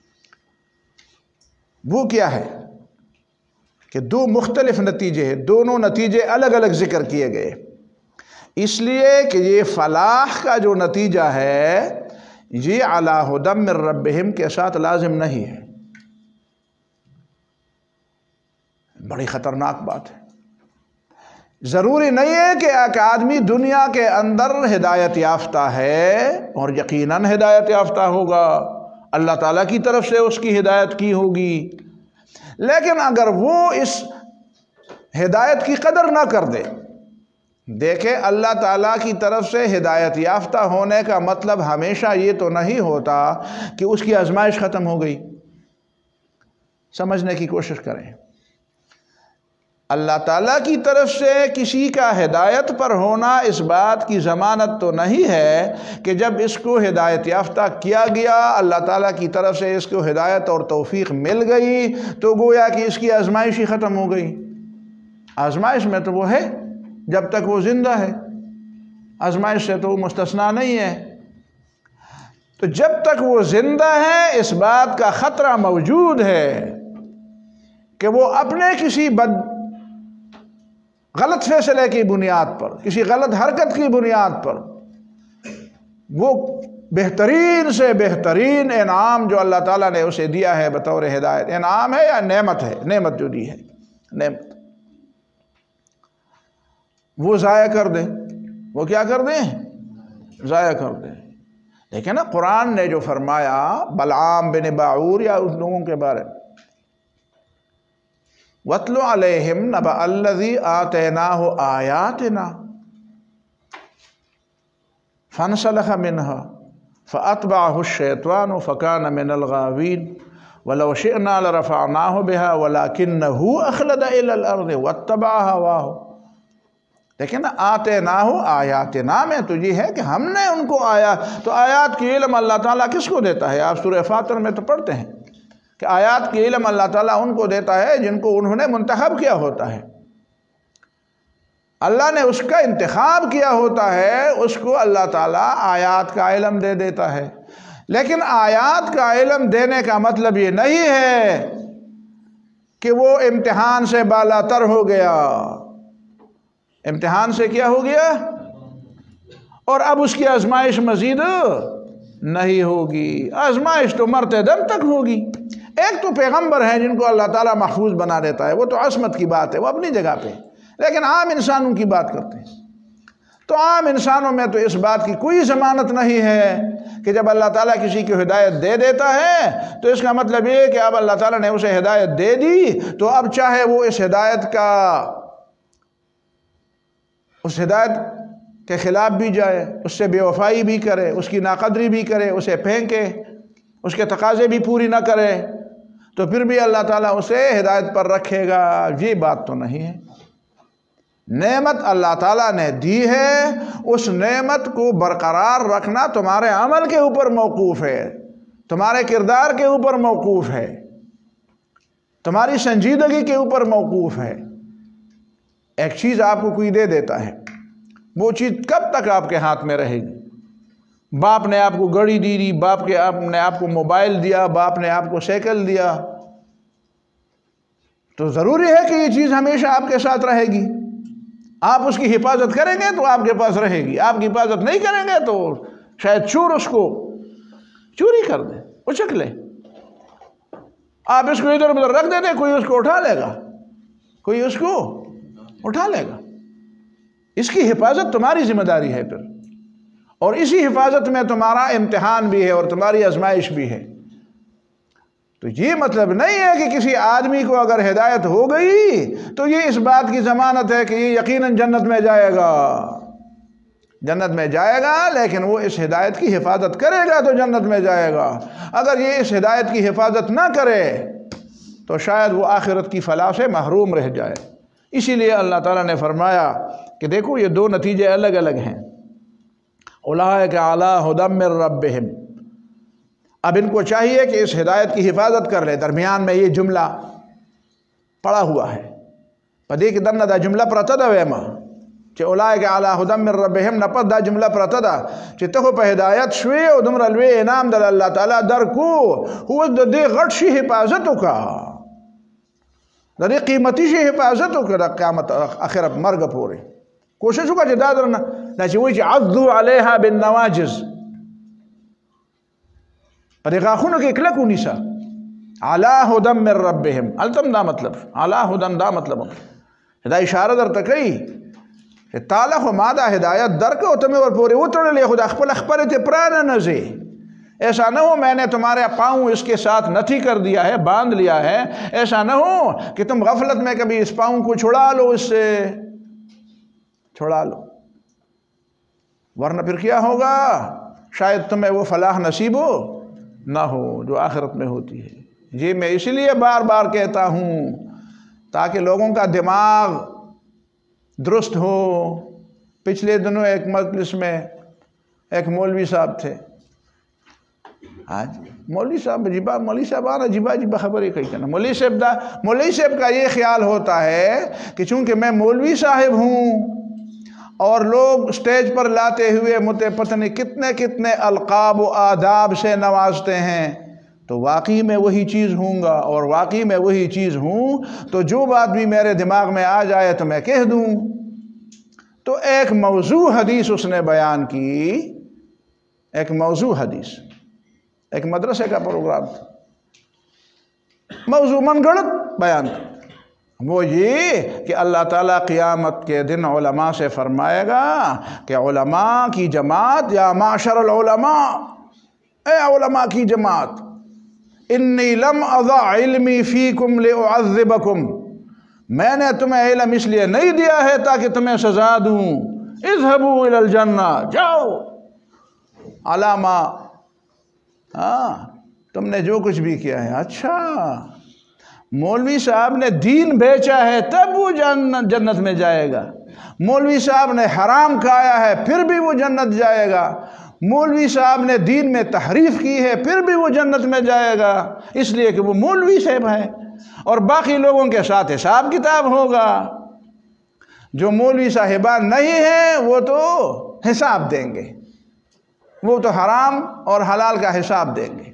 [SPEAKER 1] وہ کیا ہے کہ دو مختلف نتیجے ہیں، دونوں نتیجے الگ الگ ذکر کیے گئے، اس لیے کہ یہ فلاح کا جو نتیجہ ہے یہ علی ھدی من ربہم کے ساتھ لازم نہیں ہے۔ بڑی خطرناک بات ہے۔ ضروری نہیں ہے کہ ایک آدمی دنیا کے اندر ہدایت یافتہ ہے اور یقیناً ہدایت یافتہ ہوگا، اللہ تعالیٰ کی طرف سے اس کی ہدایت کی ہوگی، لیکن اگر وہ اس ہدایت کی قدر نہ کر دے، دیکھیں اللہ تعالیٰ کی طرف سے ہدایت یافتہ ہونے کا مطلب ہمیشہ یہ تو نہیں ہوتا کہ اس کی آزمائش ختم ہو گئی۔ سمجھنے کی کوشش کریں، اللہ تعالیٰ کی طرف سے کسی کا ہدایت پر ہونا اس بات کی ضمانت تو نہیں ہے کہ جب اس کو ہدایت یافتہ کیا گیا، اللہ تعالیٰ کی طرف سے اس کو ہدایت اور توفیق مل گئی تو گویا کہ اس کی آزمائش ہی ختم ہو گئی۔ آزمائش میں تو وہ ہے جب تک وہ زندہ ہے، آزمائش سے تو وہ مستثنیٰ نہیں ہے۔ تو جب تک وہ زندہ ہے اس بات کا خطرہ موجود ہے کہ وہ اپنے کسی غلط فیصلے کی بنیاد پر، کسی غلط حرکت کی بنیاد پر، وہ بہترین سے بہترین انعام جو اللہ تعالیٰ نے اسے دیا ہے بطور ہدایت، انعام ہے یا نعمت ہے، نعمت جو دی ہے، نعمت، وہ ضائع کر دیں۔ وہ کیا کر دیں؟ ضائع کر دیں۔ دیکھیں نا قرآن نے جو فرمایا بلعام بن باعور یا اس لوگوں کے بارے میں، وَاتْلُ عَلَيْهِمْ نَبَأَ الَّذِي آتَيْنَاهُ آيَاتِنَا فَانْسَلَخَ مِنْهَا فَأَتْبَعَهُ الشَّيْطَانُ فَكَانَ مِنَ الْغَاوِينَ وَلَوْ شِئْنَا لَرَفَعْنَاهُ بِهَا وَلَكِنَّهُ أَخْلَدَ إِلَى الْأَرْضِ وَاتَّبَعَ هَوَاهُ۔ دیکھیں نا آتَيْنَاهُ آیاتنا میں تو یہ ہے کہ ہم نے ان کو تو آیات کی علم اللہ تعالیٰ کس کو دیتا ہے؟ آپ سورہ فاطر میں تو پڑھتے ہیں کہ آیات کی علم اللہ تعالیٰ ان کو دیتا ہے جن کو انہوں نے منتخب کیا ہوتا ہے، اللہ نے اس کا انتخاب کیا ہوتا ہے، اس کو اللہ تعالیٰ آیات کا علم دے دیتا ہے۔ لیکن آیات کا علم دینے کا مطلب یہ نہیں ہے کہ وہ امتحان سے بالا تر ہو گیا، امتحان سے کیا ہو گیا اور اب اس کی آزمائش مزید نہیں ہوگی، آزمائش تو مرتے دم تک ہوگی۔ ایک تو پیغمبر ہیں جن کو اللہ تعالیٰ محفوظ بنا دیتا ہے، وہ تو عصمت کی بات ہے، وہ اپنی جگہ پہ، لیکن عام انسانوں کی بات کرتے ہیں تو عام انسانوں میں تو اس بات کی کوئی ضمانت نہیں ہے کہ جب اللہ تعالیٰ کسی کی ہدایت دے دیتا ہے تو اس کا مطلب یہ کہ اب اللہ تعالیٰ نے اسے ہدایت دے دی تو اب چاہے وہ اس ہدایت کے خلاف بھی جائے، اس سے بے وفائی بھی کرے، اس کی ناقدری بھی کرے، اسے پھینکے، اس کے تقاضے بھی پوری نہ کرے، تو پھر بھی اللہ تعالیٰ اسے ہدایت پر رکھے گا۔ یہ بات تو نہیں ہے۔ نعمت اللہ تعالیٰ نے دی ہے، اس نعمت کو برقرار رکھنا تمہارے عمل کے اوپر موقوف ہے، تمہارے کردار کے اوپر موقوف ہے، تمہاری سنجیدگی کے اوپر موقوف ہے۔ ایک چیز آپ کو کوئی دے دیتا ہے، وہ چیز کب تک آپ کے ہاتھ میں رہے گی؟ باپ نے آپ کو گھڑی دی، باپ نے آپ کو موبائل دیا، باپ نے آپ کو سائیکل دیا، تو ضروری ہے کہ یہ چیز ہمیشہ آپ کے ساتھ رہے گی۔ آپ اس کی حفاظت کریں گے تو آپ کے پاس رہے گی، آپ کی حفاظت نہیں کریں گے تو شاید چور اس کو چوری کر دے، اچک لے۔ آپ اس کو ادھر ادھر رکھ دیں، کوئی اس کو اٹھا لے گا، کوئی اس کو اٹھا لے گا۔ اس کی حفاظت تمہاری ذمہ داری ہے پھر، اور اسی حفاظت میں تمہارا امتحان بھی ہے اور تمہاری آزمائش بھی ہے۔ تو یہ مطلب نہیں ہے کہ کسی آدمی کو اگر ہدایت ہو گئی تو یہ اس بات کی ضمانت ہے کہ یہ یقیناً جنت میں جائے گا۔ جنت میں جائے گا، لیکن وہ اس ہدایت کی حفاظت کرے گا تو جنت میں جائے گا۔ اگر یہ اس ہدایت کی حفاظت نہ کرے تو شاید وہ آخرت کی فلاح سے محروم رہ جائے۔ اسی لیے اللہ تعالیٰ نے فرمایا کہ دیکھو یہ دو نتیجے الگ الگ ہیں۔ اولئک علی ھدی من ربہم، اب ان کو چاہیے کہ اس ہدایت کی حفاظت کر لے۔ درمیان میں یہ جملہ پڑا ہوا ہے، پدې کې دنه دا جمله پرته ده ویما چې اولئک علی ھدی من ربهم، نه پس دا جمله پرته ده چې ته په هدایت شوې او دومره لوی انعام در الله تعالی درکو، هو د دې غټ شي حفاظت وکړه، د دې قیمتي شي حفاظت وکړه د قیامت اخرت مرګ پورې کوشش وکړه چې دا درنه دا چې وایي چې عضوا علیها بالنواجذ، په دې غاښونو کې کلک ونیسه۔ علی ھدی من ربهم، التم دا مطلب علی ھدی دا مطلب دا اشاره درته کوي کہ تعالیٰ خو ما دا ہدایت درکو تمہیں اور پوری اتر لے خدا خپل خپل تے پرانا نزے، ایسا نہ ہو میں نے تمہارے پاؤں اس کے ساتھ نتھی کر دیا ہے، باندھ لیا ہے، ایسا نہ ہو کہ تم غفلت میں کبھی اس پاؤں کو چھڑا لو، اس سے چھڑا لو، ورنہ پھر کیا ہوگا؟ شاید تمہیں وہ فلاح نصیب ہو نہ ہو جو آخرت میں ہوتی ہے۔ یہ میں اس لیے بار بار کہتا ہوں تاکہ لوگوں کا دماغ درست ہو۔ پچھلے دنوں ایک مجلس میں ایک مولوی صاحب تھے، آج مولوی صاحب آنا جبا خبریں کہی کرنا، مولوی صاحب کا یہ خیال ہوتا ہے کہ چونکہ میں مولوی صاحب ہوں اور لوگ سٹیج پر لاتے ہوئے مجھے پتہ نہیں کتنے کتنے القاب و آداب سے نوازتے ہیں تو واقعی میں وہی چیز ہوں گا، اور واقعی میں وہی چیز ہوں تو جو بات بھی میرے دماغ میں آ جائے تو میں کہہ دوں۔ تو ایک موضوع حدیث اس نے بیان کی، ایک موضوع حدیث، ایک مدرسے کا پروگرام تھا، موضوع من گڑت بیان تھا، وہ یہ کہ اللہ تعالیٰ قیامت کے دن علماء سے فرمائے گا کہ علماء کی جماعت، یا معاشر العلماء، اے علماء کی جماعت، انی لم اضع علمی فیکم لأعذبکم، میں نے تمہیں علم اس لیے نہیں دیا ہے تاکہ تمہیں سزا دوں، اذهبوا الی الجنہ، جاؤ علامہ، تم نے جو کچھ بھی کیا ہے۔ اچھا مولوی صاحب نے دین بیچا ہے تب وہ جنت میں جائے گا، مولوی صاحب نے حرام کھایا ہے پھر بھی وہ جنت جائے گا، مولوی صاحب نے دین میں تحریف کی ہے پھر بھی وہ جنت میں جائے گا، اس لیے کہ وہ مولوی صاحب ہیں، اور باقی لوگوں کے ساتھ حساب کتاب ہوگا۔ جو مولوی صاحبان نہیں ہیں وہ تو حساب دیں گے، وہ تو حرام اور حلال کا حساب دیں گے،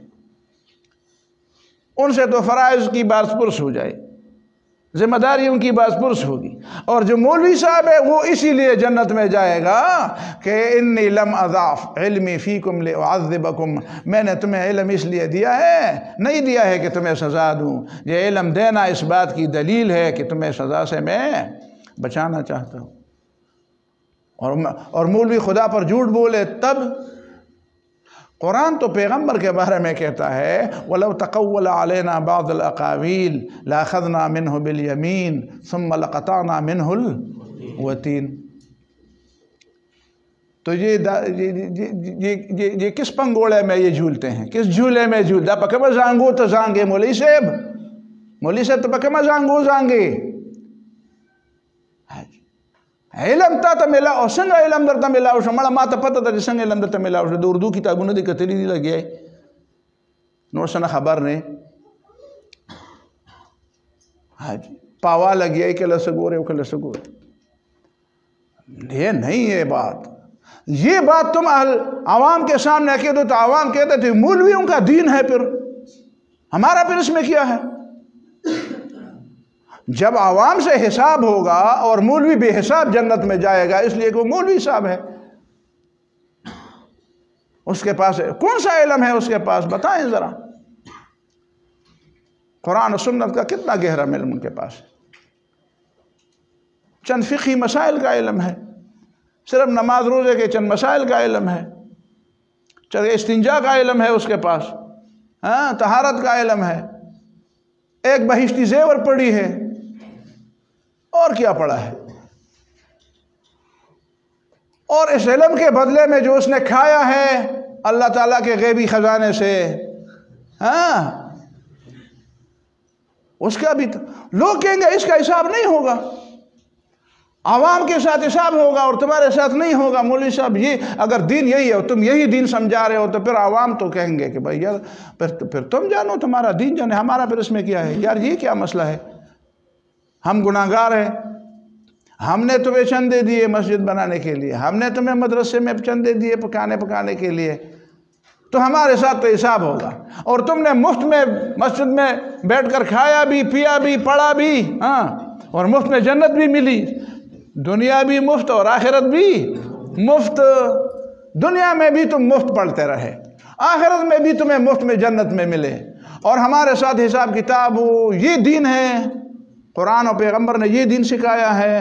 [SPEAKER 1] ان سے تو فرائض کی باز پرس ہو جائے، ذمہ داریوں کی باز پرس ہوگی، اور جو مولوی صاحب ہے وہ اسی لیے جنت میں جائے گا کہ انی لم اضع علمی فیکم لأعذبکم، میں نے تمہیں علم اس لیے دیا ہے، نہیں دیا ہے کہ تمہیں سزا دوں، یہ علم دینا اس بات کی دلیل ہے کہ تمہیں سزا سے میں بچانا چاہتا ہوں۔ اور مولوی خدا پر جھوٹ بولے تب؟ قرآن تو پیغمبر کے بارے میں کہتا ہے وَلَوْ تَقَوَّلَ عَلَيْنَا بَعْضَ الْأَقَاوِيلِ لَأَخَذْنَا مِنْهُ بِالْيَمِينِ ثُمَّ لَقَطَعْنَا مِنْهُ الْوَتِينَ۔ تو یہ کس پنگوڑے میں یہ جھولتے ہیں، کس جھولے میں جھولتا؟ پکما زانگو تو زانگے مولوی صاحب تو پکما زانگو زانگے، علم تا ته ملاو، څنګه علم درته ملاو شو؟ مړه ما ته پته ده چې څنګه علم درته ملاو شو، د اردو کتابونه دې کتلي دي لګیا نور څه نه خبر نه، پاوا لګیا کله څه ګورې او کله څه ګورې، یہ نہیں ہے بات۔ یہ بات تم عوام کے سامنے کہہ دو تو عوام کہتے تھے مولویوں کا دین ہے، پھر ہمارا پھر اس میں کیا ہے؟ جب عوام سے حساب ہوگا اور مولوی بے حساب جنت میں جائے گا، اس لیے کہ وہ مولوی صاحب ہے، اس کے پاس کون سا علم ہے اس کے پاس؟ بتائیں ذرا، قرآن و سنت کا کتنا گہرا علم ان کے پاس ہے؟ چند فقہی مسائل کا علم ہے، صرف نماز روزے کے چند مسائل کا علم ہے، چند استنجا کا علم ہے اس کے پاس، طہارت کا علم ہے، ایک بہشتی زیور پڑی ہے، اور کیا پڑا ہے؟ اور اس علم کے بدلے میں جو اس نے کھایا ہے اللہ تعالیٰ کے غیبی خزانے سے، ہاں، اس کا بھی لوگ کہیں گے اس کا حساب نہیں ہوگا، عوام کے ساتھ حساب ہوگا اور تمہارے ساتھ نہیں ہوگا۔ مولوی صاحب یہ اگر دین یہی ہے اور تم یہی دین سمجھا رہے ہو تو پھر عوام تو کہیں گے کہ بھائی یار پھر تم جانو، تمہارا دین جانے، ہمارا پھر اس میں کیا ہے؟ یار یہ کیا مسئلہ ہے؟ ہم گناہگار ہیں، ہم نے تمہیں چندے دیے مسجد بنانے کے لیے، ہم نے تمہیں مدرسے میں چندے دیے پکانے کے لیے، تو ہمارے ساتھ تو حساب ہوگا۔ اور تم نے مفت میں مسجد میں بیٹھ کر کھایا بھی، پیا بھی، پڑھا بھی، ہاں، اور مفت میں جنت بھی ملی، دنیا بھی مفت اور آخرت بھی مفت۔ دنیا میں بھی تم مفت پڑھتے رہے، آخرت میں بھی تمہیں مفت میں جنت میں ملے، اور ہمارے ساتھ حساب کتاب ہو۔ یہ دین ہے، قرآن و پیغمبر نے یہ دین سکھایا ہے۔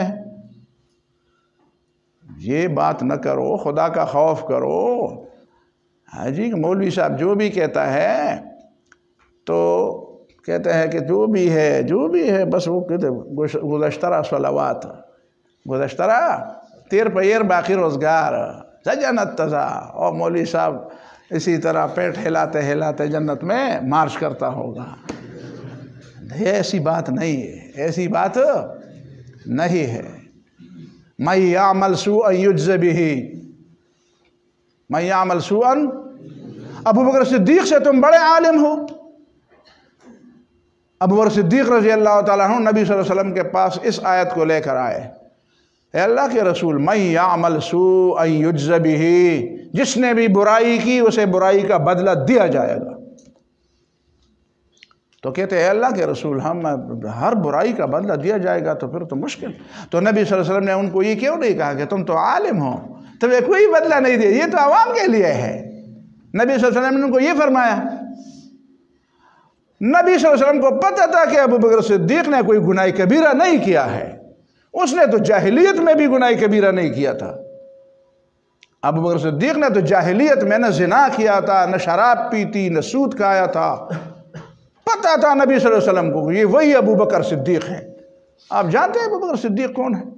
[SPEAKER 1] یہ بات نہ کرو، خدا کا خوف کرو۔ ہاں جی، مولوی صاحب جو بھی کہتا ہے تو کہتے ہیں کہ جو بھی ہے بس وہ کہتے گزشتہ صلوات، گزشتہ تیر پیر باقی روزگار جنت تزا، اور مولوی صاحب اسی طرح پیٹ ہلاتے جنت میں مارچ کرتا ہوگا۔ یہ ایسی بات نہیں ہے، ایسی بات نہیں ہے۔ من یعمل سوءا یجز بہ، من یعمل سوءا۔ ابو بکر صدیق سے تم بڑے عالم ہو۔ ابو بکر صدیق رضی اللہ تعالیٰ عنہ نبی صلی اللہ علیہ وسلم کے پاس اس آیت کو لے کر آئے، اے اللہ کے رسول، من یعمل سوءا یجز بہ، جس نے بھی برائی کی اسے برائی کا بدلہ دیا جائے گا۔ تو کہتے ہیں اے اللہ کے رسول، ہم ہر برائی کا بدلہ دیا جائے گا تو پھر تو مشکل۔ تو نبی صلی اللہ علیہ وسلم نے ان کو یہ کیوں نہیں کہا کہ تم تو عالم ہو، تمہیں کوئی بدلہ نہیں دیا، یہ تو عوام کے لیے ہے؟ نبی صلی اللہ علیہ وسلم نے ان کو یہ فرمایا۔ نبی صلی اللہ علیہ وسلم کو پتہ تھا کہ ابو بکر صدیق نے کوئی گناہ کبیرہ نہیں کیا ہے، اس نے تو جاہلیت میں بھی گناہ کبیرہ نہیں کیا تھا۔ ابو بکر صدیق نے تو جاہلیت میں نہ زنا کیا تھا، نہ شراب پیتی، نہ سود کھایا تھا۔ پتہ تھا نبی صلی اللہ علیہ وسلم کو یہ وہی ابو بکر صدیق ہے۔ آپ جانتے ہیں ابو بکر صدیق کون ہے؟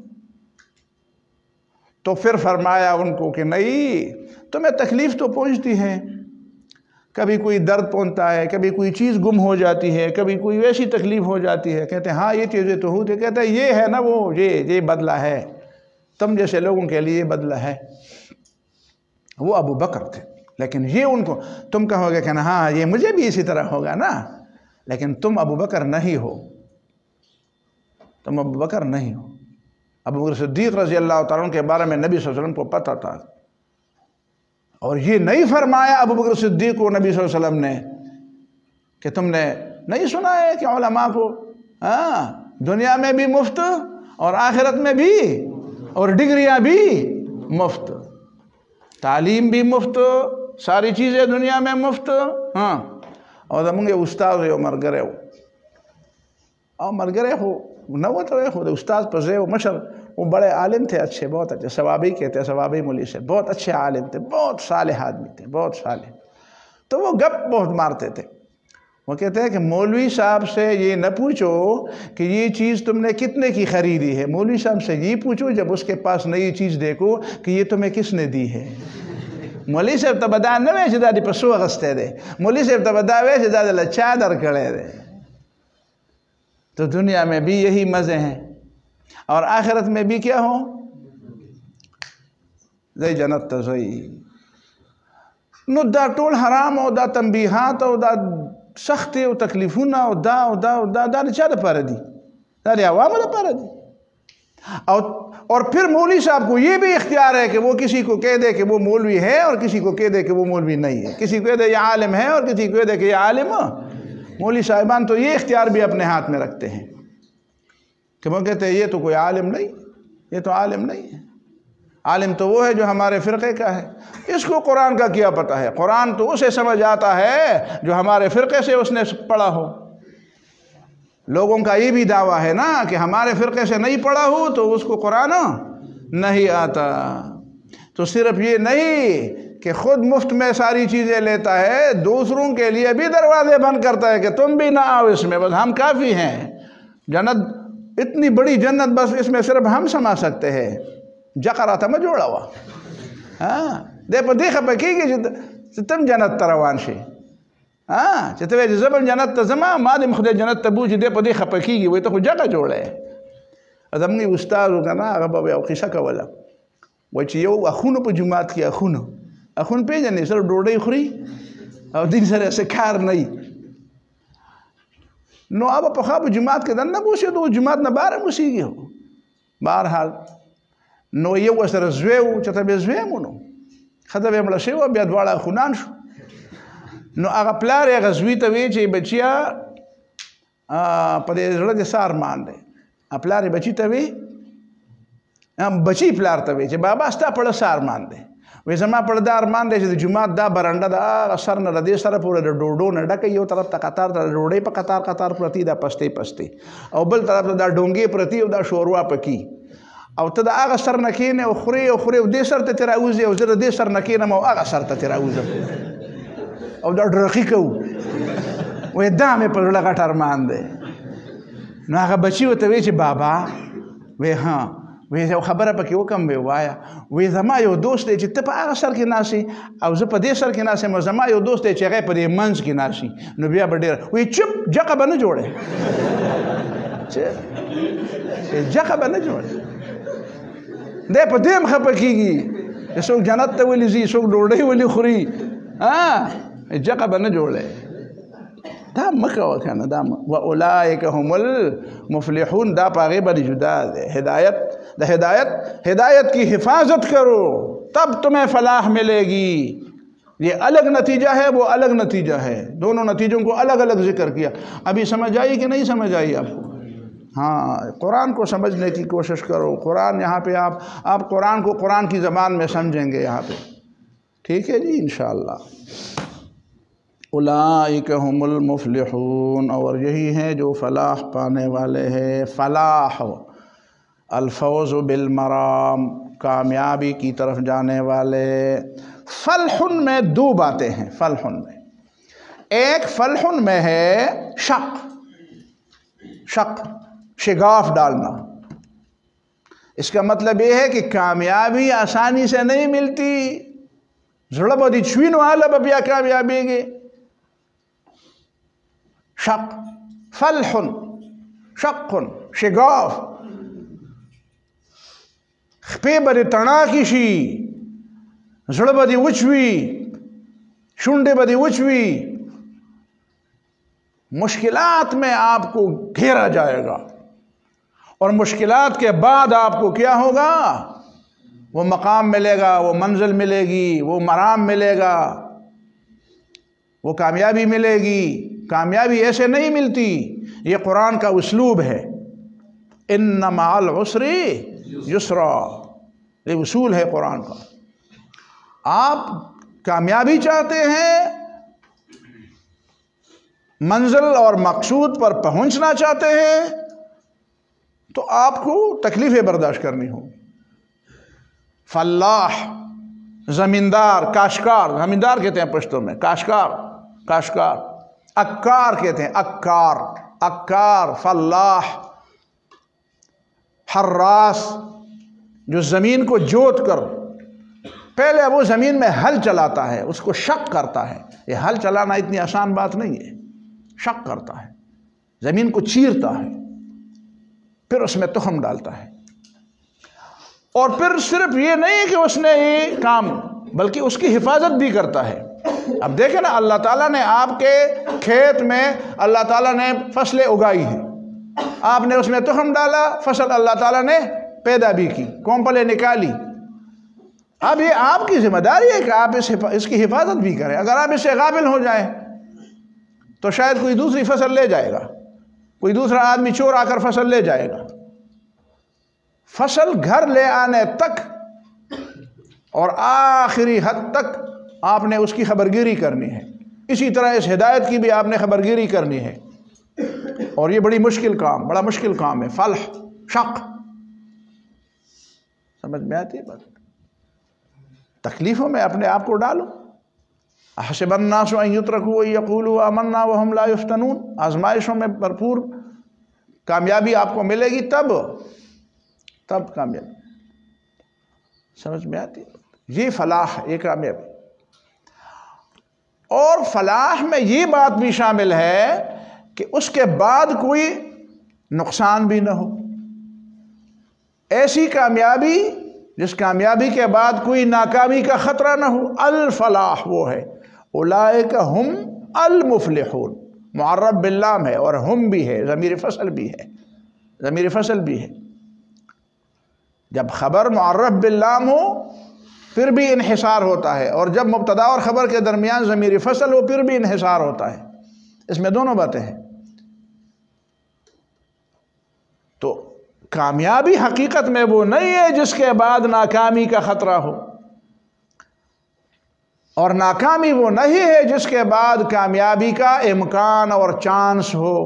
[SPEAKER 1] تو پھر فرمایا ان کو کہ نہیں، تمہیں تکلیف تو پہنچتی ہے، کبھی کوئی درد پہنچتا ہے، کبھی کوئی چیز گم ہو جاتی ہے، کبھی کوئی ویسی تکلیف ہو جاتی ہے۔ کہتے ہیں ہاں یہ چیزیں تو ہوتی، کہتے ہیں یہ ہے نا وہ یہ بدلہ ہے، تم جیسے لوگوں کے لیے بدلہ ہے۔ وہ ابو بکر تھے، لیکن یہ ان کو تم کہو گے کہ نا ہاں یہ مجھے بھی اسی طرح ہوگا نا، لیکن تم ابو بکر نہیں ہو، تم ابو بکر نہیں ہو۔ ابو بکر صدیق رضی اللہ تعالیٰ عنہ کے بارے میں نبی صلی اللہ علیہ وسلم کو پتہ تھا، اور یہ نہیں فرمایا ابو بکر صدیق کو نبی صلی اللہ علیہ وسلم نے کہ تم نے نہیں سنا ہے کہ علماء کو دنیا میں بھی مفت اور آخرت میں بھی، اور ڈگریاں بھی مفت، تعلیم بھی مفت، ساری چیزیں دنیا میں مفت۔ ہاں، اور دمونگے استاد ہو مر گرے ہو، اور مر گرے ہو نہ وہ تو خود استاد پزے ہو مشر، وہ بڑے عالم تھے، اچھے، بہت اچھے، ثوابی کہتے ہیں، ثوابی مولوی سے، بہت اچھے عالم تھے، بہت صالح آدمی تھے، بہت صالح۔ تو وہ گپ بہت مارتے تھے، وہ کہتے ہیں کہ مولوی صاحب سے یہ نہ پوچھو کہ یہ چیز تم نے کتنے کی خریدی ہے، مولوی صاحب سے یہ پوچھو جب اس کے پاس نئی چیز دیکھو کہ یہ تمہیں کس نے دی ہے۔ مولوی صاحب تو بدا نہ وے جدا دی پسو اغستے دے، مولوی صاحب تو بدا وے جدا دی چادر کڑے دے۔ تو دنیا میں بھی یہی مزے ہیں، اور آخرت میں بھی کیا ہو؟ زي جنت تزي نو دا ټول حرام او دا تنبیحات او دا سخت او تکلیفونه او دا چا لپاره دي؟ دا د عوامو لپاره دي۔ اور پھر مولوی صاحب کو یہ بھی اختیار ہے کہ وہ کسی کو کہہ دے کہ وہ مولوی ہے اور کسی کو کہہ دے کہ وہ مولوی نہیں ہے، کسی کو کہہ دے یہ عالم ہے اور کسی کو کہہ دے کہ یہ عالم ہے۔ مولوی صاحبان تو یہ اختیار بھی اپنے ہاتھ میں رکھتے ہیں کہ وہ کہتے ہیں یہ تو کوئی عالم نہیں، یہ تو عالم نہیں ہے، عالم تو وہ ہے جو ہمارے فرقے کا ہے۔ اس کو قرآن کا کیا پتہ ہے؟ قرآن تو اسے سمجھ آتا ہے جو ہمارے فرقے سے اس نے پڑھا ہو۔ لوگوں کا یہ بھی دعویٰ ہے نا کہ ہمارے فرقے سے نہیں پڑھا ہو تو اس کو قرآن نہیں آتا۔ تو صرف یہ نہیں کہ خود مفت میں ساری چیزیں لیتا ہے، دوسروں کے لیے بھی دروازے بند کرتا ہے کہ تم بھی نہ آؤ اس میں، بس ہم کافی ہیں، جنت اتنی بڑی جنت بس اس میں صرف ہم سما سکتے ہیں۔ جقرا تھا میں جوڑا ہوا دی په دې خپه کېږي چې تم جنت ته روان شي چې ته وایې چې زه به جنت ته ځم ما دې خدای جنت ته بوځي دی په دې خپه کېږي وایي ته خو جګه جوړه یې زموږ استاد و که نه هغه به یو قصه کوله وایي چې یو اخونه په جومات کې اخون پېژنې سره ډوډۍ خوري او دین سره څه کار نه وي نو هغه پخوا په جومات کې دننه اوسېدو جومات نه بهر هم اوسېږي بهرحال نو یو ورسره زوی و چې ته به یې زوی م نو ښځه به یې مړه شوې وه بیا دواړه اخونان شو نو هغه پلار یې هغه زوی ته وایي چې بچیا په دې زړه دې څه ارمان دی پلار یې بچي ته وایي بچی پلار ته وایي چې بابا ستا په زړه څه ارمان دی وایي زما په زړه دا ارمان دی چې د جومات دا برنډه د هغه سر نه د دې سره پورې د ډوډو نه ډکه یو طرف ته قطار ته ډوډۍ په قطار پرتي دا پستې او بل طرف ته دا ډونګې پرتي او دا شوروا پکې او ته د هغه سر نه کښېنې او خورې او دې سر ته ترې راوځې او زه د دې سر نه کښېنم او هغه سر ته ترې راوځم او دا ډرخي کوو وایي دا مې په زړه غټ ارمان دی نو هغه بچي ورته وایي چې بابا وایي وایي یو خبره پکې وکړم وایه وایي زما یو دوست دی چې ته په هغه سر کې ناست او زه په دې سر کې ناست یم او زما یو دوست دی چې هغه په دې منځ کې ناست نو بیا به ډېر وایي چپ جقه به نه جوړې جقه به نه جوړې دی په دې هم خفه کېږي چې څوک جنت ته ولې ځي څوک ډوډۍ ولې خوري جقه به نه جوړې دا مه کوه که نه دا واولئک هم المفلحون دا په هغې باندې جدا دی ہدایت کی حفاظت کرو تب تمہیں فلاح ملے گی یہ الگ نتیجہ ہے وہ الگ نتیجہ ہے دونوں نتیجوں کو الگ الگ ذکر کیا ابھی سمجھ آئی کہ نہیں سمجھ آئی آپ کو قرآن کو سمجھنے کی کوشش کرو قرآن یہاں پہ آپ قرآن کو قرآن کی زبان میں سمجھیں گے یہاں پہ ٹھیک ہے جی انشاءاللہ اولئک هم المفلحون اور یہی ہیں جو فلاح پانے والے ہیں فلاح الفوز بالمرام کامیابی کی طرف جانے والے فلح میں دو باتیں ہیں فلح میں ایک فلح میں ہے شق شگاف ڈالنا اس کا مطلب یہ ہے کہ کامیابی آسانی سے نہیں ملتی زړه به دې چوي نو هله به بیا کامیابېږي شق فلح شق شگاف خپې به دې تڼاکې شي زړه به دې وچ وي شونډې به دې وچ وي مشکلات میں آپ کو گھیرا جائے گا اور مشکلات کے بعد آپ کو کیا ہوگا وہ مقام ملے گا وہ منزل ملے گی وہ مرام ملے گا وہ کامیابی ملے گی کامیابی ایسے نہیں ملتی یہ قرآن کا اسلوب ہے ان مع العسر یسرا یہ اصول ہے قرآن کا آپ کامیابی چاہتے ہیں منزل اور مقصود پر پہنچنا چاہتے ہیں تو آپ کو تکلیفیں برداشت کرنی ہوں فلاح زمیندار کاشکار زمیندار کہتے ہیں پشتوں میں کاشکار اکار کہتے ہیں اکار فلاح حراس جو زمین کو جوت کر پہلے وہ زمین میں ہل چلاتا ہے اس کو شق کرتا ہے یہ ہل چلانا اتنی آسان بات نہیں ہے شق کرتا ہے زمین کو چیرتا ہے پھر اس میں تخم ڈالتا ہے اور پھر صرف یہ نہیں کہ اس نے یہ کام بلکہ اس کی حفاظت بھی کرتا ہے اب دیکھیں نا اللہ تعالیٰ نے آپ کے کھیت میں اللہ تعالیٰ نے فصلیں اگائی ہیں آپ نے اس میں تخم ڈالا فصل اللہ تعالیٰ نے پیدا بھی کی کونپلیں نکالی اب یہ آپ کی ذمہ داری ہے کہ آپ اس کی حفاظت بھی کریں اگر آپ اس سے غافل ہو جائیں تو شاید کوئی دوسری فصل لے جائے گا کوئی دوسرا آدمی چور آ کر فصل لے جائے گا فصل گھر لے آنے تک اور آخری حد تک آپ نے اس کی خبرگیری کرنی ہے اسی طرح اس ہدایت کی بھی آپ نے خبرگیری کرنی ہے اور یہ بڑا مشکل کام ہے فلح شق سمجھ میں آتی ہے بات تکلیفوں میں اپنے آپ کو ڈالو احسب الناس ان یترکوا ان یقولوا آمنا وهم لا یفتنون آزمائشوں میں بھرپور کامیابی آپ کو ملے گی تب کامیابی سمجھ میں آتی ہے یہ فلاح، یہ کامیابی۔ اور فلاح میں یہ بات بھی شامل ہے کہ اس کے بعد کوئی نقصان بھی نہ ہو، ایسی کامیابی جس کامیابی کے بعد کوئی ناکامی کا خطرہ نہ ہو۔ الفلاح وہ ہے، اولئک ہم المفلحون، معرب باللام ہے اور ہم بھی ہے، ضمیر فصل بھی ہے، ضمیر فصل بھی ہے۔ جب خبر معرب باللام ہو پھر بھی انحصار ہوتا ہے، اور جب مبتدا اور خبر کے درمیان ضمیر فصل ہو پھر بھی انحصار ہوتا ہے، اس میں دونوں باتیں ہیں۔ تو کامیابی حقیقت میں وہ نہیں ہے جس کے بعد ناکامی کا خطرہ ہو، اور ناکامی وہ نہیں ہے جس کے بعد کامیابی کا امکان اور چانس ہو۔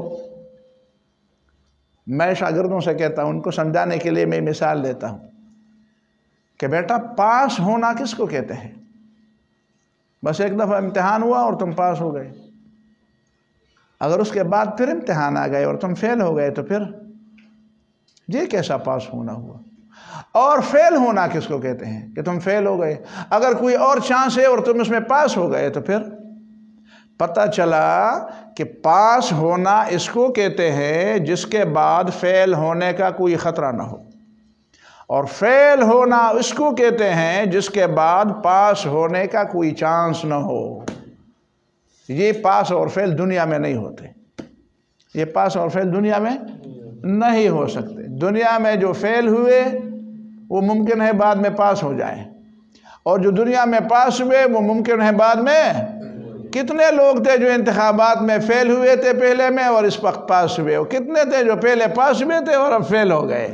[SPEAKER 1] میں شاگردوں سے کہتا ہوں، ان کو سمجھانے کے لیے میں مثال دیتا ہوں کہ بیٹا پاس ہونا کس کو کہتے ہیں؟ بس ایک دفعہ امتحان ہوا اور تم پاس ہو گئے، اگر اس کے بعد پھر امتحان آ گئے اور تم فیل ہو گئے تو پھر یہ کیسا پاس ہونا ہوا؟ اور فیل ہونا کس کو کہتے ہیں کہ تم فیل ہو گئے، اگر کوئی اور چانس ہے اور تم اس میں پاس ہو گئے تو پھر پتہ چلا کہ پاس ہونا اس کو کہتے ہیں جس کے بعد فیل ہونے کا کوئی خطرہ نہ ہو، اور فیل ہونا اس کو کہتے ہیں جس کے بعد پاس ہونے کا کوئی چانس نہ ہو۔ یہ پاس اور فیل دنیا میں نہیں ہوتے، یہ پاس اور فیل دنیا میں نہیں ہو سکتے۔ دنیا میں جو فیل ہوئے وہ ممکن ہے بعد میں پاس ہو جائیں، اور جو دنیا میں پاس ہوئے وہ ممکن ہے بعد میں۔ کتنے لوگ تھے جو انتخابات میں فیل ہوئے تھے پہلے میں اور اس وقت پاس ہوئے، اور کتنے تھے جو پہلے پاس ہوئے تھے اور اب فیل ہو گئے،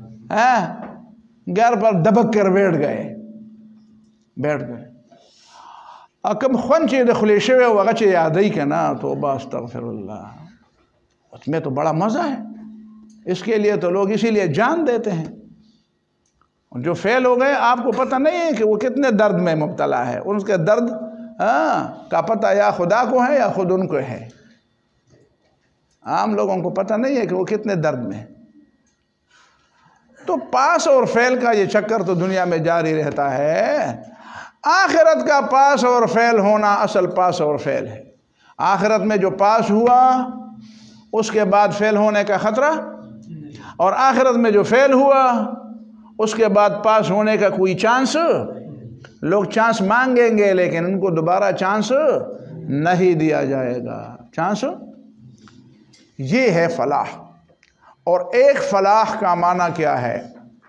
[SPEAKER 1] گھر پر دبک کر بیٹھ گئے۔ اکم خونچے دخلی شوے وغچے یادی کے نا توبہ استغفر اللہ، اس میں تو بڑا مزہ ہے، اس کے لیے تو لوگ اسی لیے جان دیتے ہیں۔ جو فیل ہو گئے آپ کو پتہ نہیں ہے کہ وہ کتنے درد میں مبتلا ہے، ان کے درد کا پتہ یا خدا کو ہے یا خود ان کو ہے، عام لوگوں کو پتہ نہیں ہے کہ وہ کتنے درد میں۔ تو پاس اور فیل کا یہ چکر تو دنیا میں جاری رہتا ہے، آخرت کا پاس اور فیل ہونا اصل پاس اور فیل ہے۔ آخرت میں جو پاس ہوا اس کے بعد فیل ہونے کا خطرہ، اور آخرت میں جو فیل ہوا اس کے بعد پاس ہونے کا کوئی چانس۔ لوگ چانس مانگیں گے لیکن ان کو دوبارہ چانس نہیں دیا جائے گا۔ چانس یہ ہے فلاح۔ اور ایک فلاح کا معنی کیا ہے؟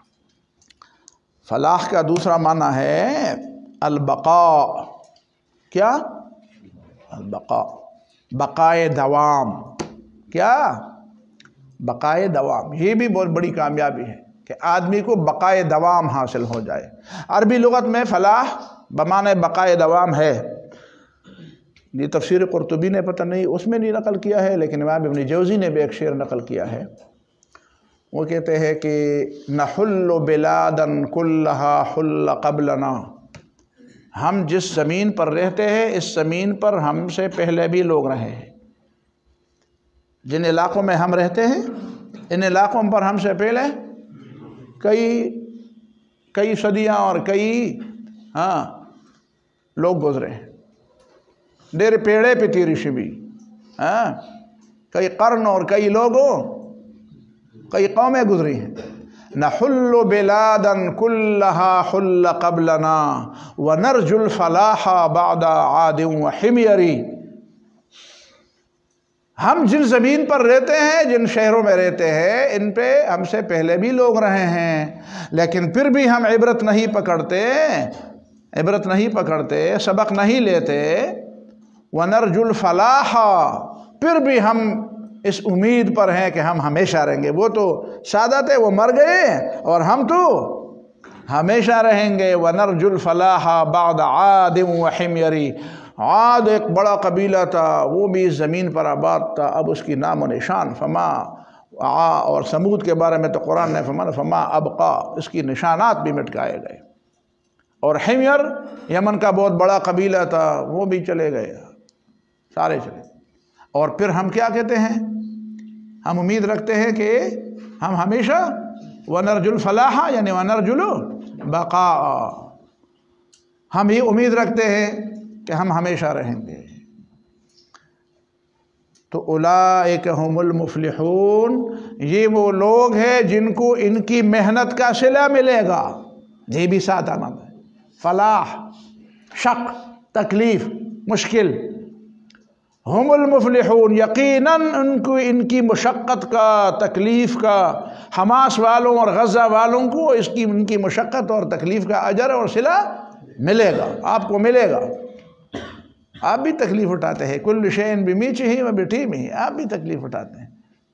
[SPEAKER 1] فلاح کا دوسرا معنی ہے البقاء۔ کیا؟ البقاء، بقائے دوام۔ کیا؟ بقائے دوام۔ یہ بھی بہت بڑی کامیابی ہے کہ آدمی کو بقائے دوام حاصل ہو جائے۔ عربی لغت میں فلاح بمعنی بقائے دوام ہے۔ یہ تفسیر قرطبی نے پتہ نہیں اس میں نہیں نقل کیا ہے، لیکن امام ابن جوزی نے بھی ایک شعر نقل کیا ہے۔ وہ کہتے ہیں کہ نحل بلادا کلہا حل قبلنا، ہم جس زمین پر رہتے ہیں اس زمین پر ہم سے پہلے بھی لوگ رہے ہیں۔ جن علاقوں میں ہم رہتے ہیں ان علاقوں پر ہم سے پہلے کئی صدیاں اور کئی لوگ گزرے ہیں۔ ڈیر پیڑے پہ تیری شبی، کئی قرن اور کئی لوگوں کئی قومیں گزری ہیں۔ نحل بلادا کلہا حل قبلنا ونرجو الفلاح بعد عاد وحمیر۔ ہم جن زمین پر رہتے ہیں، جن شہروں میں رہتے ہیں، ان پہ ہم سے پہلے بھی لوگ رہے ہیں، لیکن پھر بھی ہم عبرت نہیں پکڑتے، سبق نہیں لیتے۔ وَنَرْجُ الْفَلَاحَ، پھر بھی ہم اس امید پر ہیں کہ ہم ہمیشہ رہیں گے۔ وہ تو سعادت ہے، وہ مر گئے، اور ہم تو ہمیشہ رہیں گے۔ وَنَرْجُ الْفَلَاحَ بَعْدَ عَادٍ وَحِمْيَرٍ۔ عاد ایک بڑا قبیلہ تھا، وہ بھی اس زمین پر آباد تھا، اب اس کی نام و نشان فما اور سمود کے بارے میں تو قرآن نے فرمایا فما ابقا، اس کی نشانات بھی مٹکائے گئے۔ اور حمیر یمن کا بہت بڑا قبیلہ تھا، وہ بھی چلے گئے، سارے چلے۔ اور پھر ہم کیا کہتے ہیں؟ ہم امید رکھتے ہیں کہ ہم ہمیشہ وَنَرْجُ الْفَلَاحَ یعنی وَنَرْجُ الْبَقَاءَ۔ ہم یہ امید رکھتے ہیں کہ ہم ہمیشہ رہیں گے۔ تو اولئک هم المفلحون، یہ وہ لوگ ہیں جن کو ان کی محنت کا صلہ ملے گا۔ یہ بھی ساتھ آمد ہے، فلاح، شق، تکلیف، مشکل۔ ہم المفلحون، یقیناً ان کی مشقت کا، تکلیف کا، حماس والوں اور غزہ والوں کو ان کی مشقت اور تکلیف کا اجر اور صلہ ملے گا، آپ کو ملے گا۔ آپ بھی تکلیف اٹھاتے ہیں، کل شیء بمیچہ و بٹیمہ، آپ بھی تکلیف اٹھاتے ہیں،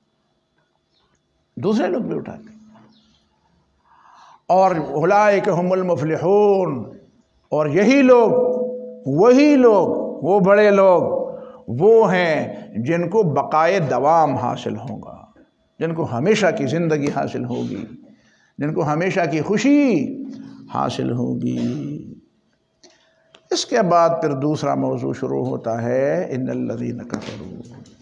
[SPEAKER 1] دوسرے لوگ بھی اٹھاتے ہیں۔ اور اولئک هم المفلحون، اور یہی لوگ، وہی لوگ، وہ بڑے لوگ وہ ہیں جن کو بقائے دوام حاصل ہوگا، جن کو ہمیشہ کی زندگی حاصل ہوگی، جن کو ہمیشہ کی خوشی حاصل ہوگی۔ اس کے بعد پھر دوسرا موضوع شروع ہوتا ہے، ان الذین کفروا